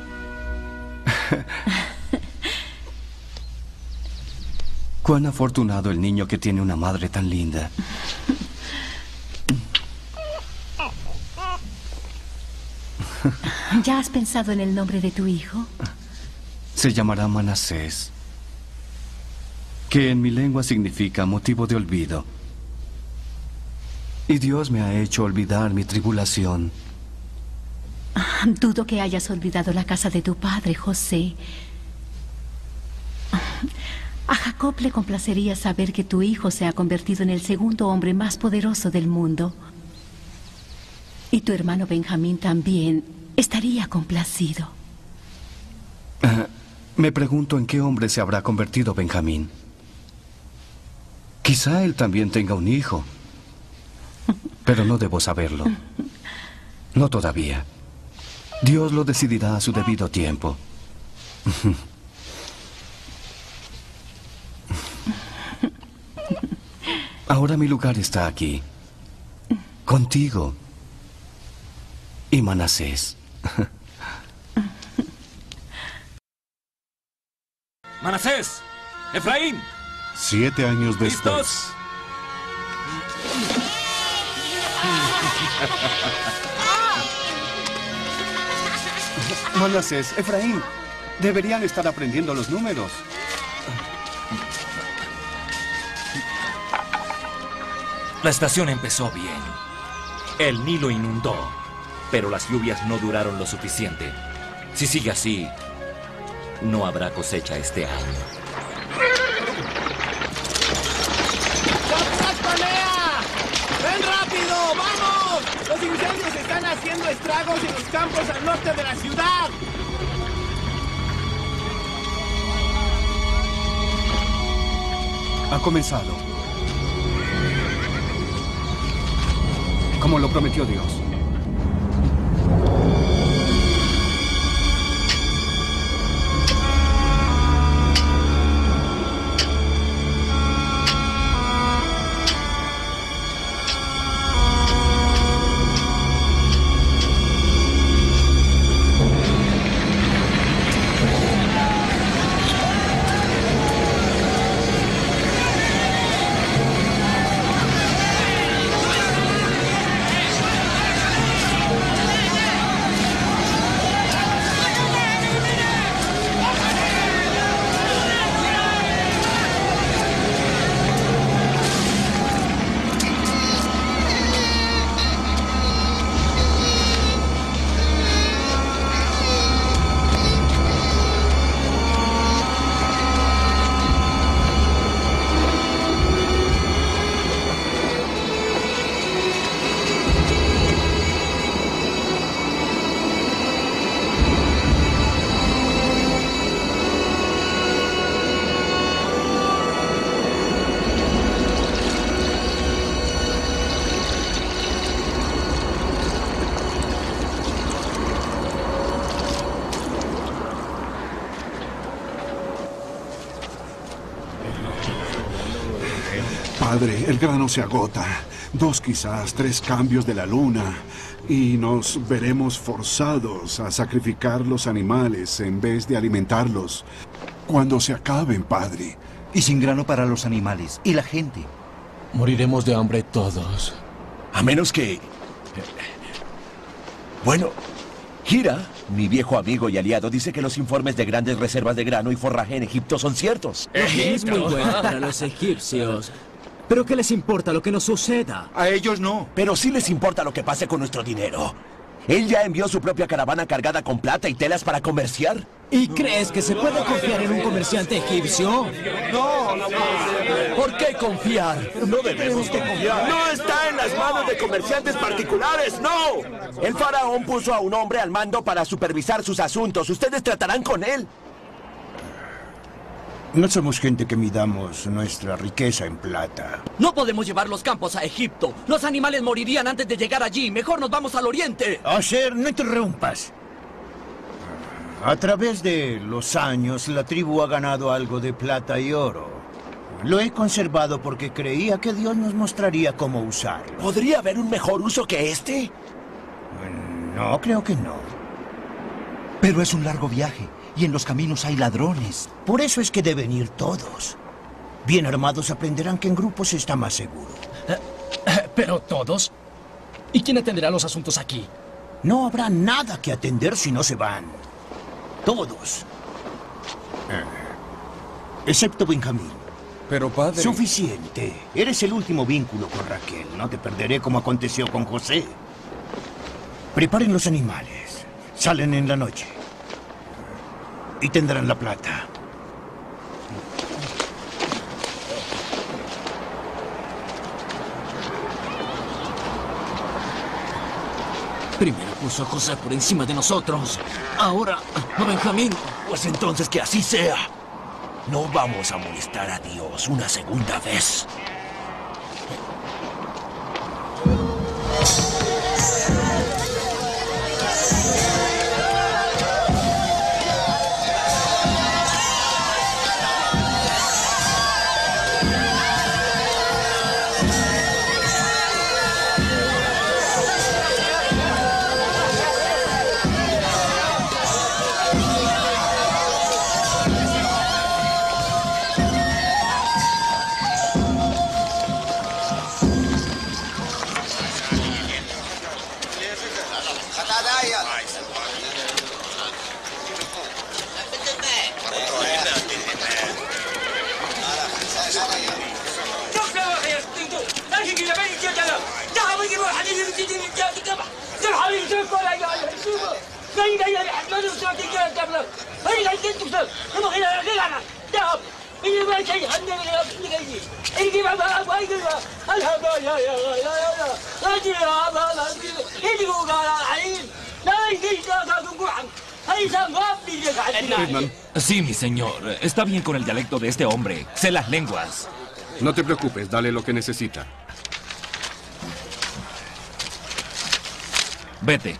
Cuán afortunado el niño que tiene una madre tan linda. ¿Ya has pensado en el nombre de tu hijo? Se llamará Manasés, que en mi lengua significa motivo de olvido. Y Dios me ha hecho olvidar mi tribulación. Dudo que hayas olvidado la casa de tu padre, José. A Jacob le complacería saber que tu hijo se ha convertido en el segundo hombre más poderoso del mundo. Y tu hermano Benjamín también estaría complacido. Uh, me pregunto en qué hombre se habrá convertido Benjamín. Quizá él también tenga un hijo. Pero no debo saberlo. No todavía. Dios lo decidirá a su debido tiempo. Ahora mi lugar está aquí. Contigo. Y Manasés. Manasés, Efraín. Siete años después. ¿Listos? Manasés, Efraín, deberían estar aprendiendo los números. La estación empezó bien. El Nilo inundó, pero las lluvias no duraron lo suficiente. Si sigue así, no habrá cosecha este año. ¡Safnat Panea! ¡Ven rápido! ¡Vamos! Los incendios están haciendo estragos en los campos al norte de la ciudad. Ha comenzado. Como lo prometió Dios. Padre, el grano se agota. Dos, quizás tres cambios de la luna. Y nos veremos forzados a sacrificar los animales en vez de alimentarlos. Cuando se acaben, Padre. Y sin grano para los animales. ¿Y la gente? Moriremos de hambre todos. A menos que... Bueno, Hira, mi viejo amigo y aliado, dice que los informes de grandes reservas de grano y forraje en Egipto son ciertos. Es muy bueno para los egipcios. ¿Pero qué les importa lo que nos suceda? A ellos no. Pero sí les importa lo que pase con nuestro dinero. Él ya envió su propia caravana cargada con plata y telas para comerciar. ¿Y crees que se puede confiar en un comerciante egipcio? No, no puede. ¿Por qué confiar? No debemos confiar. No está en las manos de comerciantes particulares, no. El faraón puso a un hombre al mando para supervisar sus asuntos. Ustedes tratarán con él. No somos gente que midamos nuestra riqueza en plata. No podemos llevar los campos a Egipto. Los animales morirían antes de llegar allí. Mejor nos vamos al oriente. Asher, no interrumpas. A través de los años, la tribu ha ganado algo de plata y oro. Lo he conservado porque creía que Dios nos mostraría cómo usarlo. ¿Podría haber un mejor uso que este? No, creo que no. Pero es un largo viaje. Y en los caminos hay ladrones. Por eso es que deben ir todos. Bien armados aprenderán que en grupos está más seguro. ¿Pero todos? ¿Y quién atenderá los asuntos aquí? No habrá nada que atender si no se van. Todos. Excepto Benjamín. Pero padre... Suficiente. Eres el último vínculo con Raquel. No te perderé como aconteció con José. Preparen los animales. Salen en la noche. Y tendrán la plata. Primero puso a José por encima de nosotros. Ahora a Benjamín. Pues entonces que así sea. No vamos a molestar a Dios una segunda vez. Friedman. Sí, mi señor. Está bien con el dialecto de este hombre. Sé las lenguas. No te preocupes, dale lo que necesita. Vete.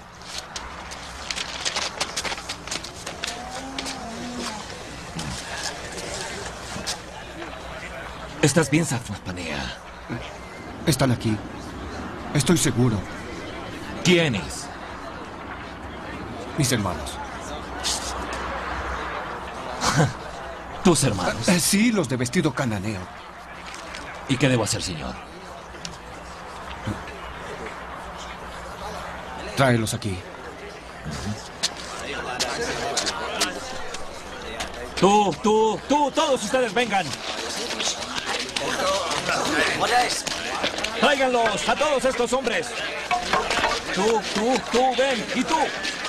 ¿Estás bien, Safnat Panea? Están aquí. Estoy seguro. ¿Quiénes? Mis hermanos. ¿Tus hermanos? Eh, sí, los de vestido cananeo. ¿Y qué debo hacer, señor? Tráelos aquí. Tú, tú, tú, todos ustedes vengan. Tráiganlos a todos estos hombres. Tú, tú, tú, ven. Y tú.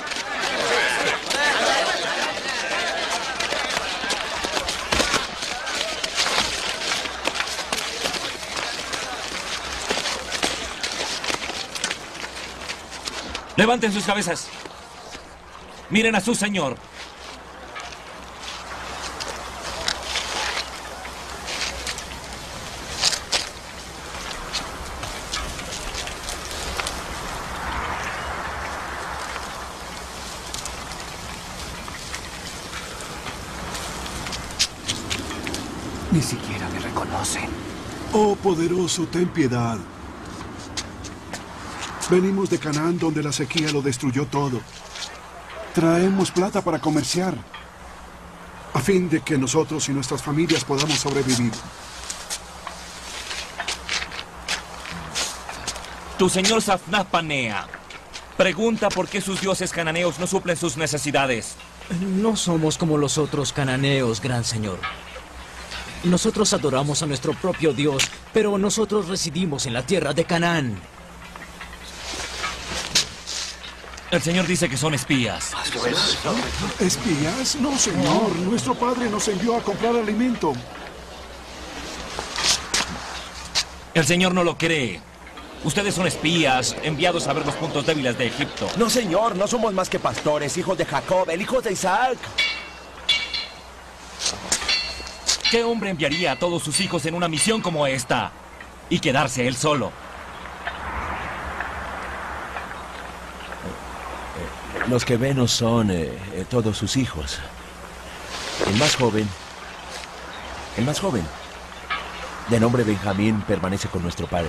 Levanten sus cabezas. Miren a su señor. Ni siquiera me reconocen. Oh, poderoso, ten piedad. Venimos de Canaán, donde la sequía lo destruyó todo. Traemos plata para comerciar, a fin de que nosotros y nuestras familias podamos sobrevivir. Tu señor Safnat Panea pregunta por qué sus dioses cananeos no suplen sus necesidades. No somos como los otros cananeos, gran señor. Nosotros adoramos a nuestro propio Dios, pero nosotros residimos en la tierra de Canaán. El señor dice que son espías. ¿Espías? No, señor. Nuestro padre nos envió a comprar alimento. El señor no lo cree. Ustedes son espías, enviados a ver los puntos débiles de Egipto. No, señor, no somos más que pastores, hijos de Jacob, el hijo de Isaac. ¿Qué hombre enviaría a todos sus hijos en una misión como esta? Y quedarse él solo. Los que ven no son eh, eh, todos sus hijos. El más joven, el más joven, de nombre Benjamín, permanece con nuestro padre.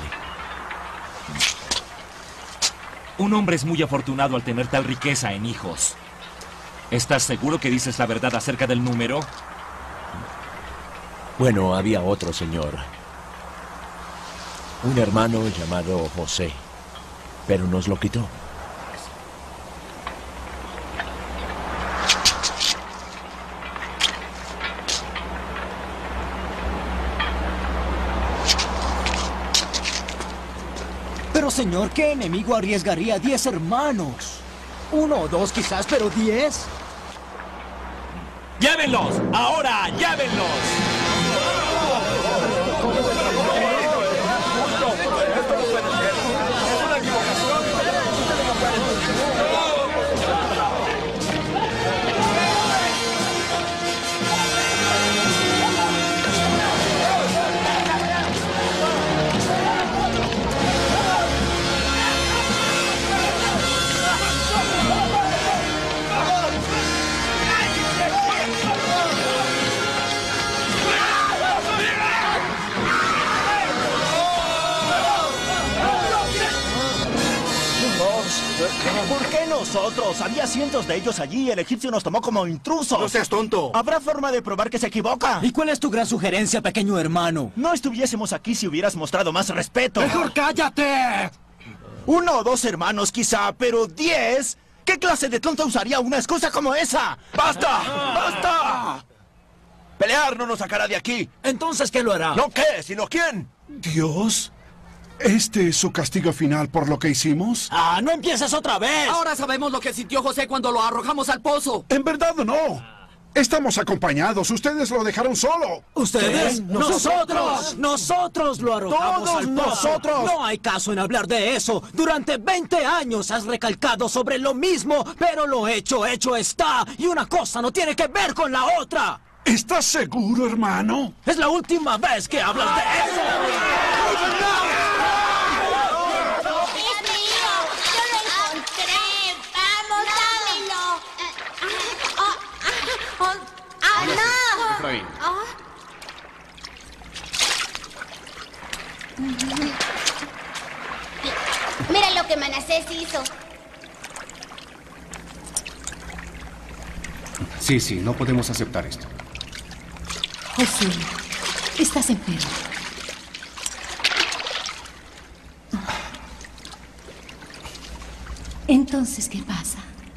Un hombre es muy afortunado al tener tal riqueza en hijos. ¿Estás seguro que dices la verdad acerca del número? Bueno, había otro señor. Un hermano llamado José, pero nos lo quitó. Pero, señor, ¿qué enemigo arriesgaría a diez hermanos? Uno o dos quizás, pero diez. ¡Llévenlos! ¡Ahora, llévenlos! ¿Por qué nosotros? Había cientos de ellos allí y el egipcio nos tomó como intrusos. No seas tonto. ¿Habrá forma de probar que se equivoca? ¿Y cuál es tu gran sugerencia, pequeño hermano? No estuviésemos aquí si hubieras mostrado más respeto. ¡Mejor cállate! Uno o dos hermanos quizá, pero diez. ¿Qué clase de tonto usaría una excusa como esa? ¡Basta! ¡Basta! Pelear no nos sacará de aquí. ¿Entonces qué lo hará? ¿No qué? ¿Sino quién? ¿Dios? ¿Este es su castigo final por lo que hicimos? ¡Ah, no empieces otra vez! Ahora sabemos lo que sintió José cuando lo arrojamos al pozo. En verdad no. Estamos acompañados. Ustedes lo dejaron solo. ¿Ustedes? ¡Nosotros! ¡Nosotros lo arrojamos ¡Todos al pozo! nosotros! No hay caso en hablar de eso. Durante veinte años has recalcado sobre lo mismo, pero lo hecho, hecho está. Y una cosa no tiene que ver con la otra. ¿Estás seguro, hermano? Es la última vez que hablas de eso. Efraín. Mira lo que Manasés hizo. Sí, sí, no podemos aceptar esto. José, estás enfermo. Entonces, ¿qué pasa?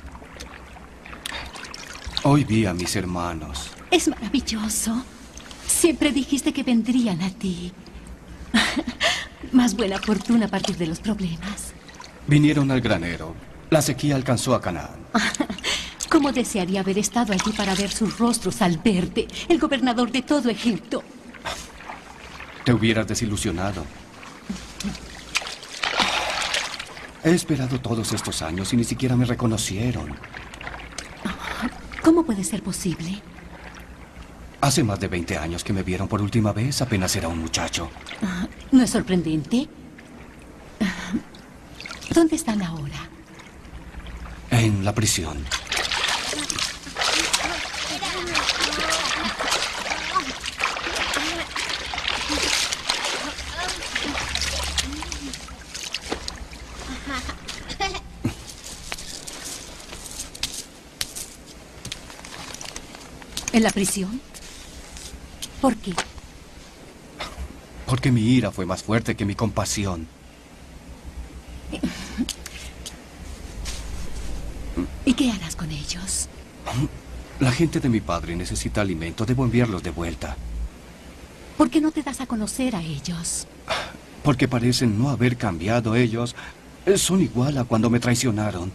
Hoy vi a mis hermanos. Es maravilloso. Siempre dijiste que vendrían a ti. Más buena fortuna a partir de los problemas. Vinieron al granero. La sequía alcanzó a Canaán. ¿Cómo desearía haber estado allí para ver sus rostros al verte, el gobernador de todo Egipto? Te hubieras desilusionado. He esperado todos estos años y ni siquiera me reconocieron. ¿Cómo puede ser posible? Hace más de veinte años que me vieron por última vez, apenas era un muchacho. Ah, ¿no es sorprendente? Ah, ¿dónde están ahora? En la prisión. ¿En la prisión? ¿Por qué? Porque mi ira fue más fuerte que mi compasión. ¿Y qué harás con ellos? La gente de mi padre necesita alimento. Debo enviarlos de vuelta. ¿Por qué no te das a conocer a ellos? Porque parecen no haber cambiado ellos. Son igual a cuando me traicionaron.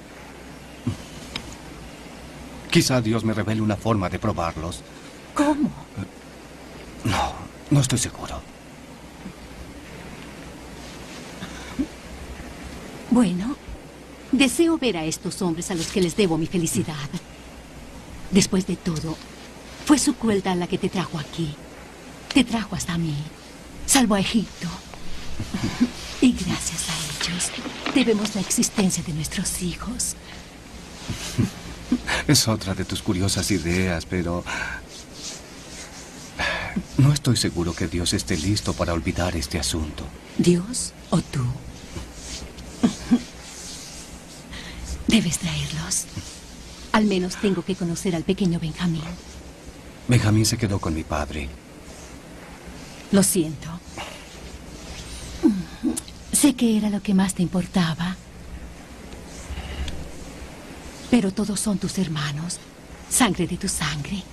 Quizá Dios me revele una forma de probarlos. ¿Cómo? No, no estoy seguro. Bueno, deseo ver a estos hombres a los que les debo mi felicidad. Después de todo, fue su crueldad la que te trajo aquí. Te trajo hasta mí. Salvó a Egipto. Y gracias a ellos, debemos la existencia de nuestros hijos. Es otra de tus curiosas ideas, pero... no estoy seguro que Dios esté listo para olvidar este asunto. ¿Dios o tú? Debes traerlos. Al menos tengo que conocer al pequeño Benjamín. Benjamín se quedó con mi padre. Lo siento. Sé que era lo que más te importaba. Pero todos son tus hermanos, sangre de tu sangre.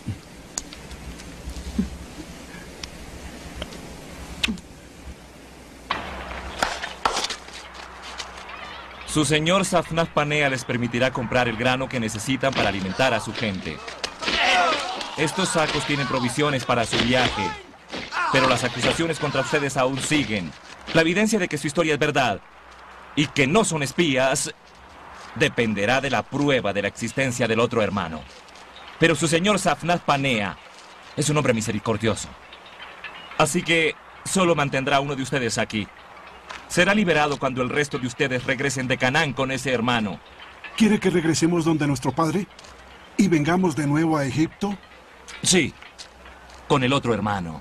Su señor Safnat Panea les permitirá comprar el grano que necesitan para alimentar a su gente. Estos sacos tienen provisiones para su viaje, pero las acusaciones contra ustedes aún siguen. La evidencia de que su historia es verdad y que no son espías dependerá de la prueba de la existencia del otro hermano. Pero su señor Safnat Panea es un hombre misericordioso. Así que solo mantendrá a uno de ustedes aquí. Será liberado cuando el resto de ustedes regresen de Canaán con ese hermano. ¿Quiere que regresemos donde nuestro padre? ¿Y vengamos de nuevo a Egipto? Sí, con el otro hermano.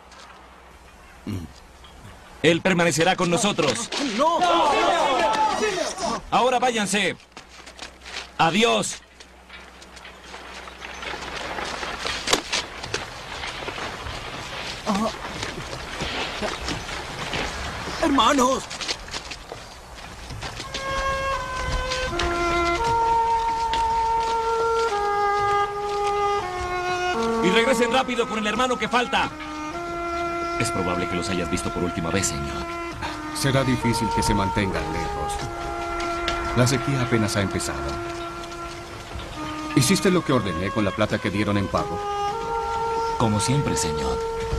Él permanecerá con nosotros. ¡No! Ahora váyanse. Adiós. Oh. Hermanos. Y regresen rápido con el hermano que falta. Es probable que los hayas visto por última vez, señor. Será difícil que se mantengan lejos. La sequía apenas ha empezado. ¿Hiciste lo que ordené con la plata que dieron en pago? Como siempre, señor.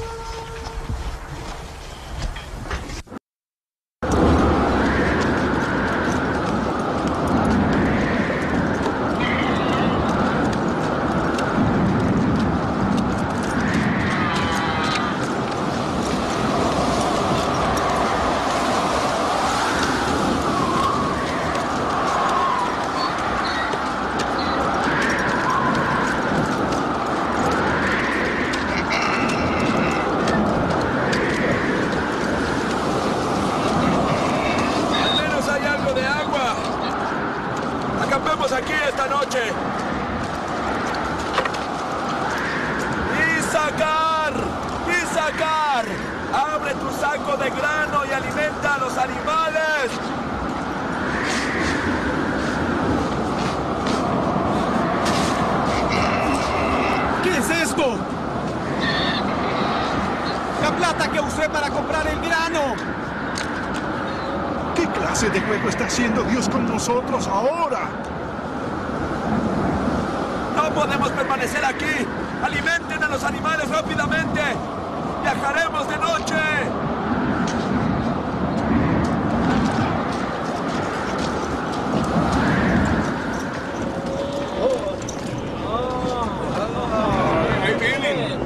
nosotros ahora. No podemos permanecer aquí. Alimenten a los animales rápidamente. Viajaremos de noche. Ahí vienen.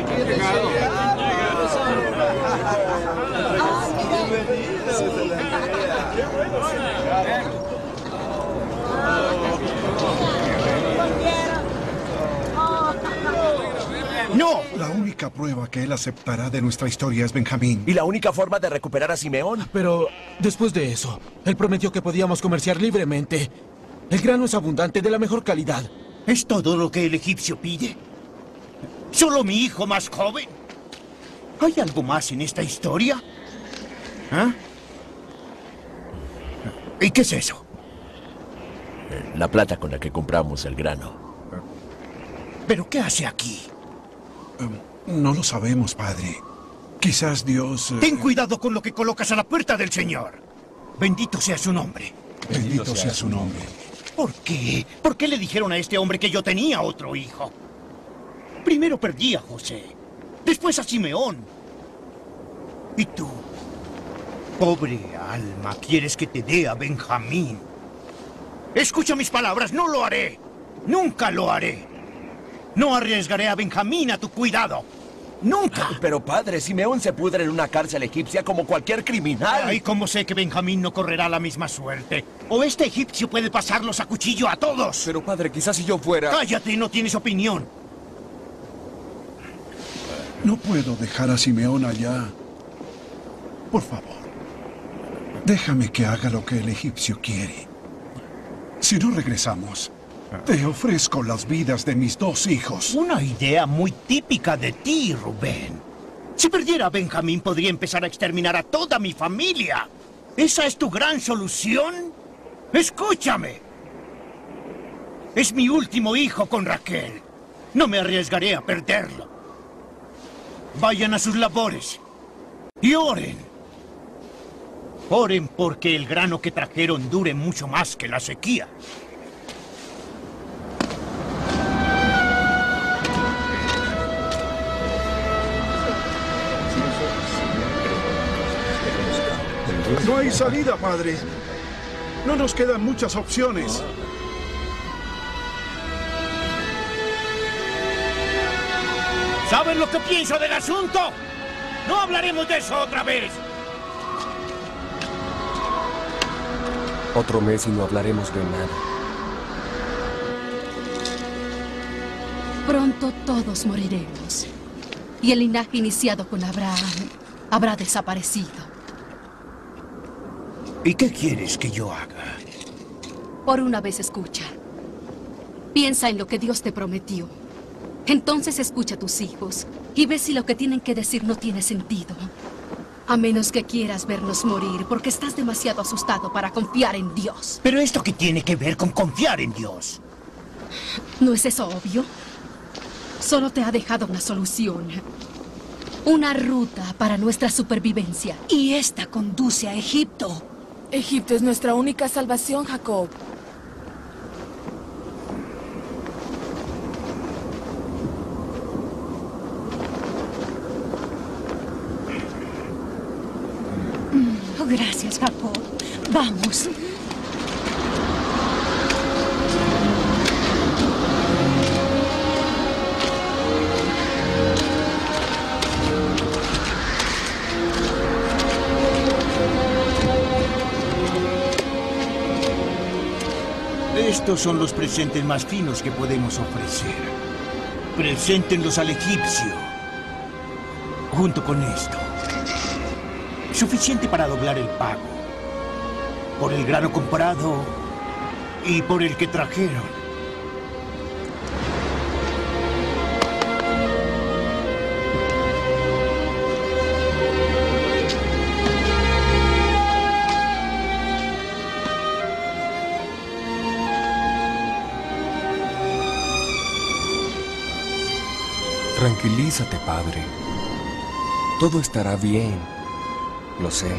¡No! La única prueba que él aceptará de nuestra historia es Benjamín. Y la única forma de recuperar a Simeón. Pero después de eso, él prometió que podíamos comerciar libremente. El grano es abundante, de la mejor calidad. ¿Es todo lo que el egipcio pide? ¿Solo mi hijo más joven? ¿Hay algo más en esta historia? ¿Ah? ¿Y qué es eso? La plata con la que compramos el grano. ¿Pero qué hace aquí? Um, no lo sabemos, padre. Quizás Dios... Uh... Ten cuidado con lo que colocas a la puerta del Señor. Bendito sea su nombre. Bendito, Bendito sea su nombre. ¿Por qué? ¿Por qué le dijeron a este hombre que yo tenía otro hijo? Primero perdí a José, después a Simeón. ¿Y tú? Pobre alma, ¿quieres que te dé a Benjamín? Escucha mis palabras, no lo haré. Nunca lo haré. No arriesgaré a Benjamín a tu cuidado. ¡Nunca! Pero padre, Simeón se pudre en una cárcel egipcia como cualquier criminal. ¿Y cómo sé que Benjamín no correrá la misma suerte? ¿O este egipcio puede pasarlos a cuchillo a todos? Pero padre, quizás si yo fuera... ¡Cállate! No tienes opinión. No puedo dejar a Simeón allá. Por favor, déjame que haga lo que el egipcio quiere. Si no regresamos, te ofrezco las vidas de mis dos hijos. Una idea muy típica de ti, Rubén. Si perdiera a Benjamín, podría empezar a exterminar a toda mi familia. ¿Esa es tu gran solución? Escúchame. Es mi último hijo con Raquel. No me arriesgaré a perderlo. Vayan a sus labores y oren. Oren porque el grano que trajeron dure mucho más que la sequía. No hay salida, padre. No nos quedan muchas opciones. ¿Saben lo que pienso del asunto? No hablaremos de eso otra vez. Otro mes y no hablaremos de nada. Pronto todos moriremos. Y el linaje iniciado con Abraham habrá desaparecido. ¿Y qué quieres que yo haga? Por una vez escucha. Piensa en lo que Dios te prometió. Entonces escucha a tus hijos y ve si lo que tienen que decir no tiene sentido. A menos que quieras vernos morir porque estás demasiado asustado para confiar en Dios. ¿Pero esto qué tiene que ver con confiar en Dios? ¿No es eso obvio? Solo te ha dejado una solución. Una ruta para nuestra supervivencia. Y esta conduce a Egipto. Egipto es nuestra única salvación, Jacob. Oh, gracias, Jacob. Vamos. Estos son los presentes más finos que podemos ofrecer. Preséntenlos al egipcio. Junto con esto. Suficiente para doblar el pago. Por el grano comprado y por el que trajeron. Tranquilízate, padre. Todo estará bien. Lo sé.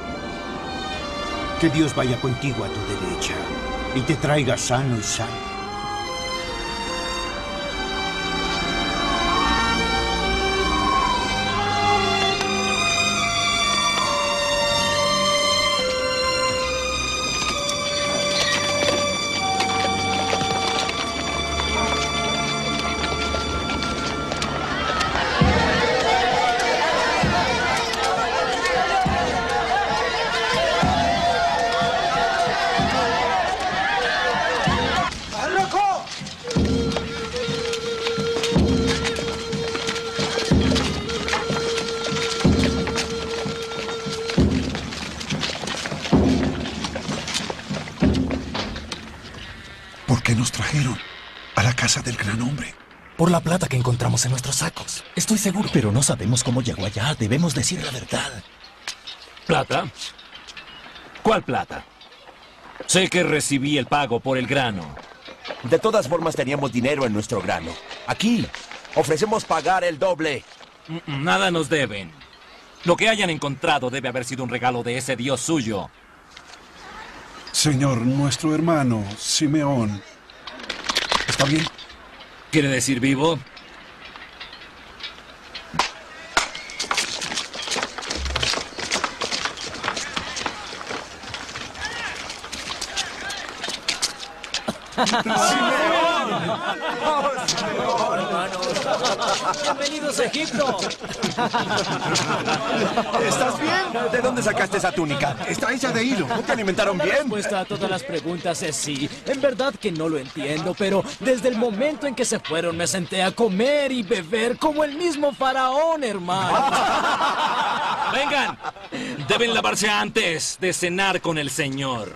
Que Dios vaya contigo a tu derecha y te traiga sano y salvo. ¿Por qué nos trajeron a la casa del gran hombre? Por la plata que encontramos en nuestros sacos. Estoy seguro. Pero no sabemos cómo llegó allá. Debemos decir la verdad. ¿Plata? ¿Cuál plata? Sé que recibí el pago por el grano. De todas formas teníamos dinero en nuestro grano. Aquí ofrecemos pagar el doble. Nada nos deben. Lo que hayan encontrado debe haber sido un regalo de ese Dios suyo. Señor, nuestro hermano, Simeón. ¿Está bien? ¿Quiere decir vivo? ¡Bienvenidos a Egipto! ¿Estás bien? ¿De dónde sacaste esa túnica? Está hecha de hilo. ¿No te alimentaron La bien? respuesta a todas las preguntas es sí. En verdad que no lo entiendo, pero desde el momento en que se fueron me senté a comer y beber como el mismo faraón, hermano. ¡Vengan! Deben lavarse antes de cenar con el Señor.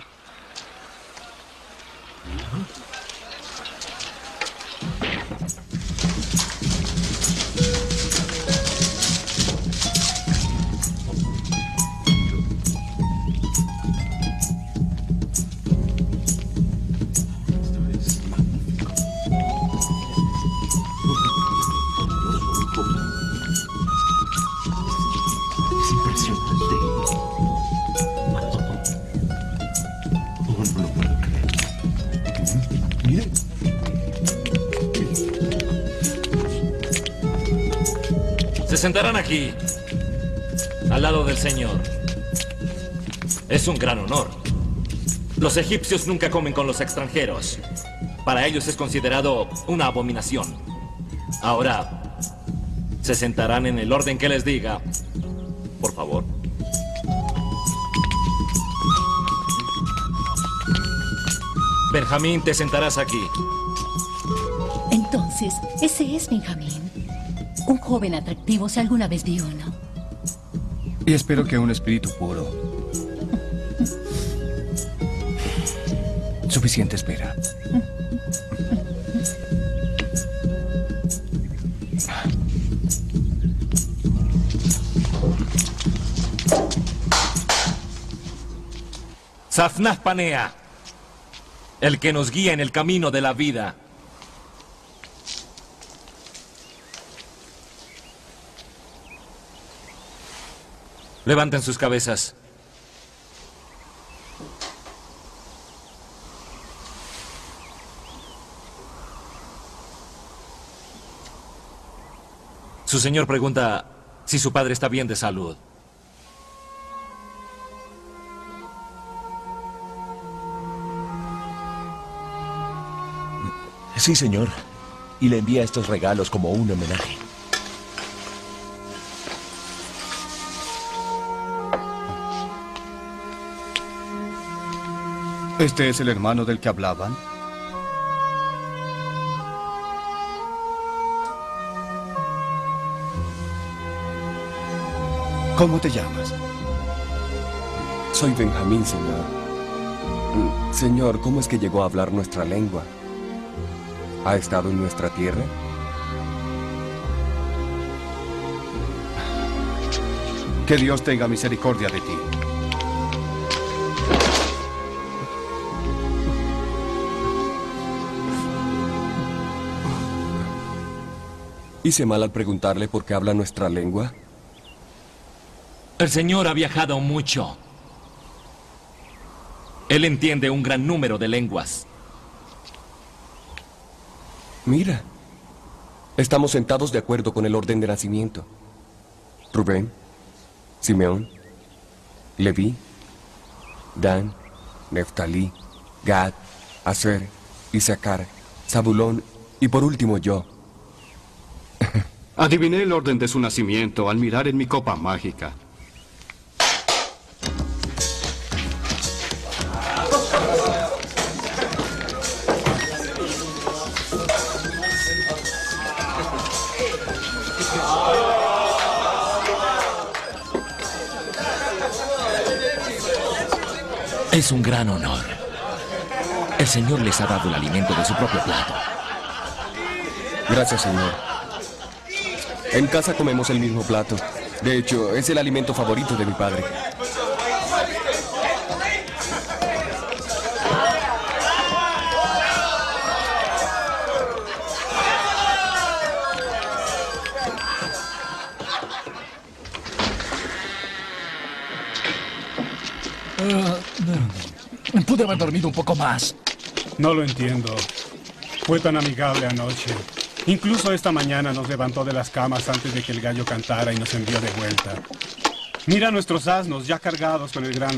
Se sentarán aquí, al lado del Señor. Es un gran honor. Los egipcios nunca comen con los extranjeros. Para ellos es considerado una abominación. Ahora, se sentarán en el orden que les diga. Por favor. Benjamín, te sentarás aquí. Entonces, ese es Benjamín. Un joven atractivo si alguna vez vi uno. Y espero que un espíritu puro. Suficiente espera. Safnath Panea, el que nos guía en el camino de la vida. Levanten sus cabezas. Su señor pregunta si su padre está bien de salud. Sí, señor. Y le envía estos regalos como un homenaje. ¿Este es el hermano del que hablaban? ¿Cómo te llamas? Soy Benjamín, señor. Mm, Señor, ¿cómo es que llegó a hablar nuestra lengua? ¿Ha estado en nuestra tierra? Que Dios tenga misericordia de ti. ¿Hice mal al preguntarle por qué habla nuestra lengua? El señor ha viajado mucho. Él entiende un gran número de lenguas. Mira, estamos sentados de acuerdo con el orden de nacimiento. Rubén, Simeón, Leví, Dan, Neftalí, Gad, Aser, Isaacar, Zabulón y por último yo. Adiviné el orden de su nacimiento al mirar en mi copa mágica. Es un gran honor. El Señor les ha dado el alimento de su propio plato. Gracias, Señor. En casa comemos el mismo plato. De hecho, es el alimento favorito de mi padre. Uh, pude haber dormido un poco más. No lo entiendo. Fue tan amigable anoche. Incluso esta mañana nos levantó de las camas antes de que el gallo cantara y nos envió de vuelta. Mira nuestros asnos ya cargados con el grano.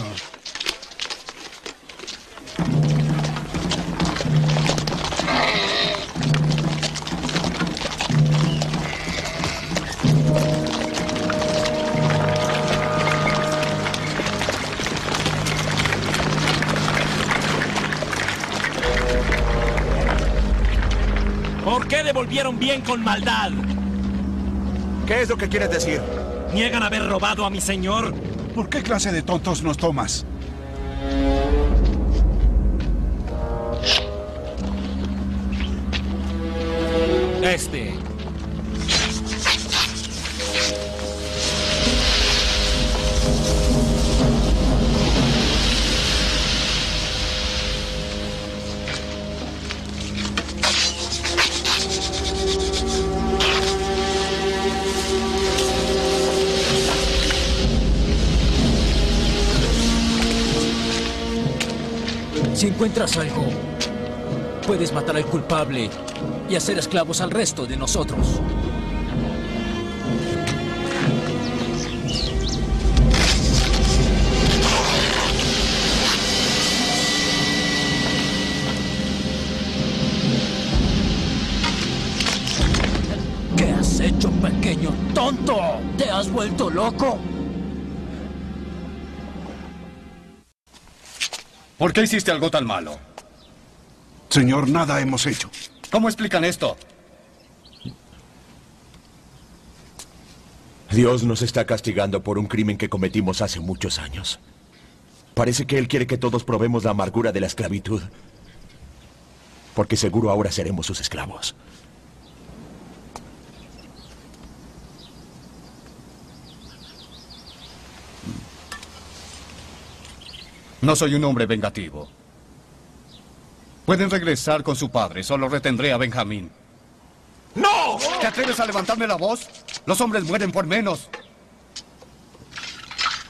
¿Por qué devolvieron bien con maldad? ¿Qué es lo que quieres decir? ¿Niegan haber robado a mi señor? ¿Por qué clase de tontos nos tomas? Este. Si encuentras algo, puedes matar al culpable y hacer esclavos al resto de nosotros. ¿Qué has hecho, pequeño tonto? ¿Te has vuelto loco? ¿Por qué hiciste algo tan malo? Señor, nada hemos hecho. ¿Cómo explican esto? Dios nos está castigando por un crimen que cometimos hace muchos años. Parece que Él quiere que todos probemos la amargura de la esclavitud. Porque seguro ahora seremos sus esclavos. No soy un hombre vengativo. Pueden regresar con su padre, solo retendré a Benjamín. ¡No! ¿Te atreves a levantarme la voz? Los hombres mueren por menos.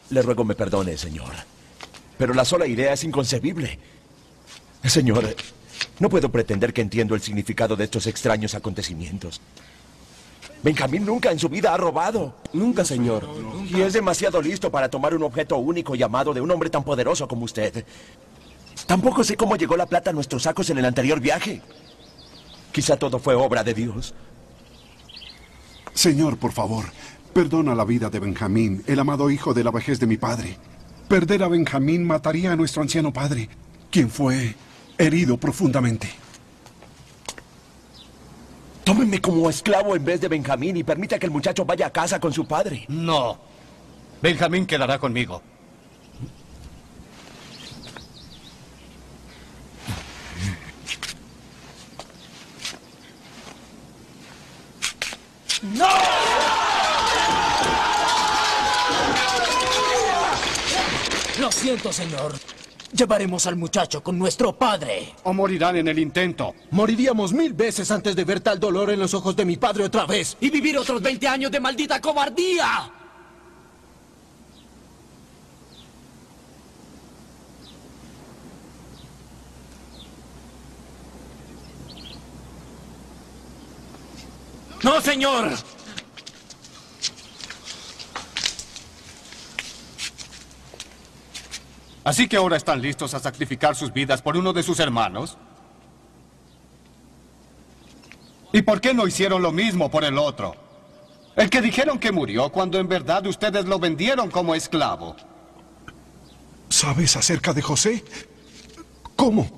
Le ruego me perdone, señor. Pero la sola idea es inconcebible. Señor, no puedo pretender que entiendo el significado de estos extraños acontecimientos. Benjamín nunca en su vida ha robado. Nunca, señor. Y es demasiado listo para tomar un objeto único y amado de un hombre tan poderoso como usted. Tampoco sé cómo llegó la plata a nuestros sacos en el anterior viaje. Quizá todo fue obra de Dios. Señor, por favor, perdona la vida de Benjamín, el amado hijo de la vejez de mi padre. Perder a Benjamín mataría a nuestro anciano padre, quien fue herido profundamente. Tómenme como esclavo en vez de Benjamín y permita que el muchacho vaya a casa con su padre. No. Benjamín quedará conmigo. ¡No! Lo siento, señor. Llevaremos al muchacho con nuestro padre. O morirán en el intento. Moriríamos mil veces antes de ver tal dolor en los ojos de mi padre otra vez. Y vivir otros veinte años de maldita cobardía. ¡No, señor! ¿Así que ahora están listos a sacrificar sus vidas por uno de sus hermanos? ¿Y por qué no hicieron lo mismo por el otro? El que dijeron que murió cuando en verdad ustedes lo vendieron como esclavo. ¿Sabes acerca de José? ¿Cómo?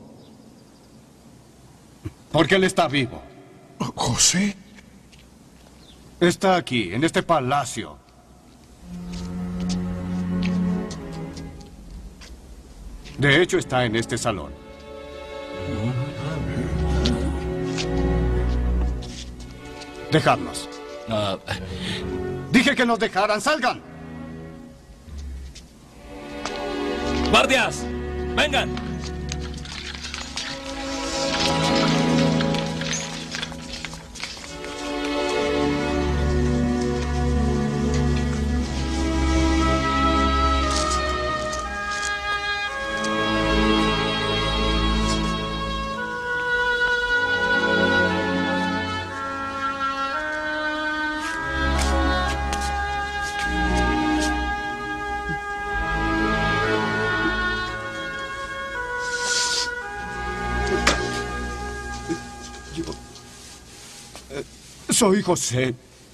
Porque él está vivo. ¿José? Está aquí, en este palacio. De hecho, está en este salón. Dejadnos. Uh, Dije que nos dejaran. ¡Salgan! ¡Guardias! ¡Vengan! Soy José.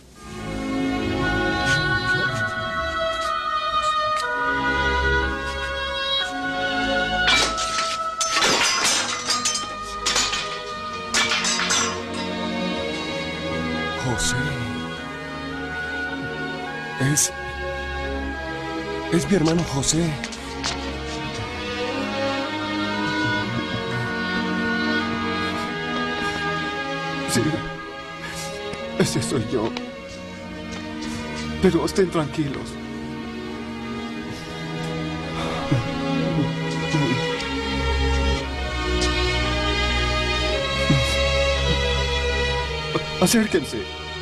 José. Es... Es mi hermano José. Sí. Ese soy yo. Pero estén tranquilos. Acérquense.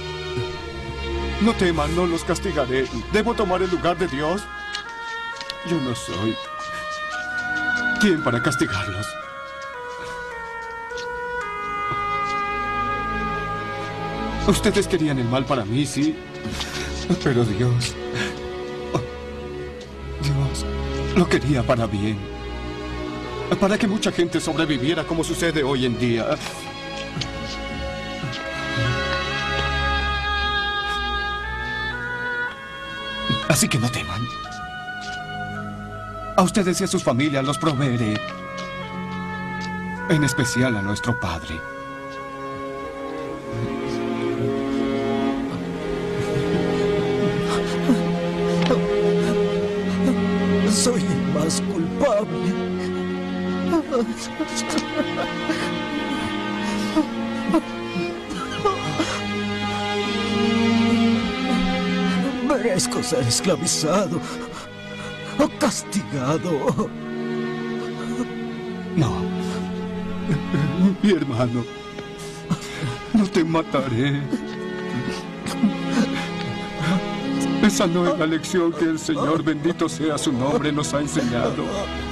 No teman, no los castigaré. ¿Debo tomar el lugar de Dios? Yo no soy quien para castigarlos. Ustedes querían el mal para mí, sí. Pero Dios... Dios lo quería para bien. Para que mucha gente sobreviviera como sucede hoy en día. Así que no teman. A ustedes y a sus familias los proveeré. En especial a nuestro Padre. Soy el más culpable. Merezco ser esclavizado o castigado. No. Mi hermano. No te mataré. Esa no es la lección que el Señor, bendito sea su nombre, nos ha enseñado.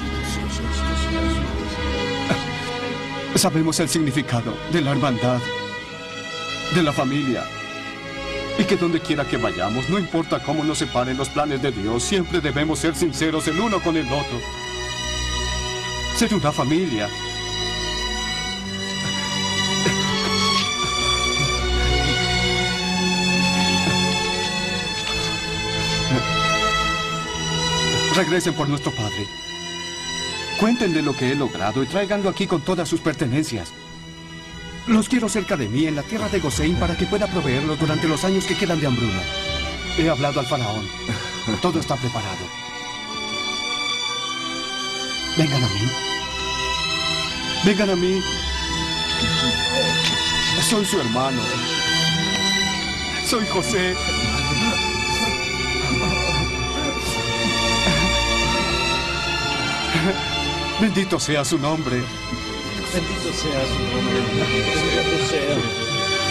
Sabemos el significado de la hermandad, de la familia. Y que donde quiera que vayamos, no importa cómo nos separen los planes de Dios, siempre debemos ser sinceros el uno con el otro. Ser una familia. Regresen por nuestro padre. Cuéntenle lo que he logrado y tráiganlo aquí con todas sus pertenencias. Los quiero cerca de mí, en la tierra de Gosén, para que pueda proveerlos durante los años que quedan de hambruna. He hablado al faraón. Todo está preparado. Vengan a mí. Vengan a mí. Soy su hermano. Soy José. Bendito sea su nombre. Bendito sea su nombre. Bendito sea.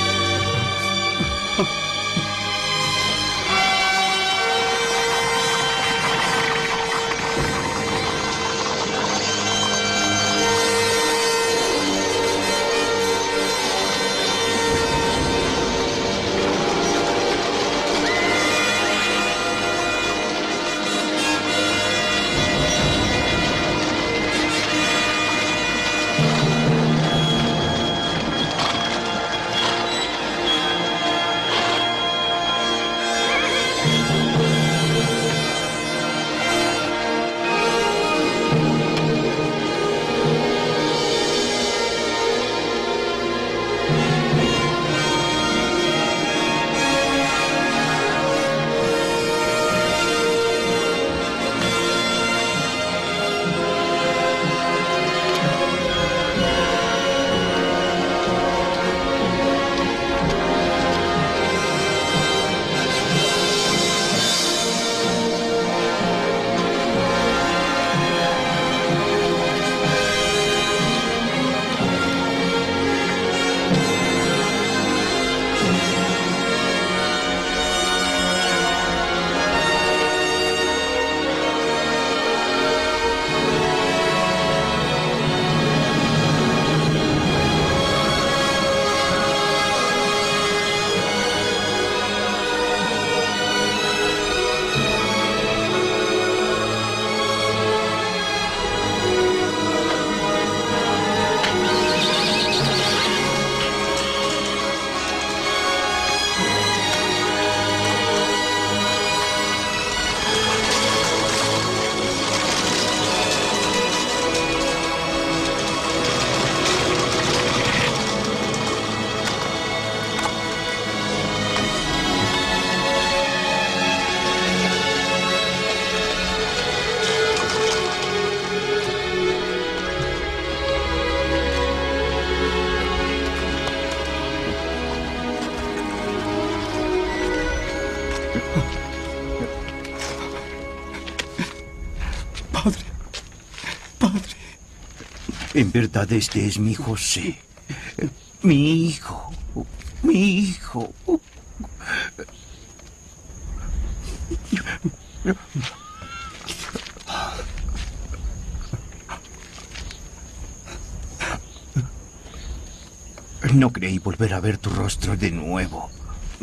Padre, padre. En verdad este es mi José, mi hijo, mi hijo. No creí volver a ver tu rostro de nuevo.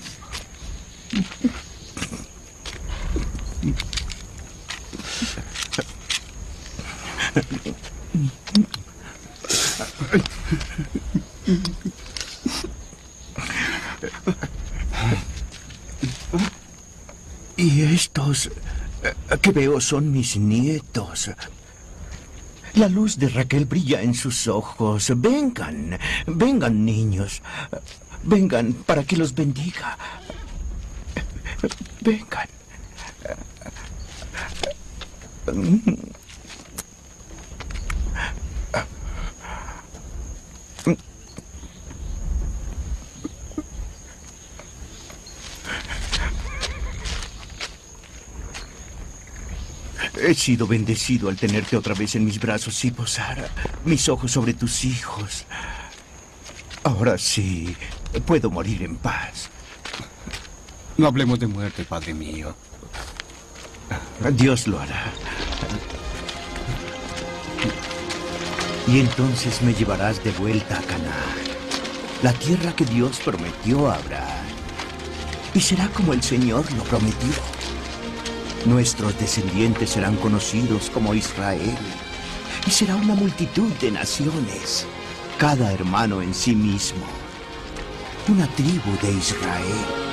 Y estos que veo son mis nietos. La luz de Raquel brilla en sus ojos. Vengan, vengan, niños. Vengan para que los bendiga. Vengan. He sido bendecido al tenerte otra vez en mis brazos y posar mis ojos sobre tus hijos. Ahora sí, puedo morir en paz. No hablemos de muerte, Padre mío. Dios lo hará. Y entonces me llevarás de vuelta a Canaán, la tierra que Dios prometió a Abraham. Y será como el Señor lo prometió. Nuestros descendientes serán conocidos como Israel. Y será una multitud de naciones, cada hermano en sí mismo. Una tribu de Israel.